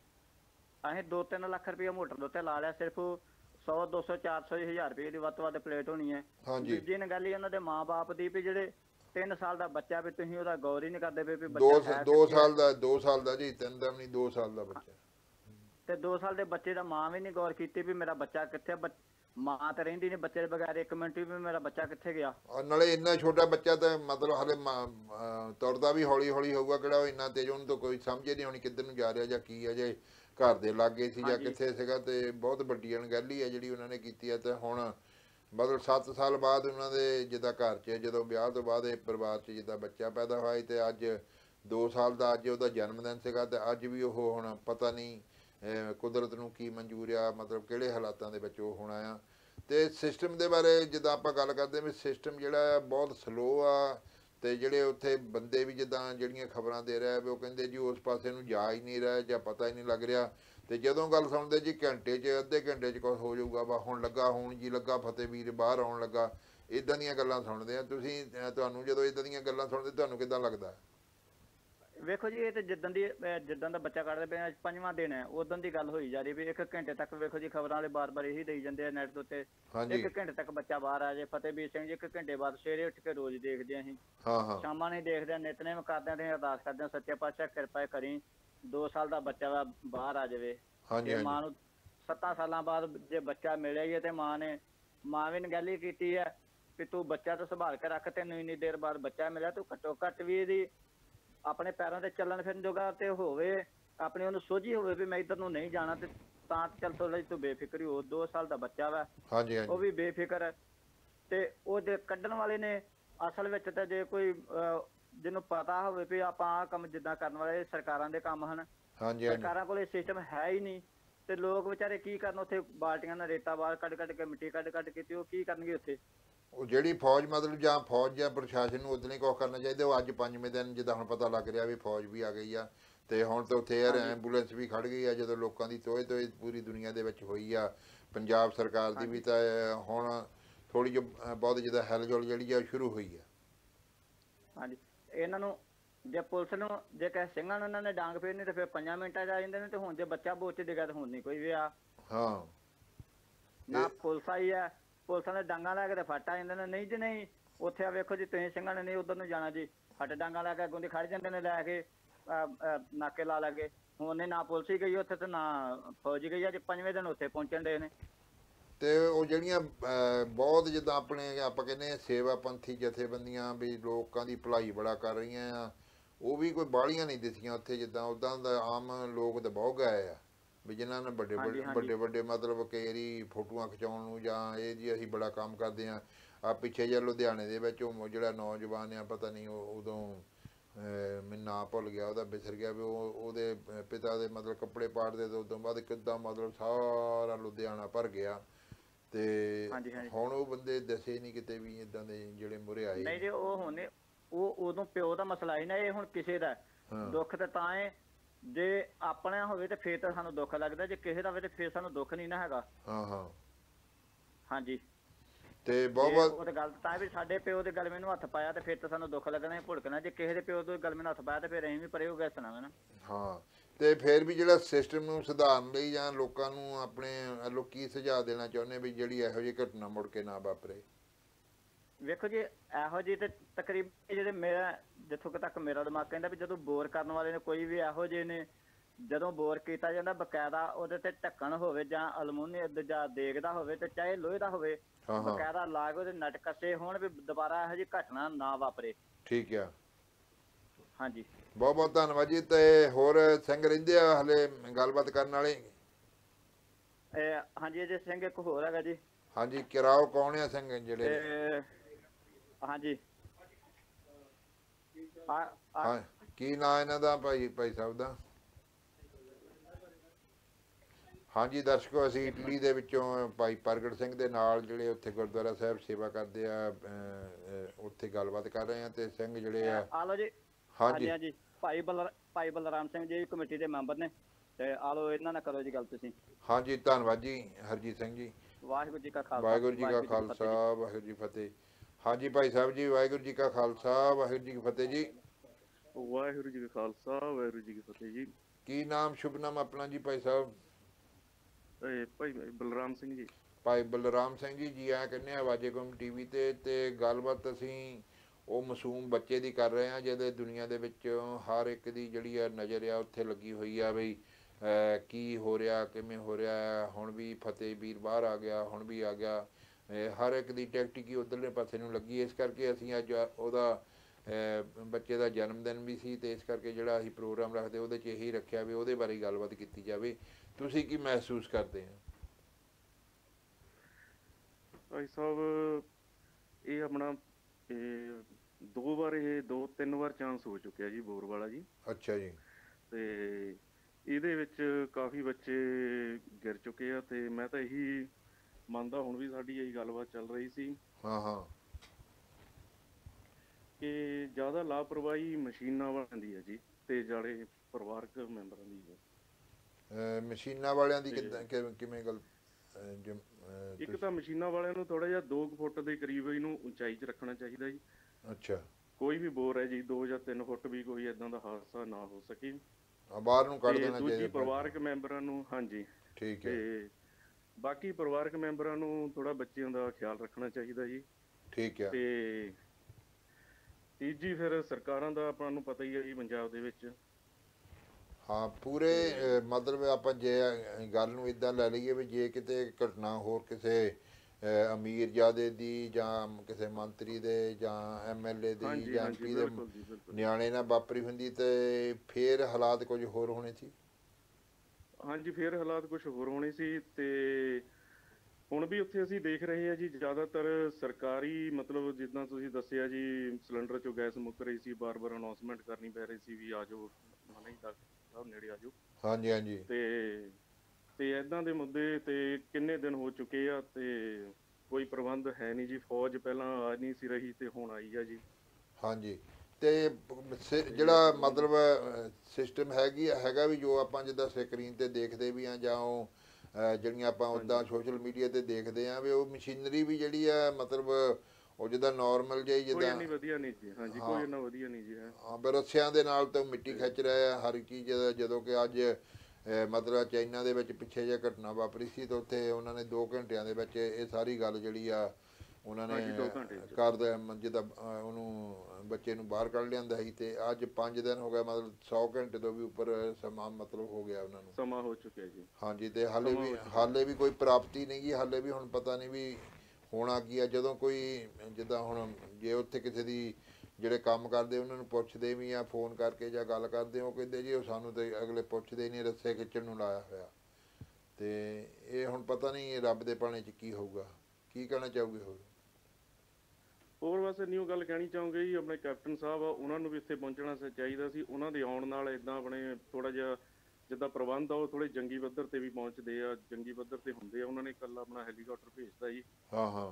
ਅਸੀਂ ਦੋ ਤਿੰਨ ਲੱਖ ਰੁਪਇਆ ਮੋਟਰ ਦੇ ਉੱਤੇ ਲਾ ਲਿਆ, ਸਿਰਫ ਸੌ ਦੋ ਸੌ ਚਾਰ ਸੌ ਹਜ਼ਾਰ ਰੁਪਏ ਦੀ ਵੱਧ ਤੋਂ ਵੱਧ ਪਲੇਟ ਹੋਣੀ ਹੈ। ਦੂਜੀ ਗੱਲ ਹੀ ਉਹਨਾਂ ਦੇ ਮਾਂ ਬਾਪ ਦੀ ਵੀ ਜਿਹੜੇ ਤਿੰਨ ਸਾਲ ਦਾ ਬੱਚਾ ਵੀ ਤੁਸੀਂ ਉਹਦਾ ਗੌਰ ਹੀ ਨਹੀਂ ਕਰਦੇ ਵੀ ਬੱਚਾ ਦੋ ਸਾਲ ਦਾ ਦੋ ਸਾਲ ਦਾ ਜੀ, ਤਿੰਨ ਦਾ ਨਹੀਂ ਦੋ ਸਾਲ ਦਾ ਬੱਚਾ, ਤੇ ਦੋ ਸਾਲ ਦੇ ਬੱਚੇ ਦਾ ਮਾਂ ਵੀ ਨਹੀਂ ਗੌਰ ਕੀਤੀ ਵੀ ਮੇਰਾ ਬੱਚਾ ਕਿੱਥੇ, ਮਾਂ ਤਾਂ ਰਹਿੰਦੀ ਨਹੀਂ ਬੱਚੇ ਦੇ ਬਗੈਰ ਇੱਕ ਮਿੰਟ ਵੀ ਮੇਰਾ ਬੱਚਾ ਕਿੱਥੇ ਗਿਆ। ਨਾਲੇ ਇੰਨਾ ਛੋਟਾ ਬੱਚਾ ਤਾਂ ਮਤਲਬ ਹਾਲੇ ਤੁਰਦਾ ਵੀ ਹੌਲੀ ਹੌਲੀ ਹੋਊਗਾ, ਕਿਹੜਾ ਉਹ ਇੰਨਾ ਤੇਜ਼, ਉਹਨੂੰ ਤਾਂ ਕੋਈ ਸਮਝ ਨਹੀਂ ਆਉਣੀ ਕਿੱਧਰ ਨੂੰ ਜਾ ਰਿਹਾ ਜਾਂ ਕੀ ਹੈ, ਜੇ ਘਰ ਦੇ ਲਾਗੇ ਸੀ ਜਾਂ ਕਿੱਥੇ ਸੀਗਾ। ਤੇ ਬਹੁਤ ਵੱਡੀ ਅਣਗਹਿਲੀ ਹੈ ਜਿਹੜੀ ਉਹਨਾਂ ਨੇ ਕੀਤੀ ਹੈ। ਤੇ ਹੁਣ ਮਤਲਬ ਸੱਤ ਸਾਲ ਬਾਅਦ ਉਹਨਾਂ ਦੇ ਜਿੱਦਾਂ ਘਰ 'ਚ ਜਦੋਂ ਵਿਆਹ ਤੋਂ ਬਾਅਦ ਇਹ ਪਰਿਵਾਰ 'ਚ ਜਿੱਦਾਂ ਬੱਚਾ ਪੈਦਾ ਹੋਇਆ, ਤੇ ਅੱਜ ਦੋ ਸਾਲ ਦਾ ਅੱਜ ਉਹਦਾ ਜਨਮ ਦਿਨ ਸੀਗਾ, ਤੇ ਅੱਜ ਵੀ ਉਹ ਹੁਣ ਪਤਾ ਨਹੀਂ ਕੁਦਰਤ ਨੂੰ ਕੀ ਮਨਜ਼ੂਰ ਆ, ਮਤਲਬ ਕਿਹੜੇ ਹਾਲਾਤਾਂ ਦੇ ਵਿੱਚ ਉਹ ਹੋਣਾ ਆ। ਤੇ ਸਿਸਟਮ ਦੇ ਬਾਰੇ ਜਿੱਦਾਂ ਆਪਾਂ ਗੱਲ ਕਰਦੇ ਵੀ ਸਿਸਟਮ ਜਿਹੜਾ ਆ ਬਹੁਤ ਸਲੋ ਆ, ਤੇ ਜਿਹੜੇ ਉੱਥੇ ਬੰਦੇ ਵੀ ਜਿੱਦਾਂ ਜਿਹੜੀਆਂ ਖਬਰਾਂ ਦੇ ਰਿਹਾ ਵੀ ਉਹ ਕਹਿੰਦੇ ਜੀ ਉਸ ਪਾਸੇ ਨੂੰ ਜਾ ਹੀ ਨਹੀਂ ਰਿਹਾ ਜਾਂ ਪਤਾ ਹੀ ਨਹੀਂ ਲੱਗ ਰਿਹਾ, ਤੇ ਜਦੋਂ ਗੱਲ ਸੁਣਦੇ ਜੀ ਘੰਟੇ 'ਚ ਅੱਧੇ ਘੰਟੇ 'ਚ ਕੁਛ ਹੋ ਜਾਊਗਾ, ਵਾ ਹੁਣ ਲੱਗਾ ਹੁਣ ਜੀ ਲੱਗਾ ਫਤਿਹਵੀਰ ਬਾਹਰ ਆਉਣ ਲੱਗਾ, ਇੱਦਾਂ ਦੀਆਂ ਗੱਲਾਂ ਸੁਣਦੇ ਆ। ਤੁਸੀਂ ਤੁਹਾਨੂੰ ਜਦੋਂ ਇੱਦਾਂ ਦੀਆਂ ਗੱਲਾਂ ਸੁਣਦੇ ਤੁਹਾਨੂੰ ਕਿੱਦਾਂ ਲੱਗਦਾ? ਵੇਖੋ ਜੀ ਇਹ ਤੇ ਜਿੱਦਣ ਦੀ ਜਿੱਦਾਂ ਦਾ ਬੱਚਾ ਕੱਢਦੇ ਪਏ ਪੰਜਵਾਂ ਦਿਨ ਹੈ ਉਦੋਂ ਦੀ ਗੱਲ ਹੋਈ ਜਾ ਰਹੀ ਵੀ ਇੱਕ ਘੰਟੇ ਤੱਕ ਵੇਖੋ ਜੀ ਖਬਰਾਂ ਵਾਲੇ ਬਾਰ ਬਾਰ ਇਹੀ ਦੇਈ ਜਾਂਦੇ ਆ ਨੈਟ ਦੇ ਉੱਤੇ, ਇੱਕ ਘੰਟੇ ਤੱਕ ਬੱਚਾ ਬਾਹਰ ਆ ਜਾਏ। ਫਤਿਹਵੀਰ ਸਿੰਘ ਜੀ ਇੱਕ ਘੰਟੇ ਬਾਅਦ ਸਵੇਰੇ ਉੱਠ ਕੇ ਰੋਜ਼ ਦੇਖਦੇ ਆ ਅਸੀਂ, ਸ਼ਾਮਾਂ ਨੂੰ ਦੇਖਦੇ ਆ, ਨਿਤਨੇਮ ਕਰਦੇ ਆ ਤੇ ਅਰਦਾਸ ਕਰਦੇ ਆ ਸੱਚੇ ਪਾਤਸ਼ਾਹ ਕਿਰਪਾ ਕਰੀ ਦੋ ਸਾਲ ਦਾ ਬੱਚਾ ਵਾ ਬਾਹਰ ਆ ਜਾਵੇ। ਤੇ ਮਾਂ ਨੂੰ ਸੱਤਾਂ ਸਾਲਾਂ ਬਾਅਦ ਜੇ ਬੱਚਾ ਮਿਲਿਆ ਹੀ ਹੈ ਤੇ ਮਾਂ ਨੇ ਮਾਂ ਵੀ ਅਣਗਹਿਲੀ ਕੀਤੀ ਹੈ ਵੀ ਤੂੰ ਬੱਚਾ ਤਾਂ ਸੰਭਾਲ ਕੇ ਰੱਖ, ਤੈਨੂੰ ਇੰਨੀ ਦੇਰ ਬਾਅਦ ਬੱਚਾ ਮਿਲਿਆ, ਤੂੰ ਘੱਟੋ ਘੱਟ ਵੀ ਇਹਦੀ ਆਪਣੇ ਪੈਰਾਂ ਤੇ ਚੱਲਣ ਫਿਰਨ ਜੋਗਾ ਤੇ ਹੋਵੇ, ਆਪਣੀ ਉਹਨੂੰ ਸੋਝੀ ਹੋਵੇ ਵੀ ਮੈਂ ਇੱਧਰ ਨੂੰ ਨਹੀਂ ਜਾਣਾ, ਤੇ ਤਾਂ ਚੱਲ ਤੋ ਲਈ ਤੂੰ ਬੇਫਿਕਰੀ ਹੋ। ਦੋ ਸਾਲ ਦਾ ਬੱਚਾ ਵਾ ਉਹ ਵੀ ਬੇਫਿਕਰ ਹੈ, ਤੇ ਉਹ ਜੇ ਕੱਢਣ ਵਾਲੇ ਨੇ ਅਸਲ ਵਿੱਚ ਤਾਂ ਜੇ ਕੋਈ ਜਿਹਨੂੰ ਪਤਾ ਹੋਵੇ ਵੀ ਆਪਾਂ ਆਹ ਕੰਮ ਜਿੱਦਾਂ ਕਰਨ ਵਾਲੇ ਸਰਕਾਰਾਂ ਦੇ ਕੰਮ ਹਨ, ਸਰਕਾਰਾਂ ਕੋਲ ਇਹ ਸਿਸਟਮ ਹੈ ਹੀ ਨਹੀਂ, ਤੇ ਲੋਕ ਵਿਚਾਰੇ ਕੀ ਕਰਨ ਉੱਥੇ ਬਾਲਟੀਆਂ ਨਾਲ ਰੇਤਾ ਬਾਹਰ ਕੱਢ ਕੱਢ ਕੇ ਮਿੱਟੀ ਕੱਢ ਕੱਢ ਕੇ, ਤੇ ਉਹ ਕੀ ਕਰਨਗੇ ਉੱਥੇ? ਉਹ ਜਿਹੜੀ ਫੌਜ ਮਤਲਬ ਜਾਂ ਫੌਜ ਜਾਂ ਪ੍ਰਸ਼ਾਸਨ ਨੂੰ ਉਦੋਂ ਹੀ ਕੁਛ ਕਰਨਾ ਚਾਹੀਦਾ। ਉਹ ਅੱਜ ਪੰਜਵੇਂ ਦਿਨ ਜਿੱਦਾਂ ਹੁਣ ਪਤਾ ਲੱਗ ਰਿਹਾ ਵੀ ਫੌਜ ਵੀ ਆ ਗਈ ਆ, ਤੇ ਹੁਣ ਤਾਂ ਉੱਥੇ ਯਾਰ ਐਂਬੂਲੈਂਸ ਵੀ ਖੜ ਗਈ ਆ, ਜਦੋਂ ਲੋਕਾਂ ਦੀ ਤੋਏ ਤੋਏ ਪੂਰੀ ਦੁਨੀਆ ਦੇ ਵਿੱਚ ਹੋਈ ਆ। ਪੰਜਾਬ ਸਰਕਾਰ ਦੀ ਵੀ ਤਾਂ ਹੁਣ ਥੋੜ੍ਹੀ ਜਿਹੀ ਬਹੁਤ ਜਿੱਦਾਂ ਹਿਲਜੁਲ ਜਿਹੜੀ ਆ ਸ਼ੁਰੂ ਹੋਈ ਆ। ਹਾਂਜੀ ਇਹਨਾਂ ਨੂੰ ਜੇ ਪੁਲਿਸ ਨੂੰ ਜੇ ਕਿਸੇ ਸਿੰਘਾਂ ਨੂੰ ਇਹਨਾਂ ਨੇ ਡਾਂਗ ਫੇਰਨੀ ਤੇ ਫਿਰ ਪੰਜਾਂ ਮਿੰਟਾਂ 'ਚ ਆ ਜਾਂਦੇ ਨੇ, ਤੇ ਹੁਣ ਜੇ ਬੱਚਾ ਬੋਚ ਡਿੱਗਾ ਤੇ ਹੁਣ ਨਹੀਂ ਕੋਈ ਵੀ ਆ ਹਾਂ ਨਾ ਪੁਲਿਸ ਆਈ ਆ, ਪੁਲਿਸ ਨੇ ਡਾਂਗਾ ਲੈ ਕੇ ਤੇ ਫੱਟ ਆ ਜਾਂਦੇ ਨੇ। ਨਹੀਂ ਜੀ ਨਹੀਂ, ਉੱਥੇ ਆ ਵੇਖੋ ਜੀ ਤੁਸੀਂ ਸਿੰਘਾਂ ਨੇ ਨਹੀਂ ਉਧਰ ਨੂੰ ਜਾਣਾ ਜੀ, ਹੱਟ ਡਾਂਗਾ ਲੈ ਕੇ ਅੱਗੋਂ ਦੀ ਖੜ ਜਾਂਦੇ ਨੇ ਲੈ ਕੇ ਨਾਕੇ ਲਾ ਲੱਗੇ। ਹੁਣ ਨੇ ਨਾ ਪੁਲਿਸ ਹੀ ਗਈ ਉੱਥੇ ਤੇ ਨਾ ਫੌਜ ਗਈ ਆ, ਜੇ ਪੰਜਵੇਂ ਦਿਨ ਉੱਥੇ ਪਹੁੰਚਣ ਦੇ ਨੇ। ਤੇ ਉਹ ਜਿਹੜੀਆਂ ਬਹੁਤ ਜਿੱਦਾਂ ਆਪਣੇ ਆਪਾਂ ਕਹਿੰਦੇ ਸੇਵਾ ਪੰਥੀ ਜਥੇਬੰਦੀਆਂ ਵੀ ਲੋਕਾਂ ਦੀ ਭਲਾਈ ਬੜਾ ਕਰ ਰਹੀਆਂ ਆ, ਉਹ ਵੀ ਕੋਈ ਬਾਹਲੀਆਂ ਨਹੀਂ ਦਿਸੀਆਂ ਉੱਥੇ, ਜਿੱਦਾਂ ਉੱਦਾਂ ਦਾ ਆਮ ਲੋਕ ਤਾਂ ਬਹੁਤ ਗਏ ਆ ਵੀ ਜਿਨ੍ਹਾਂ ਨੇ ਵੱਡੇ ਵੱਡੇ ਵੱਡੇ ਵੱਡੇ ਮਤਲਬ ਕਈ ਵਾਰੀ ਫੋਟੋਆਂ ਖਿਚਾਉਣ ਨੂੰ ਜਾਂ ਇਹ ਜੀ ਅਸੀਂ ਬੜਾ ਕੰਮ ਕਰਦੇ ਹਾਂ। ਆ ਪਿੱਛੇ ਜਿਹਾ ਲੁਧਿਆਣੇ ਦੇ ਵਿੱਚ ਉਹ ਜਿਹੜਾ ਨੌਜਵਾਨ ਆ ਪਤਾ ਨਹੀਂ ਉਹ ਉਦੋਂ ਮੈਨੂੰ ਨਾਂ ਭੁੱਲ ਗਿਆ ਉਹਦਾ, ਵਿਸਰ ਗਿਆ ਵੀ ਉਹ ਉਹਦੇ ਪਿਤਾ ਦੇ ਮਤਲਬ ਕੱਪੜੇ ਪਾੜਦੇ ਤੇ ਉਦੋਂ ਬਾਅਦ ਕਿੱਦਾਂ ਮਤਲਬ ਸਾਰਾ ਲੁਧਿਆਣਾ ਭਰ ਗਿਆ। ਤੇ ਹੁਣ ਉਹ ਬੰਦੇ ਦੱਸੇ ਨਹੀਂ ਕਿਤੇ ਵੀ ਇਦਾਂ ਦੇ ਜਿਹੜੇ ਮੁਰੇ ਆਏ ਨਹੀਂ ਜੀ। ਉਹ ਹੁਣ ਉਹ ਉਦੋਂ ਪਿਓ ਦਾ ਮਸਲਾ ਹੀ ਨਾ, ਇਹ ਹੁਣ ਕਿਸੇ ਦਾ ਦੁੱਖ ਤੇ ਤਾਂ ਹੈ ਜੇ ਆਪਣਾ ਹੋਵੇ ਤੇ ਫੇਰ ਤਾਂ ਸਾਨੂੰ ਦੁੱਖ ਲੱਗਦਾ, ਜੇ ਕਿਸੇ ਦਾ ਹੋਵੇ ਤੇ ਫੇਰ ਸਾਨੂੰ ਦੁੱਖ ਨਹੀਂ ਨਾ ਹੈਗਾ। ਹਾਂ ਹਾਂ ਹਾਂਜੀ ਤੇ ਬਹੁਤ ਬਹੁਤ ਉਹ ਤਾਂ ਗੱਲ ਤਾਂ ਵੀ ਸਾਡੇ ਪਿਓ ਦੇ ਗਲਵੇਂ ਨੂੰ ਹੱਥ ਪਾਇਆ ਤੇ ਫਿਰ ਤਾਂ ਸਾਨੂੰ ਦੁੱਖ ਲੱਗਣਾ ਹੀ ਭੁੜਕਣਾ, ਜੇ ਕਿਸੇ ਦੇ ਪਿਓ ਦੇ ਗਲਵੇਂ ਨੂੰ ਹੱਥ ਪਾਇਆ ਤੇ ਫਿਰ ਅਸੀਂ ਵੀ ਪਰੇ ਹੋ ਗਏ ਸੁਣਾਵਾਂ ਨਾ। ਹਾਂ ਤੇ ਫਿਰ ਵੀ ਜਿਹੜਾ ਸਿਸਟਮ ਨੂੰ ਸੁਧਾਰਨ ਲਈ ਜਾਂ ਲੋਕਾਂ ਨੂੰ ਆਪਣੇ ਵੱਲੋਂ ਕੀ ਸੁਝਾਅ ਦੇਣਾ ਚਾਹੁੰਦੇ ਵੀ ਜਿਹੜੀ ਇਹੋ ਜਿਹੀ ਘਟਨਾ ਮੁੜ ਕੇ ਨਾ ਵਾਪਰੇ? ਵੇਖੋ ਜੀ ਇਹੋ ਜਿਹੀ ਤੇ ਤਕਰੀਬਨ ਜਿਹੜੇ ਮੇਰਾ ਜਿੱਥੋਂ ਤੱਕ ਮੇਰਾ ਦਿਮਾਗ ਕਹਿੰਦਾ ਵੀ ਜਦੋਂ ਬੋਰ ਕਰਨ ਵਾਲੇ ਨੇ ਕੋਈ ਵੀ ਇਹੋ ਜਿਹੇ ਨੇ, ਜਦੋਂ ਬੋਰ ਕੀਤਾ ਜਾਂਦਾ ਬਕਾਇਦਾ ਉਹਦੇ ਤੇ ਢੱਕਣ ਹੋਵੇ ਜਾਂ ਅਲਮੂਨੀਅਮ ਜਾਂ ਦੇਗ ਦਾ ਹੋਵੇ ਤੇ ਚਾਹੇ ਲੋਹੇ ਦਾ ਹੋਵੇ, ਬਕਾਇਦਾ ਲਾ ਕੇ ਉਹਦੇ ਨਟ ਕੱਸੇ ਹੋਣ ਵੀ ਦੁਬਾਰਾ ਇਹੋ ਜਿਹੀ ਘਟਨਾ ਨਾ ਵਾਪਰੇ। ਠੀਕ ਆ, ਹਾਂਜੀ ਬਹੁਤ ਬਹੁਤ ਧੰਨਵਾਦ ਜੀ। ਤੇ ਹੋਰ ਸਿੰਘ ਰਹਿੰਦੇ ਆ ਹਲੇ ਗੱਲਬਾਤ ਕਰਨ ਵਾਲੇ? ਹਾਂਜੀ ਅਜੇ ਸਿੰਘ ਇੱਕ ਹੋਰ ਹੈਗਾ ਜੀ। ਹਾਂਜੀ ਕਿਰਾਓ ਕੌਣ ਆ ਸਿੰਘ ਜਿਹੜੇ? ਹਾਂਜੀ ਹਾਂ ਕੀ ਨਾਂ ਇਹਨਾਂ ਦਾ ਭਾਈ ਭਾਈ ਸਾਹਿਬ ਦਾ? ਹਾਂਜੀ ਦਰਸ਼ਕੋ ਅਸੀਂ ਇਟਲੀ ਦੇ ਵਿੱਚੋਂ ਭਾਈ ਪ੍ਰਗਟ ਸਿੰਘ ਦੇ ਨਾਲ ਜਿਹੜੇ ਉੱਥੇ ਗੁਰਦੁਆਰਾ ਸਾਹਿਬ ਸੇਵਾ ਕਰਦੇ ਆ ਉੱਥੇ ਗੱਲਬਾਤ ਕਰ ਰਹੇ ਆ। ਤੇ ਸਿੰਘ ਜਿਹੜੇ ਆ ਆ ਲੋ ਜੀ। ਹਾਂਜੀ ਹਾਂਜੀ ਭਾਈ ਬਲ ਭਾਈ ਬਲਰਾਮ ਸਿੰਘ ਜੀ ਕਮੇਟੀ ਦੇ ਮੈਂਬਰ ਨੇ ਤੇ ਆ ਲੋ ਇਹਨਾਂ ਨਾਲ ਕਰੋ ਜੀ ਗੱਲ ਤੁਸੀਂ। ਹਾਂਜੀ ਧੰਨਵਾਦ ਜੀ ਹਰਜੀਤ ਸਿੰਘ ਜੀ। ਵਾਹਿਗੁਰੂ ਜੀ ਕਾ ਖਾਲਸਾ ਵਾਹਿਗੁਰੂ ਜੀ ਕਾ ਖਾਲਸਾ ਵਾਹਿਗੁਰੂ ਜੀ ਫਤਿਹ। ਹਾਂਜੀ ਭਾਈ ਸਾਹਿਬ ਜੀ ਵਾਹਿਗੁਰੂ ਜੀ ਕਾ ਖਾਲਸਾ ਵਾਹਿਗੁਰੂ ਜੀ ਕੀ ਫਤਿਹ ਜੀ। ਵਾਹਿਗੁਰੂ ਜੀ ਕਾ ਖਾਲਸਾ ਵਾਹਿਗੁਰੂ ਜੀ ਕੀ ਫਤਿਹ ਜੀ। ਕੀ ਨਾਮ ਸ਼ੁਭ ਨਾਮ ਆਪਣਾ ਜੀ ਭਾਈ ਸਾਹਿਬ? ਭਾਈ ਬਲਰਾਮ ਸਿੰਘ ਜੀ। ਭਾਈ ਬਲਰਾਮ ਸਿੰਘ ਜੀ ਜੀ ਆਇਆਂ ਕਹਿੰਦੇ ਆ ਆਵਾਜ਼ੇ ਕੌਮ ਟੀਵੀ ਤੇ। ਤੇ ਗੱਲਬਾਤ ਅਸੀਂ ਉਹ ਮਾਸੂਮ ਬੱਚੇ ਦੀ ਕਰ ਰਹੇ ਹਾਂ ਜਿਹਦੇ ਦੁਨੀਆ ਦੇ ਵਿੱਚ ਹਰ ਇੱਕ ਦੀ ਜਿਹੜੀ ਆ ਨਜ਼ਰ ਆ ਉੱਥੇ ਲੱਗੀ ਹੋਈ ਆ ਬਈ ਕੀ ਹੋ ਰਿਹਾ ਕਿਵੇਂ ਹੋ ਰਿਹਾ। ਹੁਣ ਵੀ ਫਤਿਹ ਵੀਰ ਬਾਹਰ ਆ ਗਿਆ, ਹੁਣ ਵੀ ਆ ਗਿਆ, ਹਰ ਇੱਕ ਦੀ ਟੈਕਟਿਕ ਹੀ ਉੱਧਰਲੇ ਪਾਸੇ ਨੂੰ ਲੱਗੀ। ਇਸ ਕਰਕੇ ਅਸੀਂ ਅੱਜ ਉਹਦਾ ਬੱਚੇ ਦਾ ਜਨਮ ਦਿਨ ਵੀ ਸੀ ਤੇ ਇਸ ਕਰਕੇ ਜਿਹੜਾ ਅਸੀਂ ਪ੍ਰੋਗਰਾਮ ਰੱਖਦੇ ਉਹਦੇ 'ਚ ਇਹੀ ਰੱਖਿਆ ਵੀ ਉਹਦੇ ਬਾਰੇ ਗੱਲਬਾਤ ਕੀਤੀ ਜਾਵੇ। ਤੁਸੀਂ ਕੀ ਮਹਿਸੂਸ ਕਰਦੇ ਹੋ? ਭਾਈ ਸਾਹਿਬ ਇਹ ਆਪਣਾ ਇਹ ਦੋ ਵਾਰ ਇਹ ਦੋ ਤਿੰਨ ਵਾਰ ਚਾਂਸ ਹੋ ਚੁੱਕਿਆ ਜੀ ਬੋਰ ਵਾਲਾ ਜੀ। ਅੱਛਾ ਜੀ। ਤੇ ਇਹਦੇ ਵਿੱਚ ਕਾਫੀ ਬੱਚੇ ਗਿਰ ਚੁੱਕੇ ਆ ਤੇ ਮੈਂ ਤਾਂ ਇਹੀ ਮੰਨਦਾ, ਹੁਣ ਵੀ ਸਾਡੀ ਇਹੀ ਗੱਲਬਾਤ ਚੱਲ ਰਹੀ ਸੀ ਹਾਂ ਹਾਂ ਕਿ ਜ਼ਿਆਦਾ ਲਾਪਰਵਾਹੀ ਮਸ਼ੀਨਾਂ ਵਾਲਿਆਂ ਦੀ ਹੈ ਜੀ ਤੇ ਜਿਹੜੇ ਪਰਿਵਾਰਕ ਮੈਂਬਰਾਂ ਦੀ ਹੈ। ਮਸ਼ੀਨਾਂ ਵਾਲਿਆਂ ਦੀ ਕਿੱਦਾਂ ਕਿਵੇਂ ਗੱਲ? ਇੱਕ ਤਾਂ ਮਸ਼ੀਨਾਂ ਵਾਲਿਆਂ ਨੂੰ ਥੋੜਾ ਜਿਹਾ ਦੋ ਫੁੱਟ ਦੇ ਕਰੀਬ ਇਹਨੂੰ ਉਚਾਈ 'ਚ ਰੱਖਣਾ ਚਾਹੀਦਾ ਜੀ। ਅੱਛਾ ਕੋਈ ਵੀ ਬੋਰ ਹੈ ਜੀ ਦੋ ਜਾਂ ਤਿੰਨ ਫੁੱਟ ਵੀ ਕੋਈ ਏਦਾਂ ਦਾ ਹਾਦਸਾ ਨਾ ਹੋ ਸਕੇ, ਬਾਹਰ ਨੂੰ ਕੱਢ ਦੇਣਾ ਚਾਹੀਦਾ। ਦੂਜੀ ਪਰਿਵਾਰਕ ਮੈਂਬਰਾਂ ਨੂੰ ਹਾਂਜੀ ਠੀਕ ਹੈ। ਤੇ ਬਾਕੀ ਪਰਿਵਾਰਕ ਮੈਂਬਰਾਂ ਨੂੰ ਥੋੜਾ ਬੱਚਿਆਂ ਦਾ ਖਿਆਲ ਰੱਖਣਾ ਚਾਹੀਦਾ ਜੀ। ਠੀਕ ਹੈ। ਤੇ ਤੀਜੀ ਫਿਰ ਸਰਕਾਰਾਂ ਦਾ ਆਪਾਂ ਨੂੰ ਪਤਾ ਹੀ ਹੈ ਜੀ ਪੰਜਾਬ ਦੇ ਵਿੱਚ। ਹਾਂ ਪੂਰੇ ਮਤਲਬ ਆਪਾਂ ਜੇ ਗੱਲ ਨੂੰ ਇੱਦਾਂ ਲੈ ਲਈਏ ਵੀ ਜੇ ਕਿਤੇ ਘਟਨਾ ਹੋਰ ਕਿਸੇ ਅਮੀਰ ਜ਼ਾਦੇ ਦੀ ਜਾਂ ਕਿਸੇ ਮੰਤਰੀ ਦੇ ਜਾਂ ਐਮ ਐਲ ਏ ਦੀ ਜਾਂ ਐਮ ਪੀ ਦੇ ਨਿਆਣੇ ਨਾਲ ਵਾਪਰੀ ਹੁੰਦੀ ਤੇ ਫਿਰ ਹਾਲਾਤ ਕੁਝ ਹੋਰ ਹੋਣੇ ਸੀ। ਹਾਂਜੀ ਫਿਰ ਹਾਲਾਤ ਕੁਝ ਹੋਰ ਹੋਣੇ ਸੀ। ਤੇ ਹੁਣ ਵੀ ਉੱਥੇ ਅਸੀਂ ਦੇਖ ਰਹੇ ਹਾਂ ਜੀ ਜ਼ਿਆਦਾਤਰ ਸਰਕਾਰੀ ਮਤਲਬ ਜਿੱਦਾਂ ਤੁਸੀਂ ਦੱਸਿਆ ਜੀ ਸਿਲੰਡਰ 'ਚੋਂ ਗੈਸ ਮੁੱਕ ਰਹੀ ਸੀ, ਬਾਰ ਬਾਰ ਅਨਾਉਂਸਮੈਂਟ ਕਰਨੀ ਪੈ ਰਹੀ ਸੀ ਵੀ ਆ ਜਾਓ ਨਹੀਂ ਡਾਕਟਰ ਨੇੜੇ ਆ ਜਾਓ। ਹਾਂਜੀ ਹਾਂਜੀ। ਤੇ ਤੇ ਏਦਾਂ ਦੇ ਮੁੱਦੇ ਤੇ ਕਿੰਨੇ ਦਿਨ ਹੋ ਚੁੱਕੇ ਆ ਤੇ ਕੋਈ ਪ੍ਰਬੰਧ ਹੈ ਨਹੀਂ ਜੀ। ਫੌਜ ਪਹਿਲਾਂ ਆ ਨਹੀਂ ਸੀ ਰਹੀ ਤੇ ਹੁਣ ਆਈ ਆ ਜੀ। ਹਾਂਜੀ ਤੇ ਜਿਹੜਾ ਮਤਲਬ ਸਿਸਟਮ ਹੈਗੀ ਹੈਗਾ ਵੀ ਜੋ ਆਪਾਂ ਜਿੱਦਾਂ ਸਕਰੀਨ ਤੇ ਦੇਖਦੇ ਵੀ ਆ ਜਾਂ ਉਹ ਜਿਹੜੀਆਂ ਆਪਾਂ ਉੱਦਾਂ ਸੋਸ਼ਲ ਮੀਡੀਆ ਤੇ ਦੇਖਦੇ ਆ ਵੀ ਉਹ ਮਸ਼ੀਨਰੀ ਵੀ ਜਿਹੜੀ ਆ ਮਤਲਬ ਉਹ ਜਿੱਦਾਂ ਨਾਰਮਲ ਜਿਹੀ ਜਿੱਦਾਂ ਕੋਈ ਵਧੀਆ ਨਹੀਂ ਜੀ। ਹਾਂਜੀ ਕੋਈ ਇੰਨਾ ਵਧੀਆ ਨਹੀਂ ਜੀ ਹੈ। ਹਾਂ ਪਰ ਰੱਸਿਆਂ ਦੇ ਨਾਲ ਤਾਂ ਮਿੱਟੀ ਖਿੱਚ ਰਿਹਾ ਆ ਹਰ ਚੀਜ਼। ਜਦੋਂ ਕਿ ਅੱਜ ਮਤਲਬ ਚਾਈਨਾ ਦੇ ਵਿੱਚ ਪਿੱਛੇ ਜਿਹੇ ਘਟਨਾ ਵਾਪਰੀ ਸੀ ਤਾਂ ਉੱਥੇ ਉਹਨਾਂ ਨੇ ਦੋ ਘੰਟਿਆਂ ਦੇ ਵਿੱਚ ਇਹ ਸਾਰੀ ਗੱਲ ਜਿਹੜੀ ਆ ਉਹਨਾਂ ਹਾਂਜੀ, ਦੋ ਨੇ ਘੰਟੇ 'ਚ। ਘਰ ਦਾ ਜਿੱਦਾਂ ਅਹ, ਉਹਨੂੰ ਬੱਚੇ ਨੂੰ ਬਾਹਰ ਕੱਢ ਲਿਆਂਦਾ ਸੀ, ਤੇ ਅੱਜ ਪੰਜ ਦਿਨ ਹੋ ਗਏ, ਮਤਲਬ ਸੌ ਘੰਟੇ ਤੋਂ ਵੀ ਉੱਪਰ ਸਮਾਂ ਮਤਲਬ ਹੋ ਗਿਆ ਉਹਨਾਂ ਨੂੰ। ਸਮਾਂ ਹੋ ਚੁੱਕਿਆ ਜੀ। ਹਾਂਜੀ, ਤੇ ਹਾਲੇ ਸਮਾਂ ਵੀ ਹੋ ਚੁੱਕਿਆ। ਹਾਲੇ ਵੀ ਕੋਈ ਪ੍ਰਾਪਤੀ ਨਹੀਂ ਗੀ, ਹਾਲੇ ਵੀ ਹੁਣ ਪਤਾ ਨਹੀਂ ਵੀ ਹੋਣਾ ਕੀ ਆ। ਜਦੋਂ ਕੋਈ ਜਿੱਦਾਂ ਹੁਣ ਜੇ ਉੱਥੇ ਕਿਸੇ ਦੀ ਜਿਹੜੇ ਕੰਮ ਕਰਦੇ ਉਹਨਾਂ ਨੂੰ ਪੁੱਛਦੇ ਵੀ ਆ ਫੋਨ ਕਰਕੇ ਜਾਂ ਗੱਲ ਕਰਦੇ, ਉਹ ਕਹਿੰਦੇ ਜੀ ਉਹ ਸਾਨੂੰ ਤੇ ਅਗਲੇ ਪੁੱਛਦੇ ਨਹੀਂ, ਰੱਸੇ ਖਿੱਚਣ ਨੂੰ ਲਾਇਆ ਹੋਇਆ। ਤੇ ਇਹ ਹੁਣ ਪਤਾ ਨਹੀਂ ਰੱਬ ਦੇ ਭਾਣੇ 'ਚ ਕੀ ਹੋਊਗਾ। ਕੀ ਕਹਿਣਾ ਚਾਹੋਗੇ ਹੋਰ? ਹੋਰ ਬਸ ਇੰਨੀ ਉਹ ਗੱਲ ਕਹਿਣੀ ਚਾਹੂੰਗਾ ਜੀ, ਆਪਣੇ ਕੈਪਟਨ ਸਾਹਿਬ ਆ ਉਹਨਾਂ ਨੂੰ ਵੀ ਇੱਥੇ ਪਹੁੰਚਣਾ ਸ- ਚਾਹੀਦਾ ਸੀ। ਉਹਨਾਂ ਦੇ ਆਉਣ ਨਾਲ ਇਦਾਂ ਆਪਣੇ ਥੋੜਾ ਜਿਹਾ ਜਿੱਦਾਂ ਪ੍ਰਬੰਧ ਆ ਉਹ ਥੋੜੇ ਜੰਗੀ ਪੱਧਰ ਤੇ ਵੀ ਪਹੁੰਚਦੇ ਆ, ਜੰਗੀ ਪੱਧਰ ਤੇ ਹੁੰਦੇ ਆ। ਉਹਨਾਂ ਨੇ ਇਕੱਲਾ ਆਪਣਾ ਹੈਲੀਕਾਪਟਰ ਭੇਜਦਾ ਜੀ, ਹਾਂ ਹਾਂ।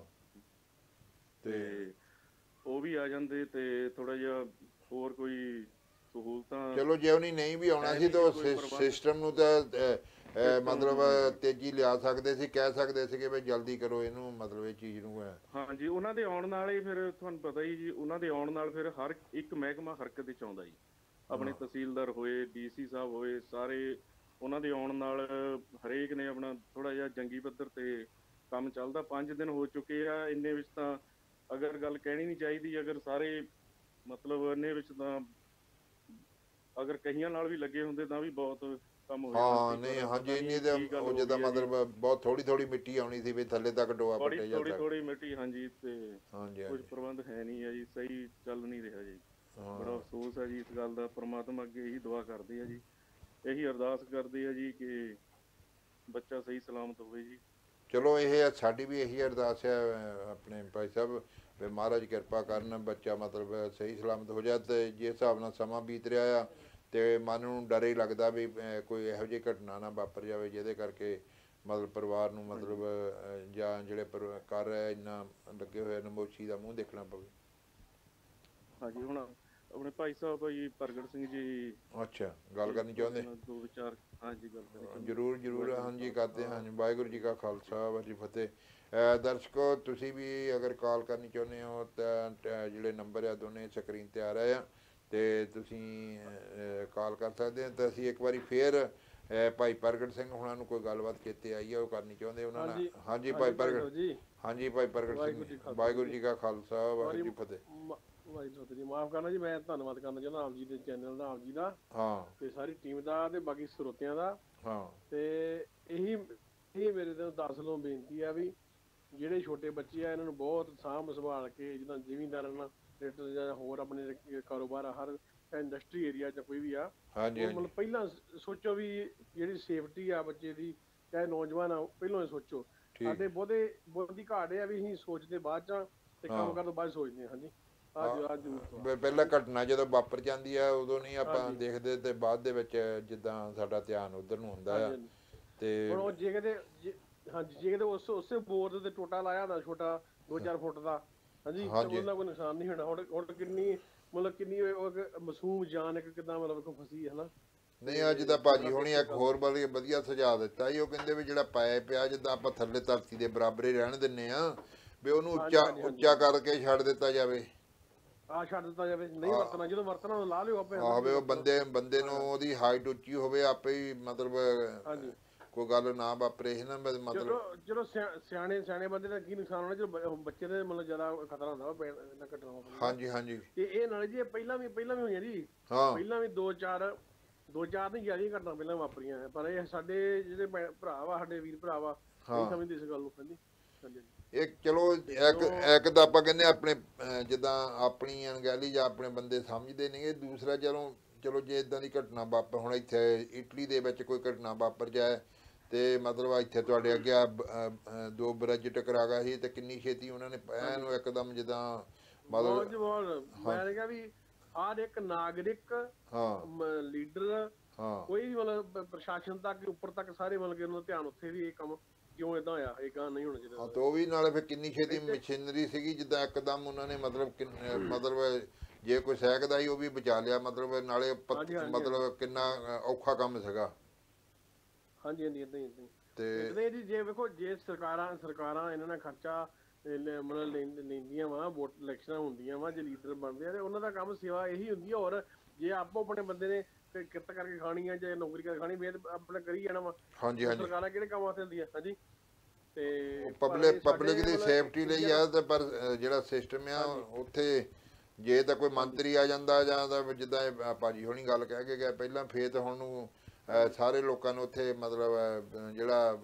ਤੇ ਤੇ ਉਹ ਵੀ ਆ ਜਾਂਦੇ ਤੇ ਥੋੜਾ ਜਿਹਾ ਹੋਰ ਕੋਈ ਸਹੂਲਤਾਂ। ਚਲੋ ਜੇ ਉਹਨੇ ਨਹੀਂ ਵੀ ਆਉਣਾ ਹੈ ਸੀ ਨੀ ਤਾਂ ਉਹ ਕੋਈ ਪ੍ਰਬੰਧ। ਸਿਸਟਮ ਨੂੰ ਤਾਂ ਅਹ, ਅਹ, System ਮਤਲਬ ਨੂੰ, ਤੇਜ਼ੀ ਲਿਆ ਸਕਦੇ ਸੀ, ਕਹਿ ਸਕਦੇ ਸੀ ਕਿ ਵੀ ਜਲਦੀ ਕਰੋ ਇਹਨੂੰ, ਮਤਲਬ ਇਹ ਚੀਜ਼ ਨੂੰ ਹੈ। ਹਾਂਜੀ, ਉਹਨਾਂ ਦੇ ਆਉਣ ਨਾਲ ਹੀ ਫਿਰ ਤੁਹਾਨੂੰ ਪਤਾ ਹੀ ਜੀ, ਉਹਨਾਂ ਦੇ ਆਉਣ ਨਾਲ ਫਿਰ ਹਰ ਇੱਕ ਮਹਿਕਮਾ ਹਰਕਤ ਵਿੱਚ ਆਉਂਦਾ ਜੀ। ਆਪਣੇ ਹਾਂ। ਤਹਿਸੀਲਦਾਰ ਹੋਏ, ਡੀਸੀ ਸਾਹਿਬ ਹੋਏ, ਸਾਰੇ ਉਹਨਾਂ ਦੇ ਆਉਣ ਨਾਲ ਹਰੇਕ ਨੇ ਆਪਣਾ ਥੋੜਾ ਜਿਹਾ ਜੰਗੀ ਪੱਧਰ ਤੇ ਕੰਮ ਚੱਲਦਾ। ਪੰਜ ਦਿਨ ਹੋ ਚੁੱਕੇ ਆ, ਇੰਨੇ ਵਿੱਚ ਤਾਂ ਅਗਰ ਗੱਲ ਕਹਿਣੀ ਨਹੀਂ ਚਾਹੀਦੀ, ਅਗਰ ਸਾਰੇ ਮਤਲਬ ਇੰਨੇ ਵਿੱਚ ਤਾਂ ਅਗਰ ਕਈਆਂ ਨਾਲ ਵੀ ਲੱਗੇ ਹੁੰਦੇ ਤਾਂ ਵੀ ਬਹੁਤ ਕੰਮ ਹੋ ਜਾਣਾ ਹਾਂ ਸੀ। ਨਹੀਂ ਪਰ ਹਾਂਜੀ, ਪਤਾ ਇੰਨੀ ਨਹੀਂ ਤੇ ਕੀ ਗੱਲ ਉਹ ਹੋ ਜਿੱਦਾਂ ਗਈ ਆ ਜੀ। ਮਤਲਬ ਬਹੁਤ ਥੋੜੀ ਥੋੜੀ ਮਿੱਟੀ ਆਉਣੀ ਸੀ ਵੀ ਥੱਲੇ ਤੱਕ ਟੋਆ ਥੋੜੀ ਪੱਟੇ ਜਾ ਥੋੜੀ ਸਕਦਾ। ਥੋੜੀ ਮਿੱਟੀ, ਹਾਂਜੀ, ਤੇ ਹਾਂਜੀ ਕੁਝ ਹਾਂਜੀ ਪ੍ਰਬੰਧ ਹੈ ਨਹੀਂ ਆ ਜੀ, ਸਹੀ ਚੱਲ ਨਹੀਂ ਰਿਹਾ ਜੀ। ਬੜਾ ਹਾਂ। ਅਫਸੋਸ ਹੈ ਜੀ ਇਸ ਗੱਲ ਦਾ। ਪ੍ਰਮਾਤਮਾ ਅੱਗੇ ਇਹੀ ਦੁਆ ਕਰਦੇ ਆ ਜੀ, ਇਹੀ ਅਰਦਾਸ ਕਰਦੇ ਆ ਜੀ ਕਿ ਬੱਚਾ ਸਹੀ ਸਲਾਮਤ ਹੋਵੇ ਜੀ। ਚਲੋ ਇਹ ਆ, ਸਾਡੀ ਵੀ ਇਹੀ ਅਰਦਾਸ ਹੈ ਅਹ, ਆਪਣੇ ਭਾਈ ਸਾਹਿਬ ਵੀ ਮਹਾਰਾਜ ਕਿਰਪਾ ਕਰਨ, ਬੱਚਾ ਮਤਲਬ ਸਹੀ ਸਲਾਮਤ ਹੋ ਜਾ। ਤੇ ਜਿਸ ਹਿਸਾਬ ਨਾਲ ਸਮਾਂ ਬੀਤ ਰਿਹਾ ਆ ਤੇ ਮਨ ਨੂੰ ਡਰ ਹੀ ਲੱਗਦਾ ਵੀ ਅਹ, ਕੋਈ ਇਹੋ ਜਿਹੀ ਘਟਨਾ ਨਾ ਵਾਪਰ ਜਾਵੇ ਜਿਹਦੇ ਕਰਕੇ ਮਤਲਬ ਪਰਿਵਾਰ ਨੂੰ ਮਤਲਬ ਅਹ, ਜਾਂ ਜਿਹੜੇ ਪਰ- ਕਰ ਰਿਹਾ ਇੰਨਾ ਲੱਗੇ ਹੋਏ ਨਮੋਸ਼ੀ ਦਾ ਮੂੰਹ ਦੇਖਣਾ ਪਵੇ। ਹਾਂਜੀ, ਹੁਣ ਆਪਣੇ ਭਾਈ ਸਾਹਿਬ ਭਾਈ ਪ੍ਰਗਟ ਸਿੰਘ ਜੀ ਅੱਛਾ, ਗੱਲ ਕਰਨੀ ਚਾਹੁੰਦੇ? ਤੁਹਾਡੇ ਨਾਲ ਦੋ ਵਿਚਾਰ, ਹਾਂਜੀ, ਗੱਲ ਕਰਨੀ ਚਾਹੁੰਦੇ। ਜ਼ਰੂਰ ਜ਼ਰੂਰ, ਵਾਹਿਗੁਰੂ ਹਾਂਜੀ ਜੀ ਕਾ ਕਰਦੇ ਹਾਂ। ਹਾਂਜੀ, ਵਾਹਿਗੁਰੂ ਜੀ ਕਾ ਖਾਲਸਾ, ਵਾਹਿਗੁਰੂ ਜੀ ਕੀ ਫਤਿਹ। ਅਹ, ਦਰਸ਼ਕੋ ਤੁਸੀਂ ਵੀ ਅਗਰ ਕਾਲ ਕਰਨੀ ਚਾਹੁੰਦੇ ਹੋ ਤਾਂ ਟ- ਜਿਹੜੇ ਨੰਬਰ ਆ ਦੋਨੇ ਸਕਰੀਨ 'ਤੇ ਆ ਰਹੇ ਆ, ਤੇ ਤੁਸੀਂ ਕਾਲ ਕਰ ਸਕਦੇ ਹੋ। ਤਾਂ ਅਸੀਂ ਇੱਕ ਵਾਰੀ ਫੇਰ ਅਹ, ਭਾਈ ਪ੍ਰਗਟ ਸਿੰਘ ਹੁਣਾਂ ਨੂੰ ਕੋਈ ਗੱਲਬਾਤ ਕੀਤੀ ਆਈ ਹੈ, ਉਹ ਕਰਨੀ ਚਾਹੁੰਦੇ ਉਹਨਾਂ ਨਾਲ। ਹਾਂਜੀ ਹਾਂਜੀ ਭਾਈ ਹਾਂਜੀ ਭਾਈ ਪ੍ਰਗਟ, ਸਾਹਿਬ ਜੀ, ਹਾਂਜੀ ਭਾਈ ਪ੍ਰਗਟ ਵਾਹਿਗੁਰੂ ਜੀ ਸਿੰਘ, ਕਾ ਖਾਲਸਾ ਵਾਹਿਗੁਰੂ ਜੀ ਕਾ ਖਾਲਸਾ, ਵਾਹਿਗੁਰੂ ਜੀ ਕੀ ਫਤਿਹ। ਮ- ਵਾਹਿਗੁਰੂ ਜੀ ਮਾਫ ਕਰਨਾ ਜੀ, ਮੈਂ ਧੰਨਵਾਦ ਕਰਨਾ ਚਾਹੁੰਦਾ ਆਪ ਜੀ ਦੇ ਚੈਨਲ ਦਾ, ਆਪ ਜੀ ਦਾ ਹਾਂ ਤੇ ਸਾਰੀ ਟੀਮ ਦਾ ਤੇ ਬਾਕੀ ਸਰੋਤਿਆਂ ਦਾ। ਹਾਂ ਤੇ ਇਹੀ ਇਹੀ ਮੇਰੇ ਤੋਂ ਦਸ ਨੂੰ ਬੇਨਤੀ ਆ ਵੀ ਜਿਹੜੇ ਛੋਟੇ ਬੱਚੇ ਆ ਇਹਨਾਂ ਨੂੰ ਬਹੁਤ ਸਾਂਭ ਸੰਭਾਲ ਕੇ, ਜਿੱਦਾਂ ਜ਼ਿਮੀਂਦਾਰਾਂ ਨਾਲ ਰਿਲੇਟਡ ਜਾਂ ਹੋਰ ਆਪਣੇ ਕਾਰੋਬਾਰ ਆ, ਹਰ ਇੰਡਸਟਰੀ ਏਰੀਆ ਚ ਕੋਈ ਵੀ ਆ, ਹਾਂਜੀ ਉਹ ਹਾਂਜੀ ਮਤਲਬ ਪਹਿਲਾਂ ਸ- ਸੋਚੋ ਵੀ ਜਿਹੜੀ ਸੇਫਟੀ ਆ ਬੱਚੇ ਦੀ, ਚਾਹੇ ਨੌਜਵਾਨ ਆ, ਪਹਿਲਾਂ ਹੀ ਸੋਚੋ। ਠੀਕ। ਸਾਡੇ ਬਹੁਤੇ ਬਹੁਤ ਦੀ ਘਾਟ ਇਹ ਆ ਵੀ ਅਸੀਂ ਸੋਚਦੇ ਬਾਅਦ ਚ ਆ ਤੇ ਕੰਮ ਹਾਂ। ਕਰਨ ਤੋਂ ਬਾਅਦ ਸੋਚਦੇ ਹਾਂ। ਹਾਂਜੀ, ਆ ਜੋ ਆ ਜ਼ਰੂਰ ਪ- ਪਹਿਲਾਂ ਘਟਨਾ ਜਦੋਂ ਵਾਪਰ ਜਾਂਦੀ ਆ ਉਦੋਂ ਨਹੀਂ ਆਪਾਂ ਹਾਂਜੀ। ਦੇਖਦੇ, ਤੇ ਬਾਅਦ ਦੇ ਵਿੱਚ ਜਿੱਦਾਂ ਸਾਡਾ ਧਿਆਨ ਉਧਰ ਨੂੰ ਹੁੰਦਾ ਆ। ਹਾਂਜੀ। ਤੇ ਹੁਣ ਉਹ ਜੇ ਕਿਤੇ ਜੇ- ਹਾਂਜੀ ਜੇ ਕਿਤੇ ਉਸ ਉਸੇ ਬੋਰਡ ਤੇ ਟੋਟਾ ਲਾਇਆ ਹੁੰਦਾ ਛੋਟਾ ਦੋ ਚਾਰ ਫੁੱਟ ਦਾ, ਹਾਂਜੀ, ਤੇ ਹਾਂਜੀ। ਉਹਨਾਂ ਕੋਈ ਨੁਕਸਾਨ ਨਹੀਂ ਹੋਣਾ। ਹੁਣ ਹੁਣ ਕਿੰਨੀ ਮਤਲਬ ਕਿੰਨੀ ਉਹ ਇੱਕ ਮਾਸੂਮ ਜਾਨ ਇੱਕ ਕਿੱਦਾਂ ਮਤਲਬ ਕੋ ਫਸੀ ਹੈ ਨਾ। ਨਹੀਂ, ਅੱਜ ਦਾ ਭਾਜੀ ਹੁਣੀ ਇੱਕ ਹੋਰ ਬੜੀ ਵਧੀਆ ਸੁਝਾਅ ਦਿੱਤਾ ਜੀ। ਉਹ ਕਹਿੰਦੇ ਵੀ ਜਿਹੜਾ ਪਾਇਪ ਆ ਜਿੱਦਾਂ ਆਪਾਂ ਥੱਲੇ ਧਰਤੀ ਦੇ ਬਰਾਬਰ ਹੀ ਰਹਿਣ ਦਿੰਨੇ ਆ, ਵੀ ਉਹਨੂੰ ਹਾਂਜੀ, ਉੱਚਾ ਹਾਂਜੀ, ਹਾਂਜੀ। ਉੱਚਾ ਕਰਕੇ ਛੱਡ ਦਿੱਤਾ ਜਾਵੇ। ਆ ਛੱਡ ਦਿੱਤਾ ਜਾਵੇ, ਨਹੀਂ ਵਰਤਣਾ, ਜਦੋਂ ਵਰਤਣਾ ਉਦੋਂ ਲਾ ਲਿਓ ਆਪੇ। ਆਹਵੇ ਉਹ ਬੰਦੇ ਬੰਦੇ ਨੂੰ ਉਹਦੀ ਹਾਈਟ ਉੱਚੀ ਹੋਵੇ, ਆਪੇ ਹੀ ਮਤਲਬ ਹਾਂਜੀ। ਕੋਈ ਗੱਲ ਨਾ ਵਾਪਰੇ ਹੈ ਨਾ, ਮਤਲਬ ਚਲੋ ਚਲੋ ਸਿਆ- ਸਿਆਣੇ ਸਿਆਣੇ ਬੰਦੇ ਦਾ ਕੀ ਨੁਕਸਾਨ ਹੋਣਾ, ਜਦੋਂ ਬ- ਬੱਚੇ ਦੇ ਮਤਲਬ ਜ਼ਿਆਦਾ ਖਤਰਾ ਹੁੰਦਾ ਵਾ ਪੈਣ ਦਾ, ਘਟਨਾ ਵਾਪਰਨ ਦਾ। ਹਾਂਜੀ ਹਾਂਜੀ ਤੇ ਇਹ ਨਾਲੇ ਜੀ ਇਹ ਪਹਿਲਾਂ ਵੀ ਪਹਿਲਾਂ ਵੀ ਹੋਈਆਂ ਜੀ, ਹਾਂ ਪਹਿਲਾਂ ਵੀ ਦੋ ਚਾਰ ਦੋ ਚਾਰ ਨਹੀਂ ਜ਼ਿਆਦਾ ਘਟਨਾ ਪਹਿਲਾਂ ਵਾਪਰੀਆਂ ਹੈ। ਪਰ ਇਹ ਸਾਡੇ ਜਿਹੜੇ ਭੈ- ਭਰਾ ਵਾ, ਸਾਡੇ ਵੀਰ ਭਰਾ ਵਾ, ਨਹੀਂ ਹਾਂ। ਸਮਝਦੇ ਇਸ ਗੱਲ ਨੂੰ। ਹਾਂਜੀ ਹਾਂਜੀ ਇੱਕ ਚਲੋ ਇੱਕ ਇੱਕ ਤਾਂ ਆਪਾਂ ਕਹਿੰਦੇ ਆਪਣੇ ਅਹ, ਜਿੱਦਾਂ ਆਪਣੀ ਅਣਗਹਿਲੀ ਜਾਂ ਆਪਣੇ ਬੰਦੇ ਸਮਝਦੇ ਨੇਗੇ। ਦੂਸਰਾ ਚਲੋ ਚਲੋ ਜੇ ਇਦਾਂ ਦੀ ਘਟਨਾ ਵਾਪਰ, ਹੁਣ ਇੱਥੇ ਇਟਲੀ ਦੇ ਵਿੱਚ ਕੋਈ ਘਟਨਾ ਵਾਪਰ ਜਾਏ ਤੇ ਮਤਲਬ ਇੱਥੇ ਤੁਹਾਡੇ ਅੱਗੇ ਆ ਬ- ਅਹ, ਅਹ, ਦੋ ਬ੍ਰਿਜ ਟਕਰਾ ਗਿਆ ਸੀ, ਤੇ ਕਿੰਨੀ ਛੇਤੀ ਉਹਨਾਂ ਨੇ ਇਹਨੂੰ ਇੱਕਦਮ ਜਿੱਦਾਂ ਬਹੁਤ ਜੀ ਮਤਲਬ ਬਹੁਤ। ਮੈਂ ਕਿਹਾ ਵੀ ਹਰ ਇੱਕ ਨਾਗਰਿਕ, ਹਾਂ ਮ- ਲੀਡਰ, ਹਾਂ ਕੋਈ ਵੀ ਮਤਲਬ ਪ- ਪ੍ਰਸ਼ਾਸਨ ਤੱਕ ਉੱਪਰ ਤੱਕ ਸਾਰੇ ਮਤਲਬ ਕਿ ਉਹਨਾਂ ਦਾ ਧਿਆਨ ਉੱਥੇ ਵੀ ਇਹ ਕੰਮ ਕਿਉਂ ਇਦਾਂ ਹੋਇਆ, ਇਹ ਗਾਂ ਨਹੀਂ ਹੋਣਾ ਹਾਂ। ਚਾਹੀਦਾ। ਤੇ ਉਹ ਵੀ ਨਾਲੇ ਫਿਰ ਕਿੰਨੀ ਛੇਤੀ ਮਸ਼ੀਨਰੀ ਸੀਗੀ, ਜਿੱਦਾਂ ਇੱਕਦਮ ਉਹਨਾਂ ਨੇ ਮਤਲਬ ਕਿੰਨ- ਮਤਲਬ ਜੇ ਕੋਈ ਸਹਿਕਦਾ ਸੀ ਉਹ ਵੀ ਬਚਾ ਲਿਆ, ਮਤਲਬ ਨਾਲੇ ਪਤ- ਹਾਂਜੀ, ਹਾਂਜੀ, ਮਤਲਬ ਕਿੰਨਾ ਅਹ, ਔਖਾ ਕੰਮ ਸੀਗਾ। ਹਾਂਜੀ ਹਾਂਜੀ ਇਦਾਂ ਹੀ ਇਦਾਂ ਹੀ ਤੇ ਇਦਾਂ ਹੀ ਜੀ। ਜੇ ਵੇਖੋ ਜੇ ਸਰਕਾਰਾਂ ਸਰਕਾਰਾਂ ਇਹਨਾਂ ਨਾਲ ਖਰਚਾ ਇਹ ਲੈ- ਮਤਲਬ ਲੈਂਦ- ਲੈਂਦੀਆਂ ਵਾ, ਵੋਟ ਇਲੈਕਸ਼ਨਾਂ ਹੁੰਦੀਆਂ ਵਾ, ਜੇ ਲੀਡਰ ਬਣਦੇ ਆ ਤੇ ਉਹਨਾਂ ਦਾ ਕੰਮ ਸੇਵਾ ਇਹੀ ਹੁੰਦੀ ਆ। ਔਰ ਜੇ ਆਪੋ ਆਪਣੇ ਬੰਦੇ ਨੇ ਕਿ- ਕਿਰਤ ਕਰਕੇ ਖਾਣੀ ਆ ਜਾਂ ਨੌਕਰੀ ਕਰਕੇ ਖਾਣੀ, ਵੀ ਇਹ ਤਾਂ ਆਪਣਾ ਕਰੀ ਜਾਣਾ ਵਾ। ਹਾਂਜੀ ਹਾਂਜੀ ਸਰਕਾਰਾਂ ਕਿਹੜੇ ਕੰਮ ਵਾਸਤੇ ਹੁੰਦੀਆਂ? ਹਾਂਜੀ, ਤੇ ਪਬਲਿਕ ਪਬਲਿਕ ਦੀ ਸੇਫਟੀ ਲਈ ਆ ਤੇ ਪਰ ਜਿਹੜਾ ਸਿਸਟਮ ਆ ਉੱਥੇ ਜੇ ਤਾਂ ਕੋਈ ਮੰਤਰੀ ਆ ਜਾਂਦਾ ਜਾਂ ਤਾਂ ਜਿੱਦਾਂ ਭਾਜੀ ਹੋਣੀ ਗੱਲ ਕਹਿ ਕੇ ਗਿਆ ਪਹਿਲਾਂ, ਫੇਰ ਤਾਂ ਹੁਣ ਨੂੰ ਸਾਰੇ ਲੋਕਾਂ ਨੂੰ ਉੱਥੇ ਮਤਲਬ ਜਿਹੜਾ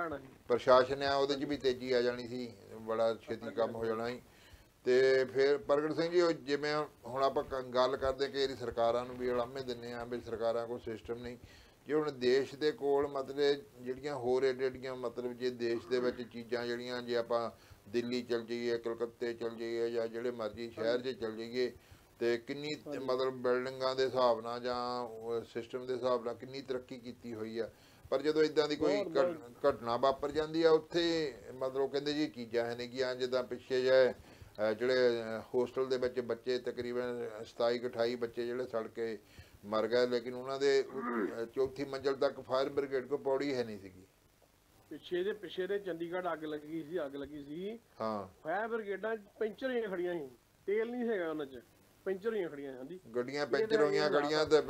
ਪ੍ਰਸ਼ਾਸਨ ਆ ਉਹਦੇ 'ਚ ਵੀ ਤੇਜ਼ੀ ਆ ਜਾਣੀ ਸੀ, ਬੜਾ ਛੇਤੀ ਕੰਮ ਹੋ ਜਾਣਾ ਸੀ। ਤੇ ਫਿਰ ਪ੍ਰਗਟ ਸਿੰਘ ਜੀ, ਜਿਵੇਂ ਹੁਣ ਆਪਾਂ ਗੱਲ ਕਰਦੇ ਕਿ ਇਹਦੀ ਸਰਕਾਰਾਂ ਨੂੰ ਵੀ ਉਲਾਮੇ ਦਿੰਦੇ ਆ ਵੀ ਸਰਕਾਰਾਂ ਕੋਲ ਸਿਸਟਮ ਨਹੀਂ, ਜੇ ਹੁਣ ਦੇਸ਼ ਦੇ ਕੋਲ ਮਤਲਬ ਜਿਹੜੀਆਂ ਹੋਰ ਏਡੇ ਏਡੀਆਂ ਮਤਲਬ ਜੇ ਦੇਸ਼ ਦੇ ਵਿੱਚ ਚੀਜ਼ਾਂ ਜਿਹੜੀਆਂ ਜੇ ਆਪਾਂ ਦਿੱਲੀ ਚਲ ਜਾਈਏ, ਕਲਕੱਤੇ ਚਲ ਜਾਈਏ ਜਾਂ ਜਿਹੜੇ ਮਰਜ਼ੀ ਸ਼ਹਿਰ 'ਚ ਚਲ ਜਾਈਏ, ਤੇ ਕਿੰਨੀ ਮਤਲਬ ਬਿਲਡਿੰਗਾਂ ਦੇ ਹਿਸਾਬ ਨਾਲ ਜਾਂ ਸਿਸਟਮ ਦੇ ਹਿਸਾਬ ਨਾਲ ਕਿੰਨੀ ਤਰੱਕੀ ਕੀਤੀ ਹੋਈ ਆ, ਪਰ ਜਦੋਂ ਇਦਾਂ ਦੀ ਕੋਈ ਘਟਨਾ ਵਾਪਰ ਜਾਂਦੀ ਆ ਉੱਥੇ ਮਤਲਬ ਕਹਿੰਦੇ ਜੀ ਚੀਜ਼ਾਂ ਹੈ ਨਹੀਂ ਗੀਆਂ। ਜਿੱਦਾਂ ਪਿੱਛੇ ਜਿਹੇ ਜਿਹੜੇ ਹੋਸਟਲ ਦੇ ਵਿੱਚ ਬੱਚੇ ਤਕਰੀਬਨ ਸਤਾਈ ਅਠਾਈ ਬੱਚੇ ਜਿਹੜੇ ਸੜ ਕੇ ਮਰ ਗਏ, ਲੇਕਿਨ ਉਹਨਾਂ ਦੇ ਚੌਥੀ ਮੰਜ਼ਿਲ ਤੱਕ ਫਾਇਰ ਬ੍ਰਿਗੇਡ ਕੋਲ ਪੌੜੀ ਹੈ ਨਹੀਂ ਸੀਗੀ। ਪਿੱਛੇ ਦੇ ਪਿੱਛੇ ਦੇ ਚੰਡੀਗੜ੍ਹ ਅੱਗ ਲੱਗੀ ਸੀ, ਅੱਗ ਲੱਗੀ ਸੀ, ਹਾਂ ਫਾਇਰ ਬ੍ਰਿਗੇਡਾਂ ਪੈਂਚਰ ਹੋਈਆਂ ਖੜੀਆਂ ਸੀ, ਤੇਲ ਨਹੀਂ ਹੈਗਾ ਉਹਨਾਂ 'ਚ, ਪੈਂਚਰ ਹੋਈਆਂ ਖੜੀਆਂ ਹਾਂਜੀ, ਗੱਡੀਆਂ ਪੈਂਚਰ ਹੋਈਆਂ ਖੜੀਆਂ ਤੇ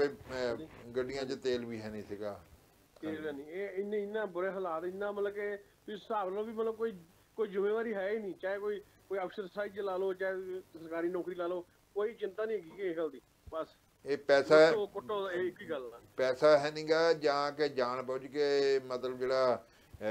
ਗੱਡੀਆਂ 'ਚ ਤੇਲ ਵੀ ਹੈ ਨਹੀਂ ਸੀਗਾ, ਤੇਲ ਨਹੀਂ। ਇਹ ਇੰਨੇ ਇੰਨਾ ਬੁਰੇ ਹਾਲਾਤ, ਇੰਨਾ ਮਤਲਬ ਕਿ ਤੁਸੀਂ ਹਿਸਾਬ ਨਾਲ ਵੀ ਮਤਲਬ ਕੋਈ ਕੋਈ ਜ਼ਿੰਮੇਵਾਰੀ ਹੈ ਹੀ ਨਹੀਂ, ਚਾਹੇ ਕੋਈ ਕੋਈ ਅਫਸਰ ਸਾਈਜ਼ ਲਾ ਲਓ, ਚਾਹੇ ਸਰਕਾਰੀ ਨੌਕਰੀ ਲਾ ਲਓ, ਕੋਈ ਚਿੰਤਾ ਨਹੀਂ ਹੈਗੀ ਇਸ ਗੱਲ ਦੀ। ਬਸ ਇਹ ਪੈਸਾ ਕੁੱਟੋ, ਇਹ ਇੱਕ ਹੀ ਗੱਲ ਆ, ਪੈਸਾ ਹੈ ਨਹੀਂਗਾ ਜਾਂ ਕਿ ਜਾਣ ਬੁੱਝ ਕੇ ਮਤਲਬ ਜਿਹੜਾ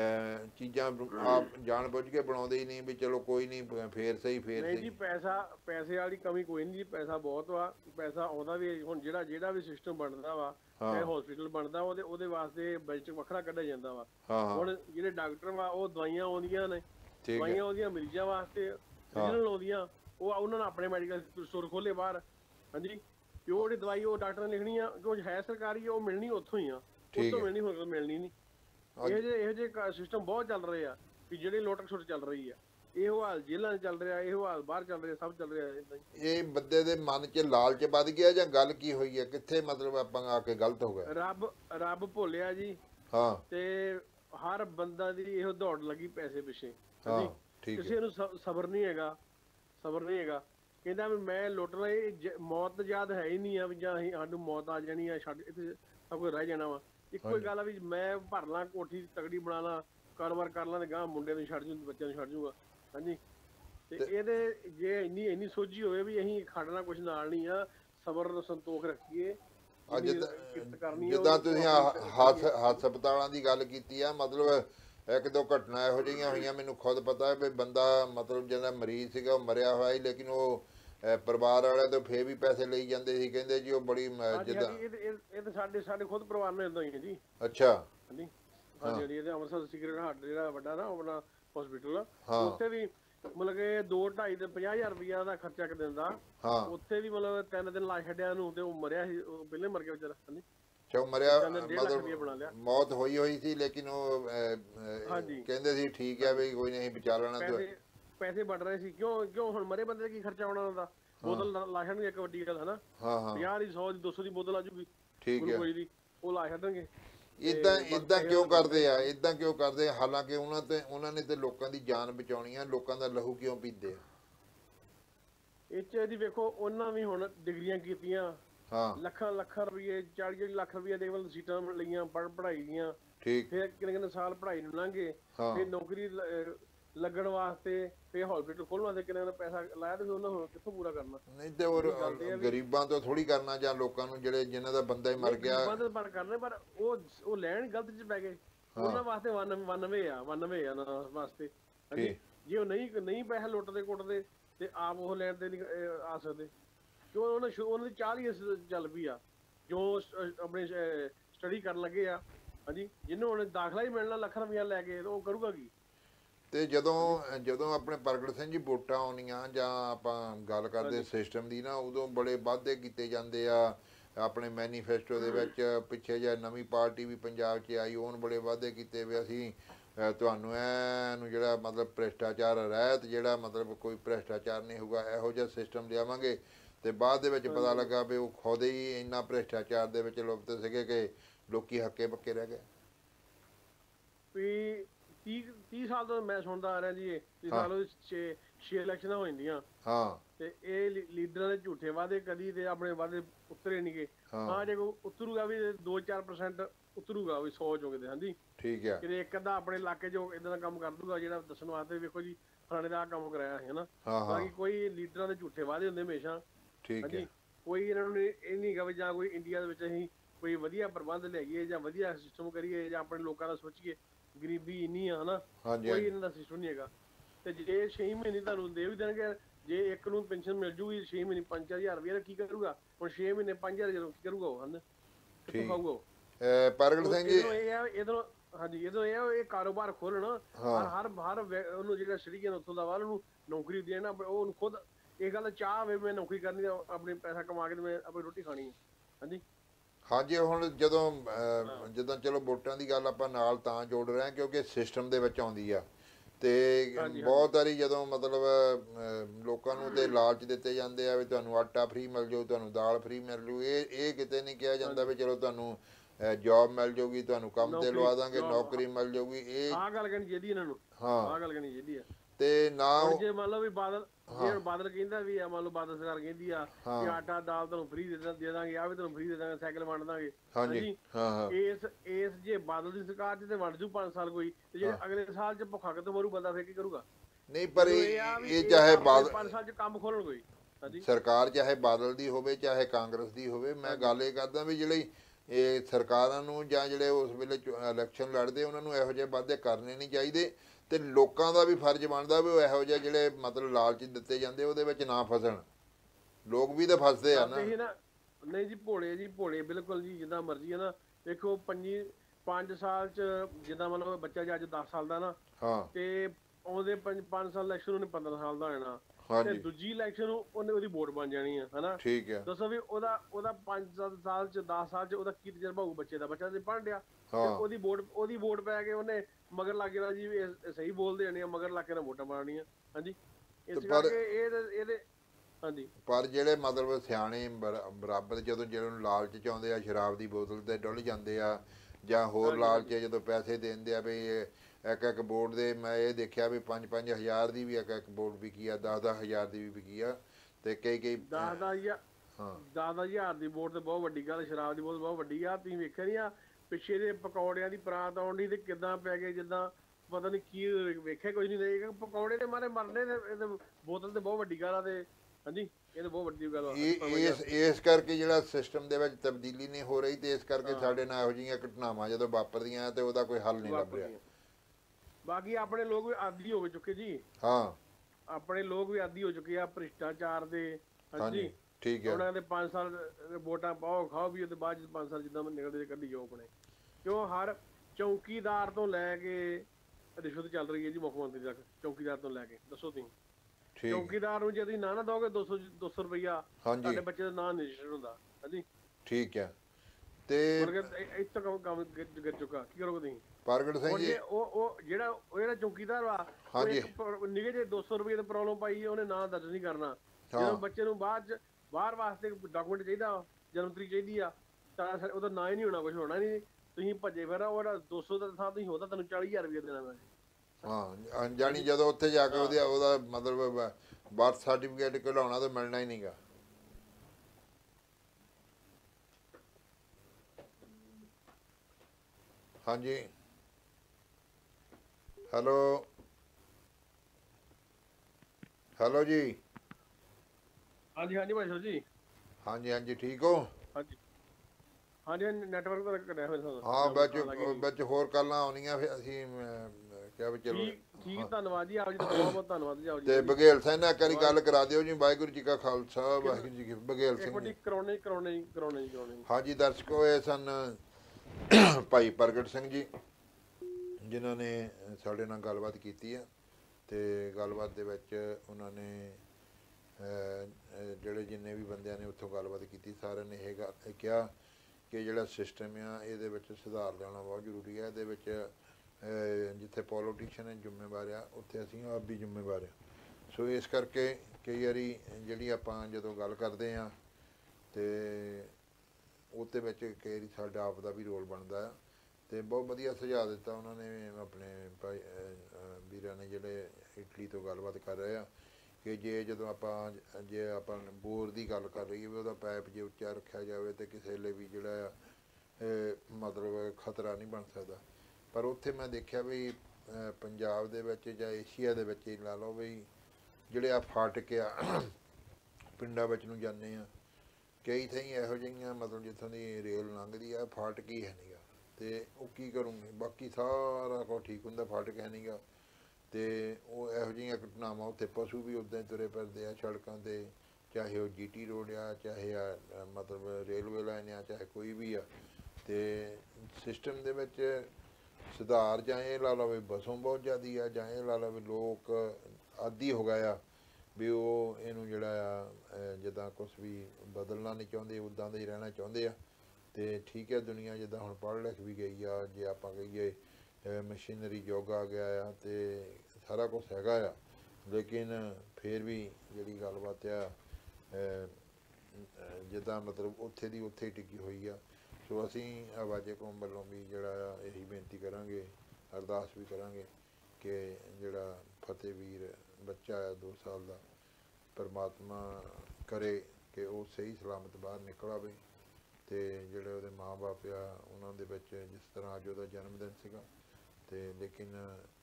ਚੀਜ਼ਾਂ ਆਪ ਜਾਣ ਬੁੱਝ ਕੇ ਬਣਾਉਂਦੇ ਹੀ ਨਹੀਂ ਵੀ ਚਲੋ ਕੋਈ ਨਹੀਂ ਫੇਰ ਸਹੀ ਫੇਰ ਨਹੀਂ ਜੀ। ਪੈਸਾ ਪੈਸੇ ਵਾਲੀ ਕਮੀ ਕੋਈ ਨਹੀਂ ਜੀ, ਪੈਸਾ ਬਹੁਤ ਵਾ, ਪੈਸਾ ਆਉਂਦਾ ਵੀ। ਹੁਣ ਜਿਹੜਾ ਜਿਹੜਾ ਵੀ ਸਿਸਟਮ ਬਣਦਾ ਵਾ, ਚਾਹੇ ਹਸਪੀਟਲ ਬਣਦਾ, ਉਹਦੇ ਉਹਦੇ ਵਾਸਤੇ ਬਜਟ ਵੱਖਰਾ ਕੱਢਿਆ ਜਾਂਦਾ ਵਾ। ਹੁਣ ਜਿਹੜੇ ਡਾਕਟਰ ਵਾ ਉਹ ਦਵਾਈਆਂ ਆਉਂਦੀਆਂ ਨੇ, ਦਵਾਈਆਂ ਆਉਂਦੀਆਂ ਮਰੀਜ਼ਾਂ ਵਾਸਤੇ, ਰੀਜਨਲ ਆਉਂਦੀਆਂ, ਉਹ ਉਹਨਾਂ ਨੇ ਆਪਣੇ ਮੈਡੀਕਲ ਸਟੋਰ ਖੋਲੇ ਬਾਹਰ, ਹਾਂਜੀ, ਤੇ ਉਹ ਜਿਹੜੀ ਦਵਾਈ ਉਹ ਡਾਕਟਰ ਨੇ ਲਿਖਣੀ ਆ, ਕਿਉਂਕਿ ਹੈ ਸਰਕਾਰੀ, ਉਹ ਮਿਲਣੀ ਉੱਥੋਂ ਹੀ ਆ, ਉੱਥੋਂ ਮਿਲਣੀ, ਹੋਰ ਮਿਲਣੀ ਨਹੀਂ। ਇਹੋ ਜਿਹੇ ਇਹੋ ਜਿਹੇ ਸਿਸਟਮ ਬਹੁਤ ਚੱਲ ਰਹੇ ਆ ਵੀ ਜਿਹੜੇ ਲੁੱਟ ਖਸੁੱਟ ਚੱਲ ਰਹੀ ਆ। ਇਹੋ ਹਾਲ ਜੇਲ੍ਹਾਂ 'ਚ ਚੱਲ ਰਿਹਾ, ਇਹੋ ਹਾਲ ਬਾਹਰ ਚੱਲ ਰਿਹਾ, ਸਭ ਚੱਲ ਰਿਹਾ ਏਦਾਂ ਹੀ। ਇਹ ਬੰਦੇ ਦੇ ਮਨ 'ਚ ਲਾਲਚ ਵੱਧ ਗਿਆ ਜਾਂ ਗੱਲ ਕੀ ਹੋਈ ਹੈ, ਕਿੱਥੇ ਮਤਲਬ ਆਪਾਂ ਆ ਕੇ ਗਲਤ ਹੋ ਗਏ? ਰੱਬ ਰੱਬ ਭੁੱਲਿਆ ਜੀ, ਹਾਂ, ਤੇ ਹਰ ਬੰਦਾ ਦੀ ਇਹੋ ਦੌੜ ਲੱਗੀ ਪੈਸੇ ਪਿੱਛੇ, ਕਿਸੇ ਨੂੰ ਸਬਰ ਨਹੀਂ ਹੈਗਾ, ਸਬਰ ਨਹੀਂ ਹੈਗਾ। ਕਹਿੰਦਾ ਵੀ ਮੈਂ ਲੁੱਟ ਲਾ, ਮੌਤ ਯਾਦ ਹੈ ਹੀ ਨਹੀਂ ਆ ਵੀ ਜਾਂ ਅਸੀਂ ਸਾਨੂੰ ਮੌਤ ਆ ਜਾਣੀ ਆ, ਛੱਡ ਇੱਥੇ ਸਭ ਕੁਝ ਰਹਿ ਜਾਣਾ ਵਾ। ਇੱਕੋ ਹੀ ਗੱਲ ਆ ਵੀ ਮੈਂ ਭਰ ਲਾਂ ਕੋਠੀ ਤਗੜੀ ਬਣਾ ਲਾਂ, ਕਾਰੋਬਾਰ ਕਰ ਲਾਂ, ਤੇ ਗਾਂ ਮੁੰਡੇ ਨੂੰ ਛੱਡ ਜੂ, ਬੱਚਿਆਂ ਨੂੰ ਛੱਡ ਜੂਗਾ, ਹਾਂਜੀ। ਤੇ ਇਹਦੇ ਜੇ ਇੰਨੀ ਇੰਨੀ ਸੋਝੀ ਹੋਵੇ ਵੀ ਅਸੀਂ ਖੜਨਾ ਕੁਛ ਨਾਲ ਨਹੀਂ ਆ, ਸਬਰ ਸੰਤੋਖ ਰੱਖੀਏ। ਜਿੱਦਾਂ ਤੁਸੀਂ ਹਸਪਤਾਲਾਂ ਦੀ ਗੱਲ ਕੀਤੀ ਆ, ਮਤਲਬ ਇੱਕ ਦੋ ਘਟਨਾ ਇਹੋ ਜਿਹੀਆਂ ਹੋਈਆਂ, ਮੈਨੂੰ ਖੁਦ ਪਤਾ ਵੀ ਬੰਦਾ ਮਤਲਬ ਜਿਹੜਾ ਮਰੀਜ਼ ਸੀਗਾ ਉਹ ਮਰਿਆ ਹੋਇਆ ਸੀ, ਲੇਕਿਨ ਉਹ ਪਰਿਵਾਰ ਵਾਲਿਆਂ ਤੋਂ ਫੇਰ ਵੀ ਪੈਸੇ ਲਈ ਜਾਂਦੇ ਸੀ, ਕਹਿੰਦੇ ਜੀ ਉਹ ਬੜੀ ਜਿੱਦਾਂ ਇਹ ਤਾਂ ਸਾਡੇ ਸਾਡੇ ਖੁਦ ਪਰਿਵਾਰ ਨਾਲ ਏਦਾਂ ਹੀ ਹੈ ਜੀ। ਅੱਛਾ, ਹਾਂਜੀ ਹਾਂਜੀ, ਇਹਦੇ ਅੰਮ੍ਰਿਤਸਰ ਸੀਕਰੇਟ ਹਾਰਟ ਜਿਹੜਾ ਵੱਡਾ ਨਾ ਆਪਣਾ ਹਸਪੀਟਲ, ਉੱਥੇ ਵੀ ਮਤਲਬ ਕਿ ਦੋ ਢਾਈ ਤੇ ਪੰਜਾਹ ਹਜ਼ਾਰ ਰੁਪਇਆ ਦਾ ਖਰਚਾ ਇੱਕ ਦਿਨ ਦਾ, ਉੱਥੇ ਵੀ ਮਤਲਬ ਤਿੰਨ ਦਿਨ ਲਾ ਛੱਡਿਆ ਨੂੰ, ਤੇ ਉਹ ਮਰਿਆ ਸੀ, ਉਹ ਪਹਿਲੇ ਮਰ ਗਿਆ ਵਿਚਾਰਾ, ਹਾਂਜੀ। ਚੋ ਮਰਿਆ ਮਤਲਬ ਮੌਤ ਹੋਈ ਹੋਈ ਸੀ, ਲੇਕਿਨ ਉਹ ਕਹਿੰਦੇ ਸੀ ਠੀਕ ਹੈ ਵੀ ਕੋਈ ਨਹੀਂ ਬਚਾ ਲੈਣਾ, ਪੈਸੇ ਵੱਢ ਰਹੇ ਸੀ। ਕਿਉਂ ਕਿਉਂ ਹੁਣ ਮਰੇ ਬੰਦੇ ਦਾ ਕੀ ਖਰਚਾ ਆਉਣਾ ਹੁੰਦਾ, ਬੋਤਲ ਲਾ ਛੱਡਣਗੇ, ਇੱਕ ਵੱਡੀ ਗੱਲ ਹਨਾ, ਪੰਜਾਹ ਦੀ ਸੌ ਦੀ ਦੋ ਸੌ ਦੀ ਬੋਤਲ ਆ ਜੂਗੀ, ਠੀਕ ਹੈ, ਕੋਈ ਦੀ ਉਹ ਲਾ ਛੱਡਣਗੇ। ਇਦਾਂ ਇਦਾਂ ਕਿਉਂ ਕਰਦੇ ਆ, ਇਦਾਂ ਕਿਉਂ ਕਰਦੇ ਆ? ਹਾਲਾਂਕਿ ਉਹਨਾਂ ਤੇ ਉਹਨਾਂ ਨੇ ਤੇ ਲੋਕਾਂ ਦੀ ਜਾਨ ਬਚਾਉਣੀ ਆ, ਲੋਕਾਂ ਦਾ ਲਹੂ ਕਿਉਂ ਪੀਂਦੇ ਆ? ਇਹ ਚ ਇਹਦੀ ਵੇਖੋ, ਉਹਨਾਂ ਵੀ ਹੁਣ ਡਿਗਰੀਆਂ ਕੀਤੀਆਂ, ਲੱਖਾਂ ਲੱਖਾਂ ਰੁਪਏ, ਚਾਲੀ ਚਾਲੀ ਲੱਖ ਰੁਪਏ ਦੇ ਵੱਲ ਸੀਟਾਂ ਲਈਆਂ, ਪੜ੍ਹ ਪੜ੍ਹਾਈ ਦੀਆਂ, ਫਿਰ ਕਿੰਨੇ ਕਿੰਨੇ ਸਾਲ ਪੜ੍ਹਾਈ ਨੂੰ ਲੰਘੇ, ਫਿਰ ਨੌਕਰੀ ਲੱਗਣ ਵਾਸਤੇ, ਫਿਰ ਹਸਪੀਟਲ ਖੋਲ੍ਹਣ ਵਾਸਤੇ ਕਿੰਨਾ ਕਿੰਨਾ ਪੈਸਾ ਲਾਇਆ, ਤੇ ਉਹਨਾਂ ਨੂੰ ਕਿੱਥੋਂ ਪੂਰਾ ਕਰਨਾ? ਨਹੀਂ ਤੇ ਹੋਰ ਗਰੀਬਾਂ ਤੋਂ ਥੋੜੀ ਕਰਨਾ, ਜਾਂ ਲੋਕਾਂ ਨੂੰ ਜਿਹੜੇ ਜਿਨ੍ਹਾਂ ਦਾ ਬੰਦਾ ਹੀ ਮਰ ਗਿਆ ਪਰ ਕਰਨਾ, ਪਰ ਉਹ ਉਹ ਲੈਣ ਗਲਤ ਚ ਪੈ ਗਏ, ਉਹਨਾਂ ਵਾਸਤੇ ਵਨਵੇਂ ਆ, ਵਨਵੇਂ ਆ ਉਹਨਾਂ ਵਾਸਤੇ, ਜੇ ਉਹ ਨਹੀਂ ਨਹੀਂ ਪੈਸਾ ਲੁੱਟਦੇ ਕੁੱਟਦੇ ਤੇ ਆਪ ਉਹ ਲੈਣ ਤੇ ਨਹੀਂ ਆ ਸਕਦੇ, ਕਿਉਂ? ਉਹਨਾਂ ਉਹਨਾਂ ਦੀ ਚਾਲ ਹੀ ਚੱਲ ਪਈ ਆ, ਜੋ ਆਪਣੇ ਸਟੱਡੀ ਕਰਨ ਲੱਗੇ ਆ, ਹਾਂਜੀ, ਜਿਹਨੂੰ ਹੁਣ ਦਾਖਲਾ ਹੀ ਮਿਲਣਾ ਲੱਖਾਂ ਰੁਪਇਆ ਲੈ ਕੇ, ਉਹ ਕਰੂਗਾ ਕੀ? ਤੇ ਜਦੋਂ ਜਦੋਂ ਆਪਣੇ ਪ੍ਰਗਟ ਸਿੰਘ ਜੀ ਵੋਟਾਂ ਆਉਣੀਆਂ ਜਾਂ ਆਪਾਂ ਗੱਲ ਕਰਦੇ ਸਿਸਟਮ ਦੀ ਨਾ, ਉਦੋਂ ਬੜੇ ਵਾਅਦੇ ਕੀਤੇ ਜਾਂਦੇ ਆ ਆਪਣੇ ਮੈਨੀਫੈਸਟੋ ਦੇ ਵਿੱਚ। ਪਿੱਛੇ ਜਿਹੇ ਨਵੀਂ ਪਾਰਟੀ ਵੀ ਪੰਜਾਬ 'ਚ ਆਈ, ਉਹਨ ਬੜੇ ਵਾਅਦੇ ਕੀਤੇ ਵੀ ਅਸੀਂ ਤੁਹਾਨੂੰ ਐਨੂੰ ਜਿਹੜਾ ਮਤਲਬ ਭ੍ਰਿਸ਼ਟਾਚਾਰ ਰਹਿਤ, ਜਿਹੜਾ ਮਤਲਬ ਕੋਈ ਭ੍ਰਿਸ਼ਟਾਚਾਰ ਨਹੀਂ ਹੋਊਗਾ, ਇਹੋ ਜਿਹਾ ਸਿਸਟਮ ਲਿਆਵਾਂਗੇ। ਤੇ ਬਾਅਦ ਦੇ ਵਿੱਚ ਪਤਾ ਲੱਗਾ ਵੀ ਉਹ ਖੁਦ ਹੀ ਇੰਨਾ ਭ੍ਰਿਸ਼ਟਾਚਾਰ ਦੇ ਵਿੱਚ ਲੁਪਤ ਸੀਗੇ ਕਿ ਲੋਕੀ ਹੱਕੇ ਬੱਕੇ ਰਹਿ ਗਏ। ਵੀ ਤੀਹ ਤੀਹ ਸਾਲ ਤੋਂ ਮੈਂ ਸੁਣਦਾ ਆ ਰਿਹਾ ਜੀ ਇਹ ਤੀਹ ਸਾਲ ਉਹ ਛੇ ਛੇ ਇਲੈਕਸ਼ਨਾਂ ਹੋ ਜਾਂਦੀਆਂ ਹਾਂ ਤੇ ਇਹ ਲੀ- ਲੀਡਰਾਂ ਦੇ ਝੂਠੇ ਵਾਅਦੇ ਕਦੀ ਤੇ ਆਪਣੇ ਵਾਅਦੇ ਉਤਰੇ ਨਹੀਂਗੇ। ਹਾਂ ਜੇ ਕੋਈ ਉਤਰੂਗਾ ਵੀ ਦੋ ਚਾਰ ਪਰਸੈਂਟ ਉਤਰੂਗਾ ਵੀ ਸੌ ਚੋਂ ਕਿਤੇ। ਹਾਂਜੀ ਠੀਕ ਹੈ। ਕਿਤੇ ਇੱਕ ਅੱਧਾ ਆਪਣੇ ਇਲਾਕੇ 'ਚ ਇਦਾਂ ਦਾ ਕੰਮ ਕਰ ਦੂਗਾ ਜਿਹੜਾ ਦੱਸਣ ਵਾਸਤੇ ਵੇਖੋ ਜੀ ਫਲਾਣੇ ਦਾ ਆਹ ਕੰਮ ਕਰਾਇਆ ਹੈ ਨਾ। ਬਾਕੀ ਕੋਈ ਲੀਡਰਾਂ ਦੇ ਝੂਠੇ ਵਾਅਦੇ ਹੁੰਦੇ ਹਮੇਸ਼ਾ। ਹਾਂਜੀ ਕੋਈ ਇਹਨਾਂ ਨੂੰ ਇਹ ਨਹੀਂ ਗਾ ਵੀ ਜਾਂ ਕੋਈ ਇੰਡੀਆ ਦੇ ਵਿੱਚ ਅਸੀਂ ਕੋਈ ਵਧੀਆ ਪ੍ਰਬੰਧ ਲਿਆਈਏ ਜਾਂ ਵਧੀਆ ਸਿਸਟਮ ਕਰੀਏ ਜਾਂ ਆਪਣੇ ਲੋਕਾਂ ਦਾ ਸੋਚੀਏ। ਗਰੀਬੀ ਇੰਨੀ ਆ ਹਨਾ, ਕੋਈ ਇਹਨਾਂ ਦਾ ਸਿਸਟਮ ਨਹੀਂ ਹੈਗਾ। ਤੇ ਜੇ ਛੇ ਮਹੀਨੇ ਤੁਹਾਨੂੰ ਦੇ ਵੀ ਦੇਣਗੇ, ਜੇ ਇੱਕ ਨੂੰ ਪੈਨਸ਼ਨ ਮਿਲ ਜੂਗੀ ਛੇ ਮਹੀਨੇ ਪੰਜ ਚਾਰ ਹਜ਼ਾਰ ਰੁਪਏ ਕੀ ਕਰੂਗਾ ਹੁਣ? ਛੇ ਮਹੀਨੇ ਪੰਜ ਹਜ਼ਾਰ ਜਦੋਂ ਕੀ ਕਰੂਗਾ ਉਹ? ਹਨ ਕਿੱਥੋਂ ਖਾਊਗਾ ਉਹ? ਪ੍ਰਗਟ ਸਿੰਘ ਜੀ ਇਹ ਆ ਇਹਦੋਂ ਹਾਂਜੀ ਇਹਦੋਂ ਇਹ ਆ ਇਹ ਕਾਰੋਬਾਰ ਖੋਲਣ ਹਰ ਹਰ ਹਰ ਉਹਨੂੰ ਜਿਹੜਾ ਸਿਟੀਜ਼ਨ ਉੱਥੋਂ ਦਾ ਵਾ ਉਹਨੂੰ ਨੌਕਰੀ ਦੇਣ, ਉਹਨੂੰ ਖੁਦ ਇਹ ਗੱਲ ਚਾਹ ਹੋਵੇ ਮੈਂ ਨੌਕਰੀ ਕਰਨੀ ਆ, ਆਪਣੀ ਪੈਸਾ ਕਮਾ ਕੇ ਮੈਂ ਆਪਣੀ ਰੋਟੀ ਖਾਣੀ ਹੈ। ਹਾਂਜੀ ਹਾਂਜੀ ਹੁਣ ਜਦੋਂ ਜਦੋਂ ਚਲੋ ਵੋਟਾਂ ਦੀ ਗੱਲ ਆਪਾਂ ਨਾਲ ਤਾਂ ਜੋੜ ਰਹੇ ਹਾਂ ਕਿਉਂਕਿ ਸਿਸਟਮ ਦੇ ਵਿੱਚ ਆਉਂਦੀ ਆ ਤੇ ਬਹੁਤ ਵਾਰੀ ਜਦੋਂ ਮਤਲਬ ਲੋਕਾਂ ਨੂੰ ਤੇ ਲਾਲਚ ਦਿੱਤੇ ਜਾਂਦੇ ਆ ਵੀ ਤੁਹਾਨੂੰ ਆਟਾ ਫ੍ਰੀ ਮਿਲ ਜਾਊ, ਤੁਹਾਨੂੰ ਦਾਲ ਫ੍ਰੀ ਮਿਲ ਜੂ। ਇਹ ਇਹ ਕਿਤੇ ਨਹੀਂ ਕਿਹਾ ਜਾਂਦਾ ਵੀ ਚਲੋ ਤੁਹਾਨੂੰ ਜੌਬ ਮਿਲ ਜਾਊਗੀ, ਤੁਹਾਨੂੰ ਕੰਮ ਤੇ ਲਵਾ ਦਾਂਗੇ, ਨੌਕਰੀ ਮਿਲ ਜਾਊਗੀ। ਇਹ ਆਹ ਗੱਲ ਕਹਿਣੀ ਚਾਹੀਦੀ ਇਹਨਾਂ ਨੂੰ। ਹਾਂ ਆਹ ਗੱਲ ਕਹਿਣੀ ਚਾਹੀਦੀ ਆ। ਤੇ ਨਾ ਜੇ ਮੰਨ ਲਓ ਵੀ ਬਾਦਲ ਜੇ ਬਾਦਲ ਕਹਿੰਦਾ ਵੀ ਆ, ਮੰਨ ਲਓ ਬਾਦਲ ਸਰਕਾਰ ਕਹਿੰਦੀ ਆ ਕਿ ਆਟਾ ਦਾਲ ਤੁਹਾਨੂੰ ਫ੍ਰੀ ਦੇ ਦੇ ਦਾਂਗੇ, ਆਹ ਵੀ ਤੁਹਾਨੂੰ ਫ੍ਰੀ ਦੇ ਦਾਂਗੇ, ਸਾਈਕਲ ਵੰਡ ਦਾਂਗੇ। ਹਾਂਜੀ ਇਸ ਇਸ ਜੇ ਬਾਦਲ ਦੀ ਸਰਕਾਰ ਚ ਤੇ ਵੰਡ ਜੂ ਪੰਜ ਸਾਲ ਕੋਈ, ਤੇ ਜੇ ਅਗਲੇ ਸਾਲ ਚ ਭੁੱਖਾ ਕਿਤੋਂ ਮਰੂ ਬੰਦਾ ਫਿਰ ਕੀ ਕਰੂਗਾ? ਨਹੀਂ ਪਰ ਇਹ ਚਾਹੇ ਬਾਦਲ ਪੰਜ ਸਾਲ ਚ ਕੰਮ ਖੋਲਣ ਕੋਈ ਸਰਕਾਰ ਚਾਹੇ ਬਾਦਲ ਦੀ ਹੋਵੇ ਚਾਹੇ ਕਾਂਗਰਸ ਦੀ ਹੋਵੇ, ਮੈਂ ਗੱਲ ਇਹ ਕਰਦਾ ਵੀ ਜਿਹੜੀ ਇਹ ਸਰਕਾਰਾਂ ਨੂੰ ਜਾਂ ਜਿਹੜੇ ਉਸ ਵੇਲੇ ਇਲੈਕਸ਼ਨ ਲੜਦੇ ਉਹਨਾਂ ਨੂੰ ਇਹੋ ਜਿਹੇ ਵਾਅਦੇ ਕਰਨੇ ਨਹੀਂ ਚਾਹੀਦੇ ਤੇ ਲੋਕਾਂ ਦਾ ਵੀ ਫਰਜ਼ ਬਣਦਾ ਵੀ ਉਹ ਇਹੋ ਜਿਹੇ ਜਿਹੜੇ ਮਤਲਬ ਲਾਲਚ ਦਿੱਤੇ ਜਾਂਦੇ ਉਹਦੇ ਵਿੱਚ ਨਾ ਫਸਣ। ਲੋਕ ਵੀ ਤਾਂ ਫਸਦੇ ਆ ਨਾ। ਨਹੀਂ ਜੀ ਭੋਲੇ ਜੀ ਭੋਲੇ ਬਿਲਕੁਲ ਜੀ, ਜਿੱਦਾਂ ਮਰਜ਼ੀ ਹੈ ਨਾ। ਵੇਖੋ ਪੰਜੀ ਪੰਜ ਸਾਲ ਚ ਜਿੱਦਾਂ ਮਤਲਬ ਬੱਚਾ ਜੀ ਅੱਜ ਦਸ ਸਾਲ ਦਾ ਨਾ ਤੇ ਆਉਂਦੇ ਪੰਜ ਪੰਜ ਸਾਲ ਇਲੈਕਸ਼ਨ ਉਹਨੇ ਪੰਦਰਾਂ ਸਾਲ ਦਾ ਹੋ ਜਾਣਾ ਤੇ ਦੂਜੀ ਇਲੈਕਸ਼ਨ ਨੂੰ ਉਹਨੇ ਉਹਦੀ ਵੋਟ ਬਣ ਜਾਣੀ ਆ ਹਨਾ। ਠੀਕ ਹੈ ਦੱਸੋ ਵੀ ਉਹਦਾ ਉਹਦਾ ਪੰਜ ਸਾਲ ਚ ਦਸ ਸਾਲ ਚ ਉਹਦਾ ਕੀ ਤਜਰਬਾ ਹੋਊ ਬੱਚੇ ਦਾ? ਬੱਚਾ ਤੇ ਪੜ੍ਹ ਲਿਆ ਉਹਦੀ ਵੋਟ ਉਹਦੀ ਵੋਟ ਪੈ ਕੇ ਉਹਨੇ ਮਗਰ ਲੱਗ ਜਾਣਾ ਜੀ ਵੀ ਸਹੀ ਬੋਲਦੇ ਹੋਣੇ ਆ, ਮਗਰ ਲੱਗ ਕੇ ਨਾ ਵੋਟਾਂ ਪਾਉਣੀਆਂ। ਹਾਂਜੀ ਇਸ ਕਰਕੇ ਇਹ ਇਹਦੇ ਹਾਂਜੀ ਪਰ ਜਿਹੜੇ ਮਤਲਬ ਸਿਆਣੇ ਬਰਾਬਰ ਜਦੋਂ ਜਿਹੜੇ ਨੂੰ ਲਾਲਚ ਚ ਆਉਂਦੇ ਆ, ਸ਼ਰਾਬ ਦੀ ਬੋਤਲ ਤੇ ਡੁੱਲ ਜਾਂਦੇ ਆ ਜਾਂ ਹੋਰ ਲਾਲਚ ਜਦੋਂ ਪੈਸੇ ਦਿੰਦੇ ਆ ਵੀ ਇੱਕ ਇੱਕ ਬੋਰਡ ਦੇ, ਮੈਂ ਇਹ ਦੇਖਿਆ ਵੀ ਪੰਜ ਪੰਜ ਹਜ਼ਾਰ ਦੀ ਵੀ ਇੱਕ ਇੱਕ ਬੋਰਡ ਵਿਕੀ ਆ, ਦਸ ਦਸ ਹਜ਼ਾਰ ਦੀ ਵੀ ਵਿਕੀ ਆ ਤੇ ਕਈ ਕਈ ਦਸ ਦਸ ਹਜ਼ਾਰ ਹਾਂ ਦਸ ਦਸ ਹਜ਼ਾਰ ਦੀ ਬੋਰਡ ਤੇ ਬਹੁਤ ਵੱਡੀ ਗੱਲ। ਸ਼ਰਾਬ ਦੀ ਬੋਤਲ ਬਹੁਤ ਵੱਡੀ ਆ। ਤੁਸੀਂ ਵੇਖਿਆ ਨੀ ਆ ਪਿੱਛੇ ਦੇ ਪਕੌੜਿਆਂ ਦੀ ਪਰਾਤ ਆਉਣ ਦੀ ਤੇ ਕਿੱਦਾਂ ਪੈ ਗਏ, ਜਿੱਦਾਂ ਪਤਾ ਨੀ ਕੀ ਵੇਖਿਆ ਕੁਝ ਨਹੀਂ। ਪਕੌੜੇ ਦੇ ਮਾਰੇ ਮਰਨੇ ਤੇ ਬੋਤਲ ਤੇ ਬਹੁਤ ਵੱਡੀ ਗੱਲ ਆ। ਤੇ ਹਾਂਜੀ ਇਹ ਤਾਂ ਬਹੁਤ ਵੱਡੀ ਗੱਲ ਆ। ਇਸ ਇਸ ਕਰਕੇ ਜਿਹੜਾ ਸਿਸਟਮ ਦੇ ਵਿੱਚ ਤਬਦੀਲੀ ਨਹੀਂ ਹੋ ਰਹੀ ਤੇ ਇਸ ਕਰਕੇ ਸਾਡੇ ਨਾਲ ਇਹੋ ਜਿਹੀਆਂ ਘਟਨਾਵਾਂ ਜਦੋਂ ਵਾਪਰਦੀਆਂ ਤੇ ਉਹਦਾ ਕੋਈ ਹੱਲ ਨਹੀਂ ਲੱਭ ਰਿਹਾ। ਬਾਕੀ ਆਪਣੇ ਲੋਕ ਵੀ ਆਦੀ ਹੋ ਚੁੱਕੇ ਜੀ। ਹਾਂ ਆਪਣੇ ਲੋਕ ਵੀ ਆਦੀ ਹੋ ਚੁੱਕੇ ਆ ਭ੍ਰਿਸ਼ਟਾਚਾਰ ਦੇ। ਹਾਂਜੀ ਠੀਕ ਹੈ। ਉਹਨਾਂ ਦੇ ਪੰਜ ਸਾਲ ਵੋਟਾਂ ਪਾਓ ਖਾਓ ਵੀ ਉਹਦੇ ਬਾਅਦ ਪੰਜ ਸਾਲ ਜਿੱਦਾਂ ਨਿਕਲਦੇ ਕੱਢੀ ਜਾਓ ਆਪਣੇ। ਕਿਉਂ ਹਰ ਚੌਕੀਦਾਰ ਤੋਂ ਲੈ ਕੇ ਰਿਸ਼ਵਤ ਚੱਲ ਰਹੀ ਹੈ ਜੀ ਮੁੱਖ ਮੰਤਰੀ ਤੱਕ। ਚੌਕੀਦਾਰ ਤੋਂ ਲੈ ਕੇ ਦੱਸੋ ਤੁਸੀਂ ਚੌਕੀਦਾਰ ਨੂੰ ਜੇ ਤੁਸੀਂ ਨਾ ਨਾ ਦੋਗੇ ਦੋ ਸੌ ਦੋ ਸੌ ਰੁਪਈਆ ਤੁਹਾਡੇ ਬੱਚੇ ਦਾ ਨਾਂ ਰਜਿਸਟਰ ਹੁੰਦਾ। ਹਾਂਜੀ ਠੀਕ ਹੈ। ਤੇ ਇੱਥੇ ਕੰਮ ਕੰਮ ਗਿਰ ਚੁੱਕਾ, ਕੀ ਕਰੋਗੇ ਤੁਸੀਂ? ਪ੍ਰਗਟ ਸਿੰਘ ਜੀ ਉਹ ਉਹ ਜਿਹੜਾ ਉਹ ਜਿਹੜਾ ਚੌਕੀਦਾਰ ਵਾ ਨਿੱਕੇ ਜਿਹੇ ਦੋ ਸੌ ਰੁਪਏ ਦੀ ਪ੍ਰੋਬਲਮ ਪਾਈ ਉਹਨੇ ਨਾਂ ਦਰਜ ਨਹੀਂ ਕਰਨਾ। ਜਦੋਂ ਬੱਚੇ ਨੂੰ ਬਾਅਦ ਚ ਬਾਹਰ ਵਾਸਤੇ ਡਾਕੂਮੈਂਟ ਚਾਹੀਦਾ, ਜਨਮ ਤਰੀਕ ਚਾਹੀਦੀ ਆ, ਤਾਂ ਉਹਦਾ ਨਾਂ ਹੀ ਨਹੀਂ ਹੋਣਾ, ਕੁਛ ਹੋਣਾ ਨਹੀਂ। ਤੁਸੀਂ ਭੱਜੇ ਫਿਰ ਉਹਦਾ ਦੋ ਸੌ ਦਾ ਥਾਂ ਤੁਸੀਂ ਉਹਦਾ ਤੁਹਾਨੂੰ ਚਾਲੀ ਹਜ਼ਾਰ ਰੁਪਏ ਦੇਣਾ ਮੈਂ। ਹਾਂ ਜਾਣੀ ਜਦੋਂ ਉੱਥੇ ਜਾ ਕੇ ਉਹਦਾ ਉਹਦਾ ਮਤਲਬ ਬਰਥ ਸਰਟੀਫਿਕੇਟ ਕਢਾਉਣਾ ਤਾਂ ਮਿਲਣਾ ਹੀ ਨਹੀਂਗਾ। ਹਾਂਜੀ ਹੈਲੋ ਹੈਲੋ ਜੀ। ਹਾਂਜੀ ਹਾਂਜੀ ਭਾਈ ਸਾਹਿਬ ਜੀ। ਹਾਂਜੀ ਹਾਂਜੀ ਠੀਕ ਹੋ? ਹਾਂਜੀ ਹਾਂਜੀ ਨੈਟਵਰਕ ਤਾਂ ਕਰਿਆ ਹੋਇਆ। ਹਾਂ ਵਿੱਚ ਵਿੱਚ ਹੋਰ ਕਾਲਾਂ ਆਉਣੀਆਂ ਫਿਰ ਅਸੀਂ ਕਿਹਾ ਵੀ ਚਲੋ ਠੀਕ ਧੰਨਵਾਦ ਜੀ ਆਪ ਜੀ ਦਾ ਬਹੁਤ ਬਹੁਤ ਧੰਨਵਾਦ ਜੀ ਆਪ ਜੀ। ਤੇ ਬਘੇਲ ਸਿੰਘ ਨਾਲ ਕਰੀ ਗੱਲ ਕਰਾ ਦਿਓ ਜੀ। ਵਾਹਿਗੁਰੂ ਜੀ ਕਾ ਖਾਲਸਾ ਵਾਹਿਗੁਰੂ ਜੀ ਕੀ ਬਘੇਲ ਸਿੰਘ ਜੀ ਕਰਾਉਣੇ ਕਰਾਉਣੇ ਕਰਾਉਣੇ ਕਰਾਉਣੇ। ਹਾਂਜੀ ਦਰਸ਼ਕੋ ਇਹ ਸਨ ਭਾਈ ਪ੍ਰਗਟ ਸਿੰਘ ਜੀ ਜਿਨ੍ਹਾਂ ਨੇ ਸਾਡੇ ਨਾਲ ਗੱਲਬਾਤ ਕੀਤੀ ਹੈ ਤੇ ਗੱਲਬਾਤ ਦੇ ਵਿੱਚ ਉਹਨਾਂ ਨੇ ਜਿਹੜੇ ਜਿੰਨੇ ਵੀ ਬੰਦਿਆਂ ਨੇ ਉੱਥੋਂ ਗੱਲਬਾਤ ਕੀਤੀ ਸਾਰਿਆਂ ਨੇ ਇਹ ਗੱਲ ਕਿਹਾ ਕਿ ਜਿਹੜਾ ਸਿਸਟਮ ਆ ਇਹਦੇ ਵਿੱਚ ਸੁਧਾਰ ਲਿਆਉਣਾ ਬਹੁਤ ਜ਼ਰੂਰੀ ਹੈ। ਇਹਦੇ ਵਿੱਚ ਜਿੱਥੇ ਪੋਲੀਟੀਸ਼ੀਅਨ ਜ਼ਿੰਮੇਵਾਰ ਆ ਉੱਥੇ ਅਸੀਂ ਆਪ ਵੀ ਜ਼ਿੰਮੇਵਾਰ ਹਾਂ। ਸੋ ਇਸ ਕਰਕੇ ਕਈ ਵਾਰੀ ਜਿਹੜੀ ਆਪਾਂ ਜਦੋਂ ਗੱਲ ਕਰਦੇ ਹਾਂ ਅਤੇ ਉਹਦੇ ਵਿੱਚ ਕਈ ਵਾਰੀ ਸਾਡਾ ਆਪ ਦਾ ਵੀ ਰੋਲ ਬਣਦਾ ਆ ਤੇ ਬਹੁਤ ਵਧੀਆ ਸੁਝਾਅ ਦਿੱਤਾ ਉਹਨਾਂ ਨੇ ਆਪਣੇ ਭਾਈ ਅਹ, ਵੀਰਾਂ ਨੇ ਜਿਹੜੇ ਇਟਲੀ ਤੋਂ ਗੱਲਬਾਤ ਕਰ ਰਹੇ ਆ ਕਿ ਜੇ ਜਦੋਂ ਆਪਾਂ ਜੇ ਆਪਾਂ ਬੋਰ ਦੀ ਗੱਲ ਕਰ ਰਹੀਏ ਵੀ ਉਹਦਾ ਪਾਈਪ ਜੇ ਉੱਚਾ ਰੱਖਿਆ ਜਾਵੇ ਤਾਂ ਕਿਸੇ ਲਈ ਵੀ ਜਿਹੜਾ ਆ ਇਹ ਮਤਲਬ ਖਤਰਾ ਨਹੀਂ ਬਣ ਸਕਦਾ। ਪਰ ਉੱਥੇ ਮੈਂ ਦੇਖਿਆ ਵੀ ਅਹ, ਪੰਜਾਬ ਦੇ ਵਿੱਚ ਜਾਂ ਏਸ਼ੀਆ ਦੇ ਵਿੱਚ ਹੀ ਲਾ ਲਓ ਵੀ ਜਿਹੜੇ ਆ ਫਾਟਕ ਆ ਪਿੰਡਾਂ ਵਿੱਚ ਨੂੰ ਜਾਂਦੇ ਆ, ਕਈ ਥਾਈਂ ਇਹੋ ਜਿਹੀਆਂ ਮਤਲਬ ਜਿੱਥੋਂ ਦੀ ਰੇਲ ਲੰਘਦੀ ਆ ਫਾਟਕ ਹੀ ਹੈ ਨੀਗਾ, ਅਤੇ ਉਹ ਕੀ ਕਰੂੰਗੇ, ਬਾਕੀ ਸਾਰਾ ਕੁਛ ਠੀਕ ਹੁੰਦਾ, ਫਾਟਕ ਹੈ ਨੀਗਾ। ਅਤੇ ਉਹ ਇਹੋ ਜਿਹੀਆਂ ਘਟਨਾਵਾਂ ਉੱਥੇ ਪਸ਼ੂ ਵੀ ਉੱਦਾਂ ਹੀ ਤੁਰੇ ਫਿਰਦੇ ਆ ਸੜਕਾਂ 'ਤੇ, ਚਾਹੇ ਉਹ ਜੀ ਟੀ ਰੋਡ ਆ, ਚਾਹੇ ਆ ਮਤਲਬ ਰੇਲਵੇ ਲਾਈਨ ਆ, ਚਾਹੇ ਕੋਈ ਵੀ ਆ। ਅਤੇ ਸਿਸਟਮ ਦੇ ਵਿੱਚ ਸੁਧਾਰ ਜਾਂ ਇਹ ਲਾ ਲਓ ਵੀ ਬਸੋਂ ਬਹੁਤ ਜ਼ਿਆਦਾ ਆ, ਜਾਂ ਇਹ ਲਾ ਲਓ ਵੀ ਲੋਕ ਆਦੀ ਹੋ ਗਏ ਆ ਵੀ ਉਹ ਇਹਨੂੰ ਜਿਹੜਾ ਆ ਜਿੱਦਾਂ ਕੁਛ ਵੀ ਬਦਲਣਾ ਨਹੀਂ ਚਾਹੁੰਦੇ, ਉੱਦਾਂ ਦਾ ਹੀ ਰਹਿਣਾ ਚਾਹੁੰਦੇ ਆ। ਅਤੇ ਠੀਕ ਹੈ, ਦੁਨੀਆ ਜਿੱਦਾਂ ਹੁਣ ਪੜ੍ਹ ਲਿਖ ਵੀ ਗਈ ਆ, ਜੇ ਆਪਾਂ ਕਹੀਏ ਮਸ਼ੀਨਰੀ ਯੁੱਗ ਆ ਗਿਆ ਆ ਅਤੇ ਸਾਰਾ ਕੁਛ ਹੈਗਾ ਆ, ਲੇਕਿਨ ਫਿਰ ਵੀ ਜਿਹੜੀ ਗੱਲਬਾਤ ਆ ਜਿੱਦਾਂ ਮਤਲਬ ਉੱਥੇ ਦੀ ਉੱਥੇ ਹੀ ਟਿਕੀ ਹੋਈ ਆ। ਸੋ ਅਸੀਂ ਆਵਾਜ਼ੇ ਕੌਮ ਵੱਲੋਂ ਵੀ ਜਿਹੜਾ ਆ ਇਹੀ ਬੇਨਤੀ ਕਰਾਂਗੇ, ਅਰਦਾਸ ਵੀ ਕਰਾਂਗੇ ਕਿ ਜਿਹੜਾ ਫਤਿਹ ਵੀਰ ਬੱਚਾ ਆ ਦੋ ਸਾਲ ਦਾ, ਪਰਮਾਤਮਾ ਕਰੇ ਕਿ ਉਹ ਸਹੀ ਸਲਾਮਤ ਬਾਹਰ ਨਿਕਲ ਆਵੇ, ਅਤੇ ਜਿਹੜੇ ਉਹਦੇ ਮਾਂ ਬਾਪ ਆ ਉਹਨਾਂ ਦੇ ਵਿੱਚ ਜਿਸ ਤਰ੍ਹਾਂ ਅੱਜ ਉਹਦਾ ਜਨਮ ਦਿਨ ਸੀਗਾ, ਅਤੇ ਲੇਕਿਨ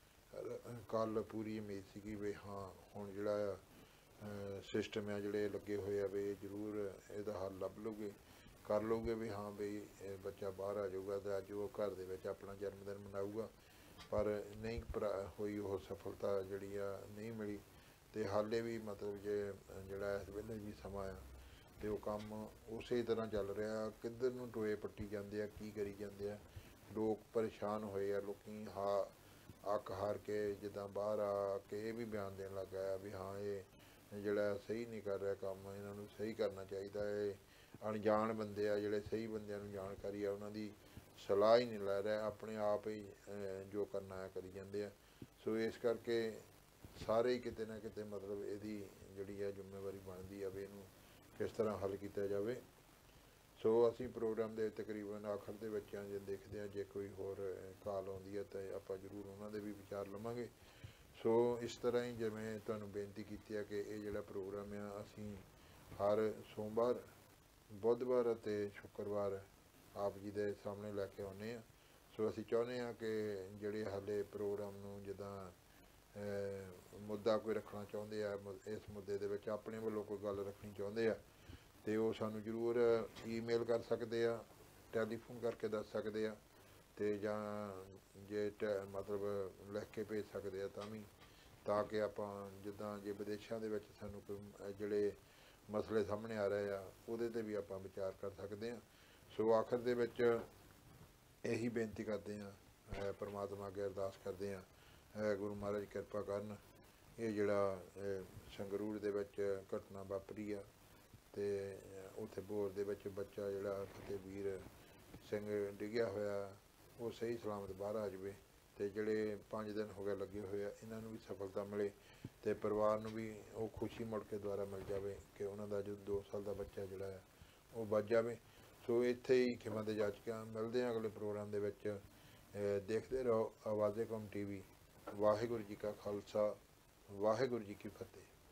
ਕੱਲ੍ਹ ਪੂਰੀ ਉਮੀਦ ਸੀਗੀ ਵੀ ਹਾਂ ਹੁਣ ਜਿਹੜਾ ਆ ਸਿਸਟਮ ਆ ਜਿਹੜੇ ਲੱਗੇ ਹੋਏ ਆ ਵੀ ਇਹ ਜ਼ਰੂਰ ਇਹਦਾ ਹੱਲ ਲੱਭ ਲਊਗੇ, ਕਰ ਲਊਗੇ ਵੀ ਹਾਂ ਬਈ ਇਹ ਬੱਚਾ ਬਾਹਰ ਆ ਜਾਊਗਾ ਅਤੇ ਅੱਜ ਉਹ ਘਰ ਦੇ ਵਿੱਚ ਆਪਣਾ ਜਨਮ ਦਿਨ ਮਨਾਊਗਾ। ਪਰ ਨਹੀਂ ਪ੍ਰਾ ਹੋਈ ਉਹ ਸਫਲਤਾ ਜਿਹੜੀ ਆ ਨਹੀਂ ਮਿਲੀ, ਅਤੇ ਹਾਲੇ ਵੀ ਮਤਲਬ ਜੇ ਜਿਹੜਾ ਇਸ ਵੇਲੇ ਵੀ ਸਮਾਂ ਆ ਅਤੇ ਉਹ ਕੰਮ ਉਸੇ ਤਰ੍ਹਾਂ ਚੱਲ ਰਿਹਾ, ਕਿੱਧਰ ਨੂੰ ਟੋਏ ਪੱਟੀ ਜਾਂਦੇ ਆ, ਕੀ ਕਰੀ ਜਾਂਦੇ ਆ, ਲੋਕ ਪਰੇਸ਼ਾਨ ਹੋਏ ਆ, ਲੋਕ ਹਾ ਅੱਕ ਹਾਰ ਕੇ ਜਿੱਦਾਂ ਬਾਹਰ ਆ ਕੇ ਇਹ ਵੀ ਬਿਆਨ ਦੇਣ ਲੱਗ ਗਿਆ ਵੀ ਹਾਂ ਇਹ ਜਿਹੜਾ ਸਹੀ ਨਹੀਂ ਕਰ ਰਿਹਾ ਕੰਮ, ਇਹਨਾਂ ਨੂੰ ਸਹੀ ਕਰਨਾ ਚਾਹੀਦਾ। ਇਹ ਅਣਜਾਣ ਬੰਦੇ ਆ ਜਿਹੜੇ ਸਹੀ ਬੰਦਿਆਂ ਨੂੰ ਜਾਣਕਾਰੀ ਆ ਉਹਨਾਂ ਦੀ ਸਲਾਹ ਹੀ ਨਹੀਂ ਲੈ ਰਿਹਾ, ਆਪਣੇ ਆਪ ਹੀ ਜੋ ਕਰਨਾ ਹੈ ਕਰੀ ਜਾਂਦੇ ਆ। ਸੋ ਇਸ ਕਰਕੇ ਸਾਰੇ ਹੀ ਕਿਤੇ ਨਾ ਕਿਤੇ ਮਤਲਬ ਇਹਦੀ ਜਿਹੜੀ ਹੈ ਜ਼ਿੰਮੇਵਾਰੀ ਬਣਦੀ ਆ ਵੀ ਇਹਨੂੰ ਕਿਸ ਤਰ੍ਹਾਂ ਹੱਲ ਕੀਤਾ ਜਾਵੇ। ਸੋ ਅਸੀਂ ਪ੍ਰੋਗਰਾਮ ਦੇ ਤਕਰੀਬਨ ਆਖਰ ਦੇ ਵਿੱਚ ਜੇ ਦੇਖਦੇ ਹਾਂ, ਜੇ ਕੋਈ ਹੋਰ ਕਾਲ ਆਉਂਦੀ ਹੈ ਤਾਂ ਆਪਾਂ ਜ਼ਰੂਰ ਉਹਨਾਂ ਦੇ ਵੀ ਵਿਚਾਰ ਲਵਾਂਗੇ। ਸੋ ਇਸ ਤਰ੍ਹਾਂ ਹੀ ਜਿਵੇਂ ਤੁਹਾਨੂੰ ਬੇਨਤੀ ਕੀਤੀ ਹੈ ਕਿ ਇਹ ਜਿਹੜਾ ਪ੍ਰੋਗਰਾਮ ਆ ਅਸੀਂ ਹਰ ਸੋਮਵਾਰ, ਬੁੱਧਵਾਰ ਅਤੇ ਸ਼ੁੱਕਰਵਾਰ ਆਪ ਜੀ ਦੇ ਸਾਹਮਣੇ ਲੈ ਕੇ ਆਉਂਦੇ ਹਾਂ। ਸੋ ਅਸੀਂ ਚਾਹੁੰਦੇ ਹਾਂ ਕਿ ਜਿਹੜੇ ਹਾਲੇ ਪ੍ਰੋਗਰਾਮ ਨੂੰ ਜਿੱਦਾਂ ਮੁੱਦਾ ਕੋਈ ਰੱਖਣਾ ਚਾਹੁੰਦੇ ਆ, ਇਸ ਮੁੱਦੇ ਦੇ ਵਿੱਚ ਆਪਣੇ ਵੱਲੋਂ ਕੋਈ ਗੱਲ ਰੱਖਣੀ ਚਾਹੁੰਦੇ ਆ ਅਤੇ ਉਹ ਸਾਨੂੰ ਜ਼ਰੂਰ ਈਮੇਲ ਕਰ ਸਕਦੇ ਆ, ਟੈਲੀਫੋਨ ਕਰਕੇ ਦੱਸ ਸਕਦੇ ਆ, ਅਤੇ ਜਾਂ ਜੇ ਟ ਮਤਲਬ ਲਿਖ ਕੇ ਭੇਜ ਸਕਦੇ ਆ ਤਾਂ ਵੀ, ਤਾਂ ਕਿ ਆਪਾਂ ਜਿੱਦਾਂ ਜੇ ਵਿਦੇਸ਼ਾਂ ਦੇ ਵਿੱਚ ਸਾਨੂੰ ਕੋਈ ਜਿਹੜੇ ਮਸਲੇ ਸਾਹਮਣੇ ਆ ਰਹੇ ਆ ਉਹਦੇ 'ਤੇ ਵੀ ਆਪਾਂ ਵਿਚਾਰ ਕਰ ਸਕਦੇ ਹਾਂ। ਸੋ ਆਖਰ ਦੇ ਵਿੱਚ ਇਹੀ ਬੇਨਤੀ ਕਰਦੇ ਹਾਂ, ਪਰਮਾਤਮਾ ਅੱਗੇ ਅਰਦਾਸ ਕਰਦੇ ਹਾਂ ਗੁਰੂ ਮਹਾਰਾਜ ਕਿਰਪਾ ਕਰਨ। ਇਹ ਜਿਹੜਾ ਸੰਗਰੂਰ ਦੇ ਵਿੱਚ ਘਟਨਾ ਵਾਪਰੀ ਆ ਅਤੇ ਉੱਥੇ ਬੋਰ ਦੇ ਵਿੱਚ ਬੱਚਾ ਜਿਹੜਾ ਫਤਿਹਵੀਰ ਸਿੰਘ ਡਿੱਗਿਆ ਹੋਇਆ ਉਹ ਸਹੀ ਸਲਾਮਤ ਬਾਹਰ ਆ ਜਾਵੇ, ਅਤੇ ਜਿਹੜੇ ਪੰਜ ਦਿਨ ਹੋ ਗਏ ਲੱਗੇ ਹੋਏ ਆ ਇਹਨਾਂ ਨੂੰ ਵੀ ਸਫਲਤਾ ਮਿਲੇ, ਅਤੇ ਪਰਿਵਾਰ ਨੂੰ ਵੀ ਉਹ ਖੁਸ਼ੀ ਮੁੜ ਕੇ ਦੁਬਾਰਾ ਮਿਲ ਜਾਵੇ ਕਿ ਉਹਨਾਂ ਦਾ ਜੋ ਦੋ ਸਾਲ ਦਾ ਬੱਚਾ ਜਿਹੜਾ ਆ ਉਹ ਬਚ ਜਾਵੇ। ਸੋ ਇੱਥੇ ਹੀ ਖਿਮਾ ਦੇ ਜਾਚਕਾਂ, ਮਿਲਦੇ ਹਾਂ ਅਗਲੇ ਪ੍ਰੋਗਰਾਮ ਦੇ ਵਿੱਚ। ਦੇਖਦੇ ਰਹੋ ਆਵਾਜ਼ੇ ਕੌਮ ਟੀ ਵੀ। ਵਾਹਿਗੁਰੂ ਜੀ ਕਾ ਖਾਲਸਾ, ਵਾਹਿਗੁਰੂ ਜੀ ਕੀ ਫਤਿਹ।